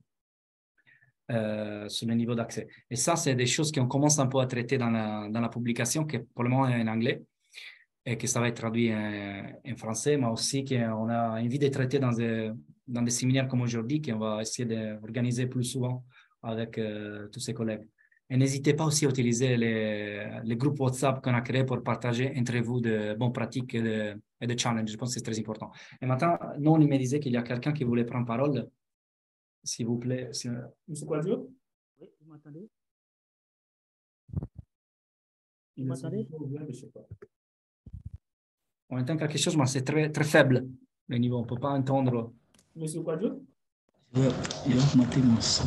le niveau d'accès. Et ça, c'est des choses qu'on commence un peu à traiter dans la publication, qui pour le moment est en anglais, et que ça va être traduit en français, mais aussi qu'on a envie de traiter dans des séminaires comme aujourd'hui, qu'on va essayer d'organiser plus souvent avec tous ses collègues. Et n'hésitez pas aussi à utiliser les groupes WhatsApp qu'on a créés pour partager entre vous de bonnes pratiques et de challenges. Je pense que c'est très important. Et maintenant, non, il me disait qu'il y a quelqu'un qui voulait prendre parole. S'il vous plaît. Monsieur Quadio? Oui, vous m'entendez? Vous m'entendez? On entend quelque chose, mais c'est très, très faible, le niveau. On ne peut pas entendre. Monsieur Quadio? Je vais augmenter mon son.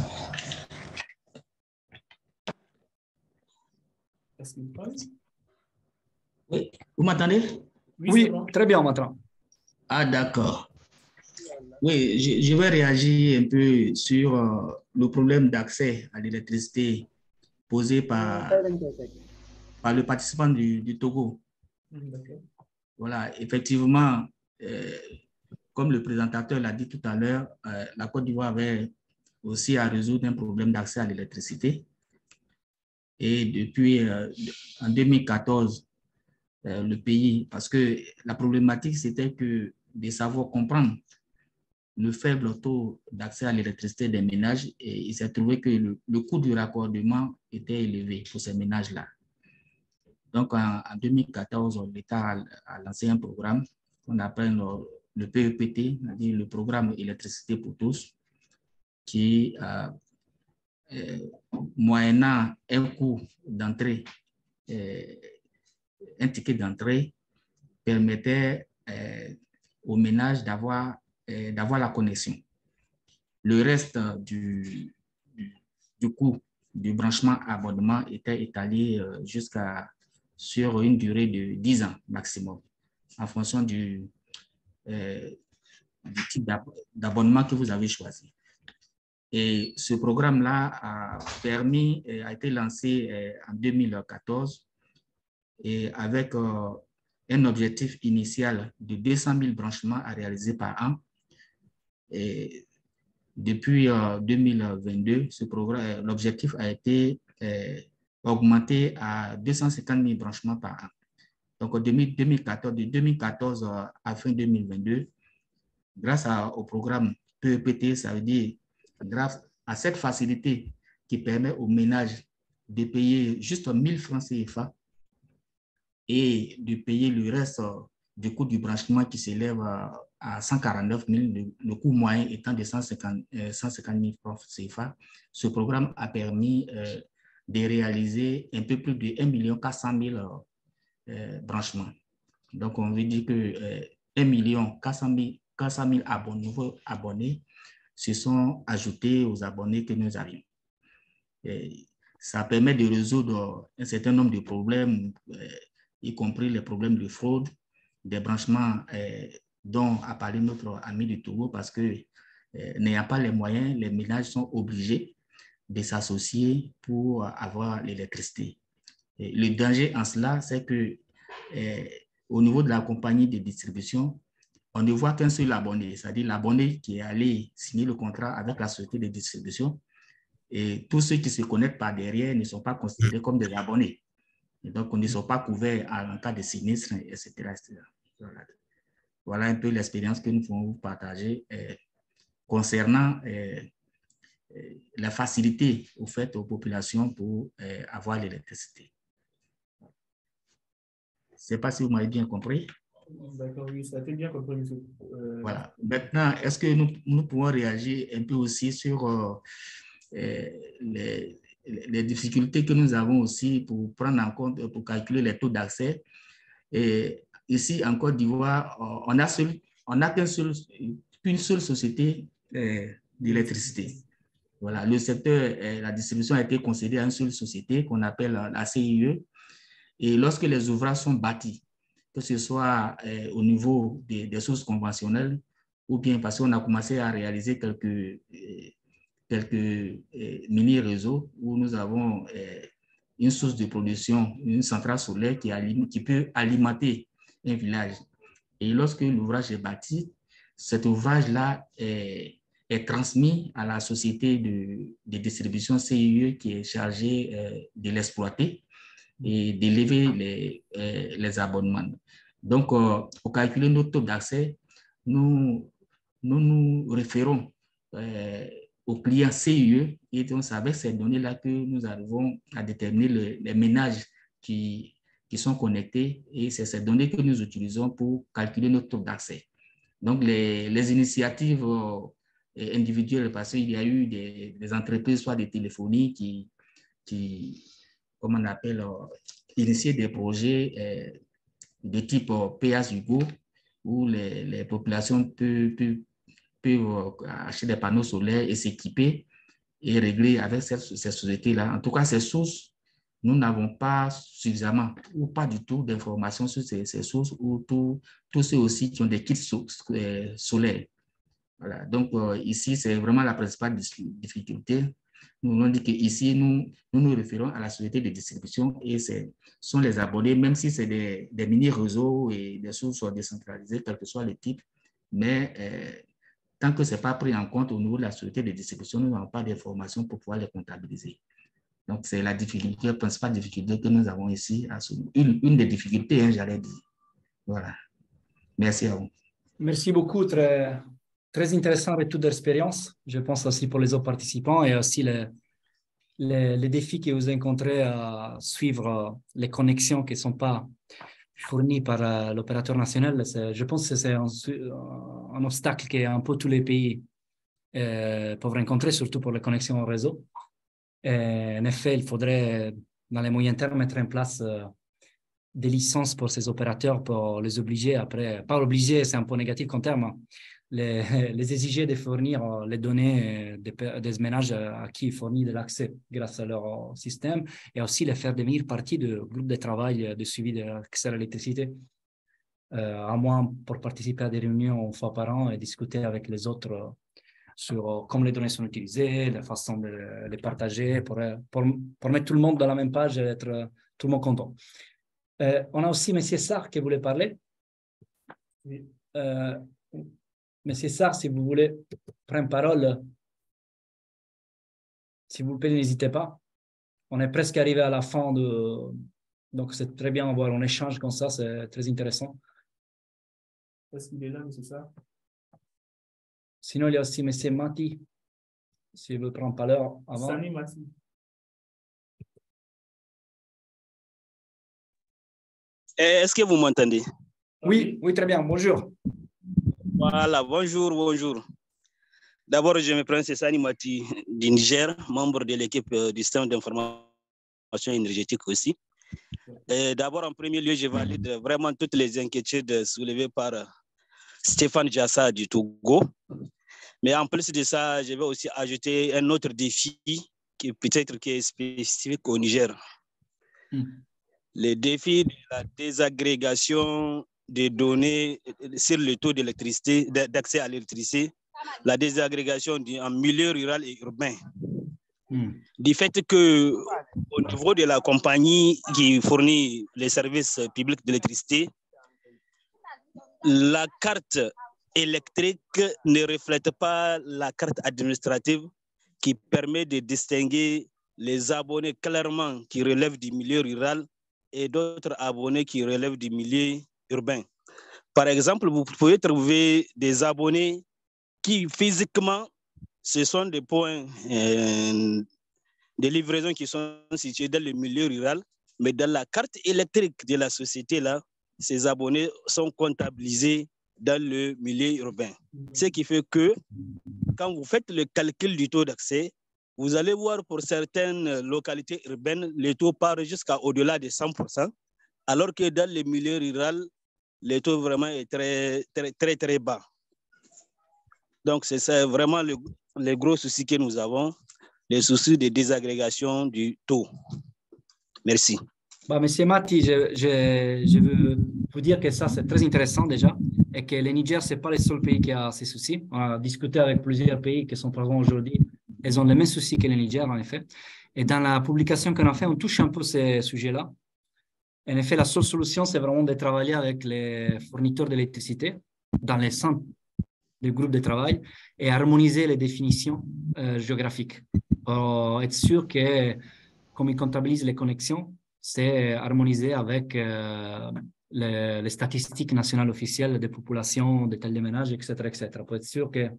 Est-ce qu'il parle? Oui, vous m'entendez? Oui, très bien maintenant. Ah, d'accord. Oui, je vais réagir un peu sur le problème d'accès à l'électricité posé par le participant du Togo. Voilà, effectivement, comme le présentateur l'a dit tout à l'heure, la Côte d'Ivoire avait aussi à résoudre un problème d'accès à l'électricité. Et depuis en 2014, le pays, parce que la problématique, c'était que de savoir comprendre le faible taux d'accès à l'électricité des ménages, et il s'est trouvé que le coût du raccordement était élevé pour ces ménages-là. Donc, en 2014, l'État a lancé un programme qu'on appelle le PEPT, c'est-à-dire le programme électricité pour tous, qui, moyennant un coût d'entrée, un ticket d'entrée, permettait aux ménages d'avoir la connexion. Le reste du coût du branchement abonnement était étalé sur une durée de 10 ans maximum, en fonction du type d'abonnement que vous avez choisi. Et ce programme-là a été lancé en 2014 et avec un objectif initial de 200 000 branchements à réaliser par an. Et depuis 2022, l'objectif a été augmenté à 250 000 branchements par an. Donc, de 2014 à fin 2022, grâce au programme PEPT, ça veut dire grâce à cette facilité qui permet aux ménages de payer juste 1 000 francs CFA et de payer le reste du coût du branchement qui s'élève à 149 000, le coût moyen étant de 150 000 francs CFA. Ce programme a permis de réaliser un peu plus de 1 400 000 branchements. Donc, on veut dire que 1 400 000 nouveaux abonnés se sont ajoutés aux abonnés que nous avions. Et ça permet de résoudre un certain nombre de problèmes, y compris les problèmes de fraude, des branchements dont a parlé notre ami du Togo, parce que n'ayant pas les moyens, les ménages sont obligés de s'associer pour avoir l'électricité. Le danger en cela, c'est que au niveau de la compagnie de distribution, on ne voit qu'un seul abonné, c'est-à-dire l'abonné qui est allé signer le contrat avec la société de distribution, et tous ceux qui se connectent par derrière ne sont pas considérés comme des abonnés. Et donc, on ne sont pas couverts en cas de sinistre, etc. Voilà. voilà un peu l'expérience que nous pouvons vous partager concernant la facilité au fait aux populations pour avoir l'électricité. Je ne sais pas si vous m'avez bien compris. D'accord, oui, ça a été bien compris, monsieur. Voilà. Maintenant, est-ce que nous pouvons réagir un peu aussi sur les difficultés que nous avons aussi pour prendre en compte, pour calculer les taux d'accès? Et ici, en Côte d'Ivoire, on n'a qu'une seule société d'électricité. Voilà, le secteur, la distribution a été concédée à une seule société qu'on appelle la CIE. Et lorsque les ouvrages sont bâtis, que ce soit au niveau des sources conventionnelles ou bien parce qu'on a commencé à réaliser quelques mini-réseaux où nous avons une source de production, une centrale solaire qui peut alimenter un village. Et lorsque l'ouvrage est bâti, cet ouvrage-là est transmis à la société de distribution CIE qui est chargée de l'exploiter et d'élever les abonnements. Donc, pour calculer notre taux d'accès, nous référons aux clients CIE et donc c'est avec ces données-là que nous arrivons à déterminer les ménages qui sont connectés et c'est ces données que nous utilisons pour calculer notre taux d'accès. Donc, les initiatives individuelles, parce qu'il y a eu des entreprises, soit des téléphonies qui comme on appelle, initier des projets de type pay-as-you-go où les populations peuvent acheter des panneaux solaires et s'équiper et régler avec ces sociétés-là. En tout cas, ces sources, nous n'avons pas suffisamment ou pas du tout d'informations sur ces sources ou tous ceux aussi qui ont des kits solaires. Voilà. Donc, ici, c'est vraiment la principale difficulté. Nous avons dit qu'ici, nous référons à la société de distribution et ce sont les abonnés, même si c'est des mini-réseaux et des sources décentralisées, quel que soit le type. Mais tant que ce n'est pas pris en compte au niveau de la société de distribution, nous n'avons pas d'informations pour pouvoir les comptabiliser. Donc, c'est la difficulté, la principale difficulté que nous avons ici. Une des difficultés, hein, j'allais dire. Voilà. Merci à vous. Merci beaucoup. Très intéressant retour d'expérience. Je pense aussi pour les autres participants et aussi les défis que vous rencontrez à suivre les connexions qui ne sont pas fournies par l'opérateur national. Je pense que c'est un obstacle que un peu tous les pays peuvent rencontrer, surtout pour les connexions au réseau. Et en effet, il faudrait, dans les moyens termes, mettre en place des licences pour ces opérateurs pour les obliger après, pas obliger, c'est un peu négatif comme terme, les exiger de fournir les données des ménages à qui ils fournissent de l'accès grâce à leur système et aussi les faire devenir partie du groupe de travail de suivi de l'accès à l'électricité. À moins pour participer à des réunions une fois par an et discuter avec les autres sur comment les données sont utilisées, la façon de les partager pour mettre tout le monde dans la même page et être tout le monde content. On a aussi M. Sarr qui voulait parler. Oui. Monsieur Sarr, si vous voulez prendre parole, s'il vous plaît, n'hésitez pas. On est presque arrivé à la fin donc c'est très bien d'avoir un échange comme ça, c'est très intéressant. Est-ce qu'il est là, monsieur Sarr? Sinon, il y a aussi M. Mati, s'il veut prendre parole avant. Sani Mati. Est-ce que vous m'entendez? Oui, oui, très bien. Bonjour. Voilà, bonjour. D'abord, je me présente, c'est Sani Mati du Niger, membre de l'équipe du système d'information énergétique aussi. D'abord, en premier lieu, je valide vraiment toutes les inquiétudes soulevées par Stéphane Diassa du Togo. Mais en plus de ça, je vais aussi ajouter un autre défi qui peut-être qui est spécifique au Niger. Le défi de la désagrégation des données sur le taux d'électricité, d'accès à l'électricité, la désagrégation en milieu rural et urbain. Du fait que au niveau de la compagnie qui fournit les services publics d'électricité, la carte électrique ne reflète pas la carte administrative qui permet de distinguer les abonnés clairement qui relèvent du milieu rural et d'autres abonnés qui relèvent du milieu urbain. Par exemple, vous pouvez trouver des abonnés qui physiquement, ce sont des points de livraison qui sont situés dans le milieu rural, mais dans la carte électrique de la société, là, ces abonnés sont comptabilisés dans le milieu urbain. Ce qui fait que quand vous faites le calcul du taux d'accès, vous allez voir pour certaines localités urbaines, le taux part jusqu'à au-delà de 100%, alors que dans le milieu rural, le taux vraiment est très bas. Donc, c'est ça vraiment le gros souci que nous avons, les soucis de désagrégation du taux. Merci. Bah, Monsieur Mati, je veux vous dire que ça, c'est très intéressant déjà, et que le Niger, ce n'est pas le seul pays qui a ces soucis. On a discuté avec plusieurs pays qui sont présents aujourd'hui. Ils ont les mêmes soucis que le Niger, en effet. Et dans la publication qu'on a fait, on touche un peu ces sujets-là. En effet, la seule solution, c'est vraiment de travailler avec les fournisseurs d'électricité dans les centres du groupe de travail et harmoniser les définitions géographiques pour être sûr que, comme ils comptabilisent les connexions, c'est harmonisé avec les statistiques nationales officielles des populations, des tailles de ménages, etc., etc. Pour être sûr que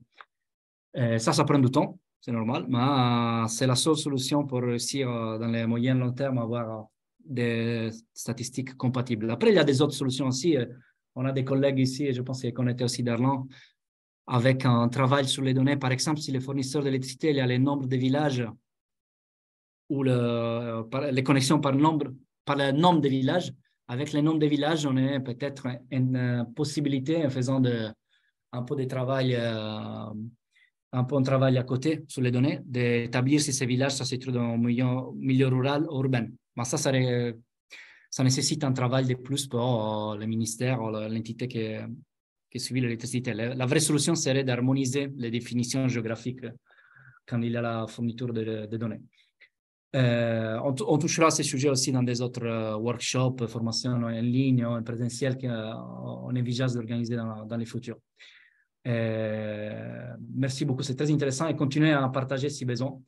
ça prend du temps, c'est normal, mais c'est la seule solution pour réussir dans les moyens long terme à avoir des statistiques compatibles. Après, il y a des autres solutions aussi. On a des collègues ici, et je pense qu'on était aussi d'Arlan, avec un travail sur les données. Par exemple, si le fournisseur d'électricité, il y a le nombre de villages ou les connexions par le nombre de villages, avec le nombre de villages, on a peut-être une possibilité, en faisant un peu de travail, un peu de travail à côté sur les données, d'établir si ces villages se trouvent dans un milieu rural ou urbain. Mais ça nécessite un travail de plus pour le ministère ou l'entité qui suit l'électricité. La vraie solution serait d'harmoniser les définitions géographiques quand il y a la fourniture de données. On touchera à ces sujets aussi dans des autres workshops, formations en ligne ou en présentiel qu'on envisage d'organiser dans les futurs. Merci beaucoup, c'est très intéressant et continuez à partager si besoin.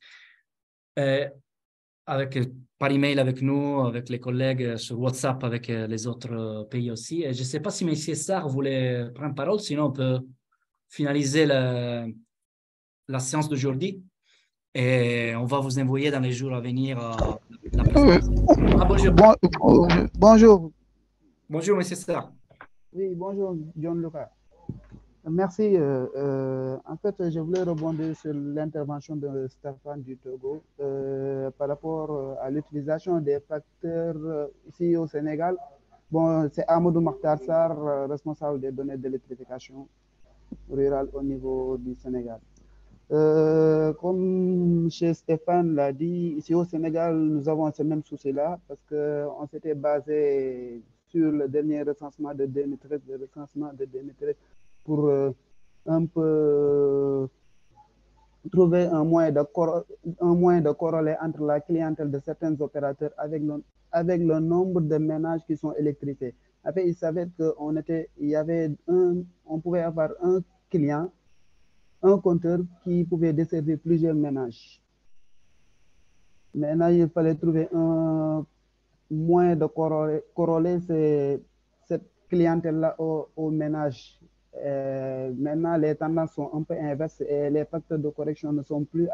Par email avec nous, avec les collègues, sur WhatsApp avec les autres pays aussi. Et je ne sais pas si M. Sarr voulait prendre parole, sinon on peut finaliser la séance d'aujourd'hui. Et on va vous envoyer dans les jours à venir la présentation. Bonjour. Bonjour. Bonjour, M. Sarr. Oui, bonjour, John Lucas. Merci. En fait, je voulais rebondir sur l'intervention de Stéphane du Togo par rapport à l'utilisation des facteurs ici au Sénégal. Bon, c'est Amadou Makhtar Sarr, responsable des données d'électrification rurale au niveau du Sénégal. Comme chez Stéphane l'a dit, ici au Sénégal, nous avons ce même souci-là parce qu'on s'était basé sur le dernier recensement de 2013, pour un peu trouver un moyen de corréler entre la clientèle de certains opérateurs avec le nombre de ménages qui sont électrifiés. Après, il s'avère qu'on pouvait avoir un client, un compteur qui pouvait desservir plusieurs ménages. Maintenant, il fallait trouver un moyen de corréler cette clientèle-là aux ménages. Maintenant, les tendances sont un peu inverses et les facteurs de correction ne sont plus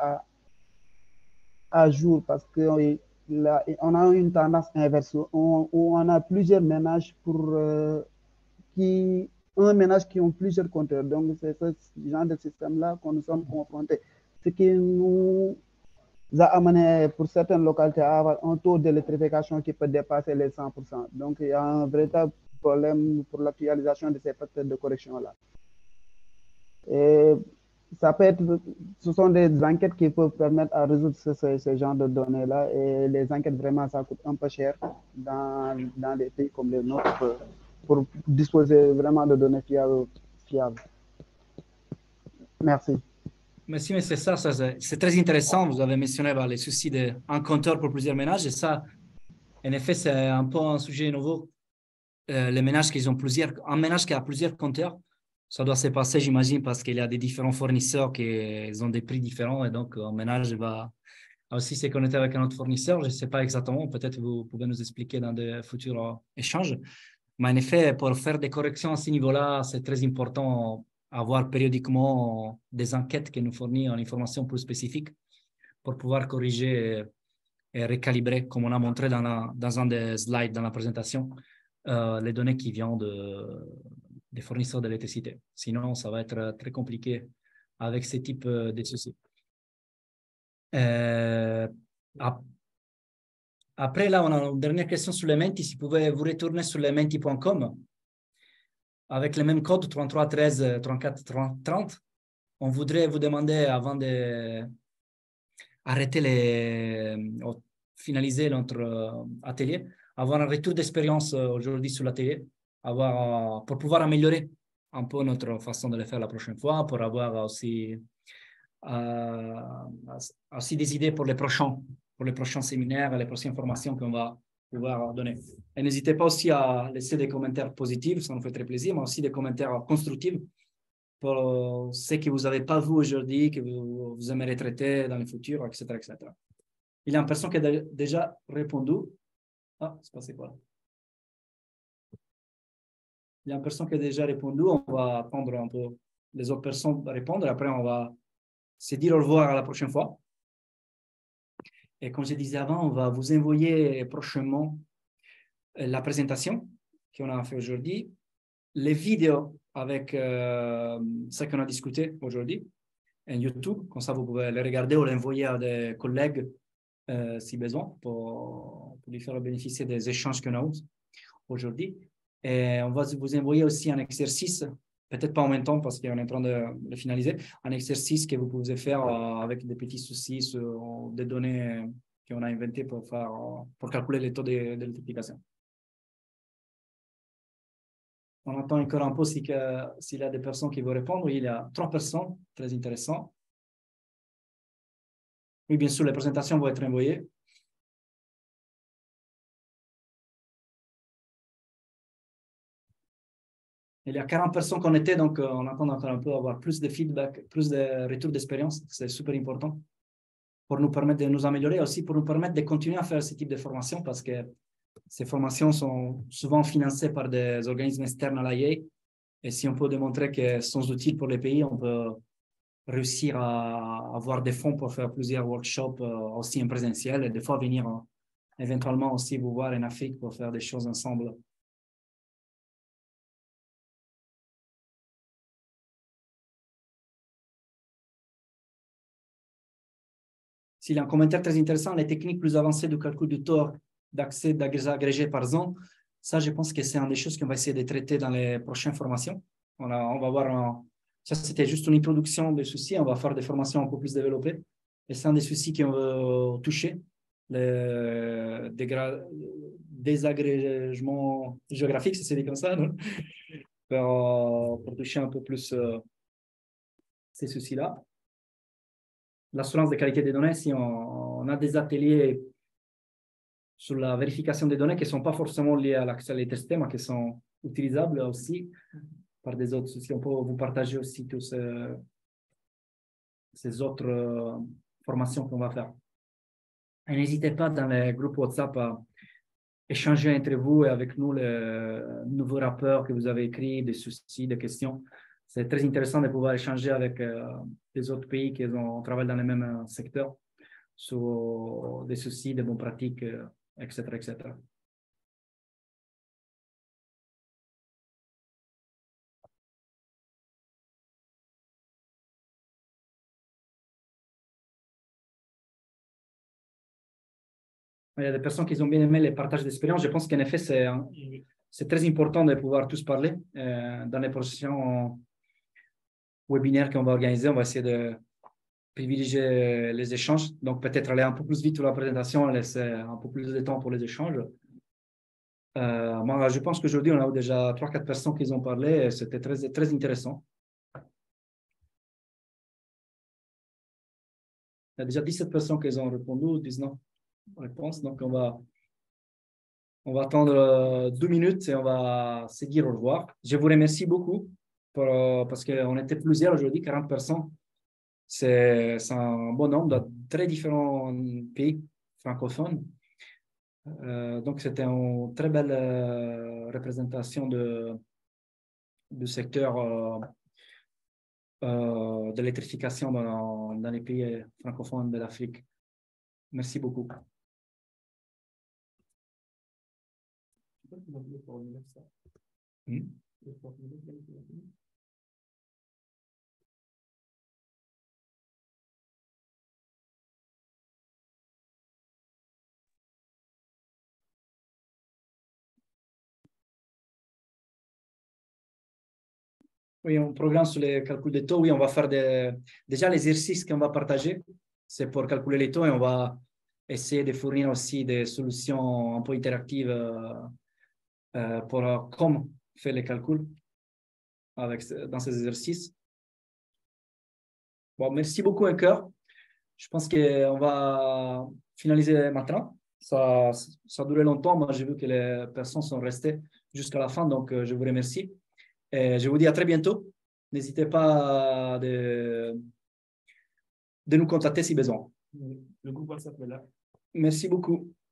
à jour parce qu'on a une tendance inverse où on a plusieurs ménages un ménage qui ont plusieurs compteurs. Donc, c'est ce genre de système-là qu'on nous sommes confrontés. Ce qui nous a amené pour certaines localités à avoir un taux d'électrification qui peut dépasser les 100%. Donc, il y a un véritable problème pour l'actualisation de ces facteurs de correction-là. Et ce sont des enquêtes qui peuvent permettre à résoudre ce genre de données-là. Et les enquêtes, vraiment, ça coûte un peu cher dans les pays comme les nôtres pour disposer vraiment de données fiables. Merci. Merci, M. Sarr. C'est très intéressant. Vous avez mentionné les soucis d'un compteur pour plusieurs ménages. Et ça, en effet, c'est un peu un sujet nouveau. Les ménages un ménage qui a plusieurs compteurs, ça doit se passer, j'imagine, parce qu'il y a des différents fournisseurs qui ont des prix différents. Et donc, un ménage va aussi se connecter avec un autre fournisseur. Je ne sais pas exactement. Peut-être vous pouvez nous expliquer dans de futurs échanges. Mais en effet, pour faire des corrections à ce niveau-là, c'est très important avoir périodiquement des enquêtes qui nous fournissent une information plus spécifique pour pouvoir corriger et recalibrer, comme on a montré dans un des slides dans la présentation, les données qui viennent des fournisseurs d'électricité. Sinon, ça va être très compliqué avec ce type de soucis. Après, là, on a une dernière question sur les Menti. Si vous pouvez vous retourner sur lesmenti.com avec le même code 33 13 34 30, on voudrait vous demander, avant de finaliser notre atelier, avoir un retour d'expérience aujourd'hui sur l'atelier, pour pouvoir améliorer un peu notre façon de le faire la prochaine fois, pour avoir aussi des idées pour les prochains séminaires et les prochaines formations qu'on va pouvoir donner. Et n'hésitez pas aussi à laisser des commentaires positifs, ça nous fait très plaisir, mais aussi des commentaires constructifs pour ce que vous n'avez pas vu aujourd'hui, que vous aimeriez traiter dans le futur, etc., etc. Il y a une personne qui a déjà répondu. Ah, c'est passé quoi? Il y a une personne qui a déjà répondu. On va attendre un peu les autres personnes répondre. Après, on va se dire au revoir à la prochaine fois. Et comme je disais avant, on va vous envoyer prochainement la présentation qu'on a fait aujourd'hui, les vidéos avec ce qu'on a discuté aujourd'hui, en YouTube. Comme ça, vous pouvez les regarder ou les envoyer à des collègues si besoin, pour lui faire bénéficier des échanges qu'on a eu aujourd'hui. Et on va vous envoyer aussi un exercice, peut-être pas en même temps parce qu'on est en train de le finaliser, un exercice que vous pouvez faire avec des petits soucis sur des données qu'on a inventées pour calculer les taux d'électrification. On attend encore un peu s'il y a des personnes qui veulent répondre. Il y a 3 personnes, très intéressant. Oui, bien sûr, les présentations vont être envoyées. Il y a 40 personnes connectées, donc on attend encore un peu avoir plus de feedback, plus de retours d'expérience. C'est super important pour nous permettre de nous améliorer, aussi pour nous permettre de continuer à faire ce type de formation, parce que ces formations sont souvent financées par des organismes externes à l'IA. Et si on peut démontrer qu'elles sont utiles pour les pays, on peut réussir à avoir des fonds pour faire plusieurs workshops aussi en présentiel, et des fois venir éventuellement aussi vous voir en Afrique pour faire des choses ensemble. S'il y a un commentaire très intéressant, les techniques plus avancées de calcul du taux d'accès agrégé par zone, ça, je pense que c'est une des choses qu'on va essayer de traiter dans les prochaines formations. On va voir, ça c'était juste une introduction des soucis, on va faire des formations un peu plus développées. Et c'est un des soucis qu'on veut toucher, les désagrégement géographique, si c'est dit comme ça, non? Pour toucher un peu plus ces soucis-là. L'assurance de qualité des données, si on a des ateliers sur la vérification des données qui ne sont pas forcément liés à l'accès à l'électricité, mais qui sont utilisables aussi par des autres. Si on peut vous partager aussi tous ces autres formations qu'on va faire. Et n'hésitez pas dans les groupes WhatsApp à échanger entre vous et avec nous les nouveaux rapports que vous avez écrits, des soucis, des questions. C'est très intéressant de pouvoir échanger avec des autres pays qui travaillent dans le même secteur sur des soucis, des bonnes pratiques, etc., etc. Il y a des personnes qui ont bien aimé les partages d'expérience. Je pense qu'en effet, c'est très important de pouvoir tous parler. Dans les prochains webinaires qu'on va organiser, on va essayer de privilégier les échanges. Donc, peut-être aller un peu plus vite pour la présentation, laisser un peu plus de temps pour les échanges. Moi, je pense qu'aujourd'hui, on a déjà 3-4 personnes qui ont parlé. C'était très, très intéressant. Il y a déjà 17 personnes qui ont répondu, 19 réponses. Donc, on va attendre 2 minutes et on va se dire au revoir. Je vous remercie beaucoup parce qu'on était plusieurs aujourd'hui, 40 personnes. C'est un bon nombre de très différents pays francophones. Donc, c'était une très belle représentation du secteur de l'électrification dans les pays francophones de l'Afrique. Merci beaucoup. Oui, un programme sur les calculs des taux. Oui, on va faire déjà les exercices qu'on va partager. C'est pour calculer les taux et on va essayer de fournir aussi des solutions un peu interactives pour comment faire les calculs dans ces exercices. Bon, merci beaucoup, Eker. Je pense qu'on va finaliser maintenant. Ça a duré longtemps. Moi, j'ai vu que les personnes sont restées jusqu'à la fin, donc je vous remercie. Et je vous dis à très bientôt. N'hésitez pas de nous contacter si besoin. Le groupe WhatsApp est là. Merci beaucoup.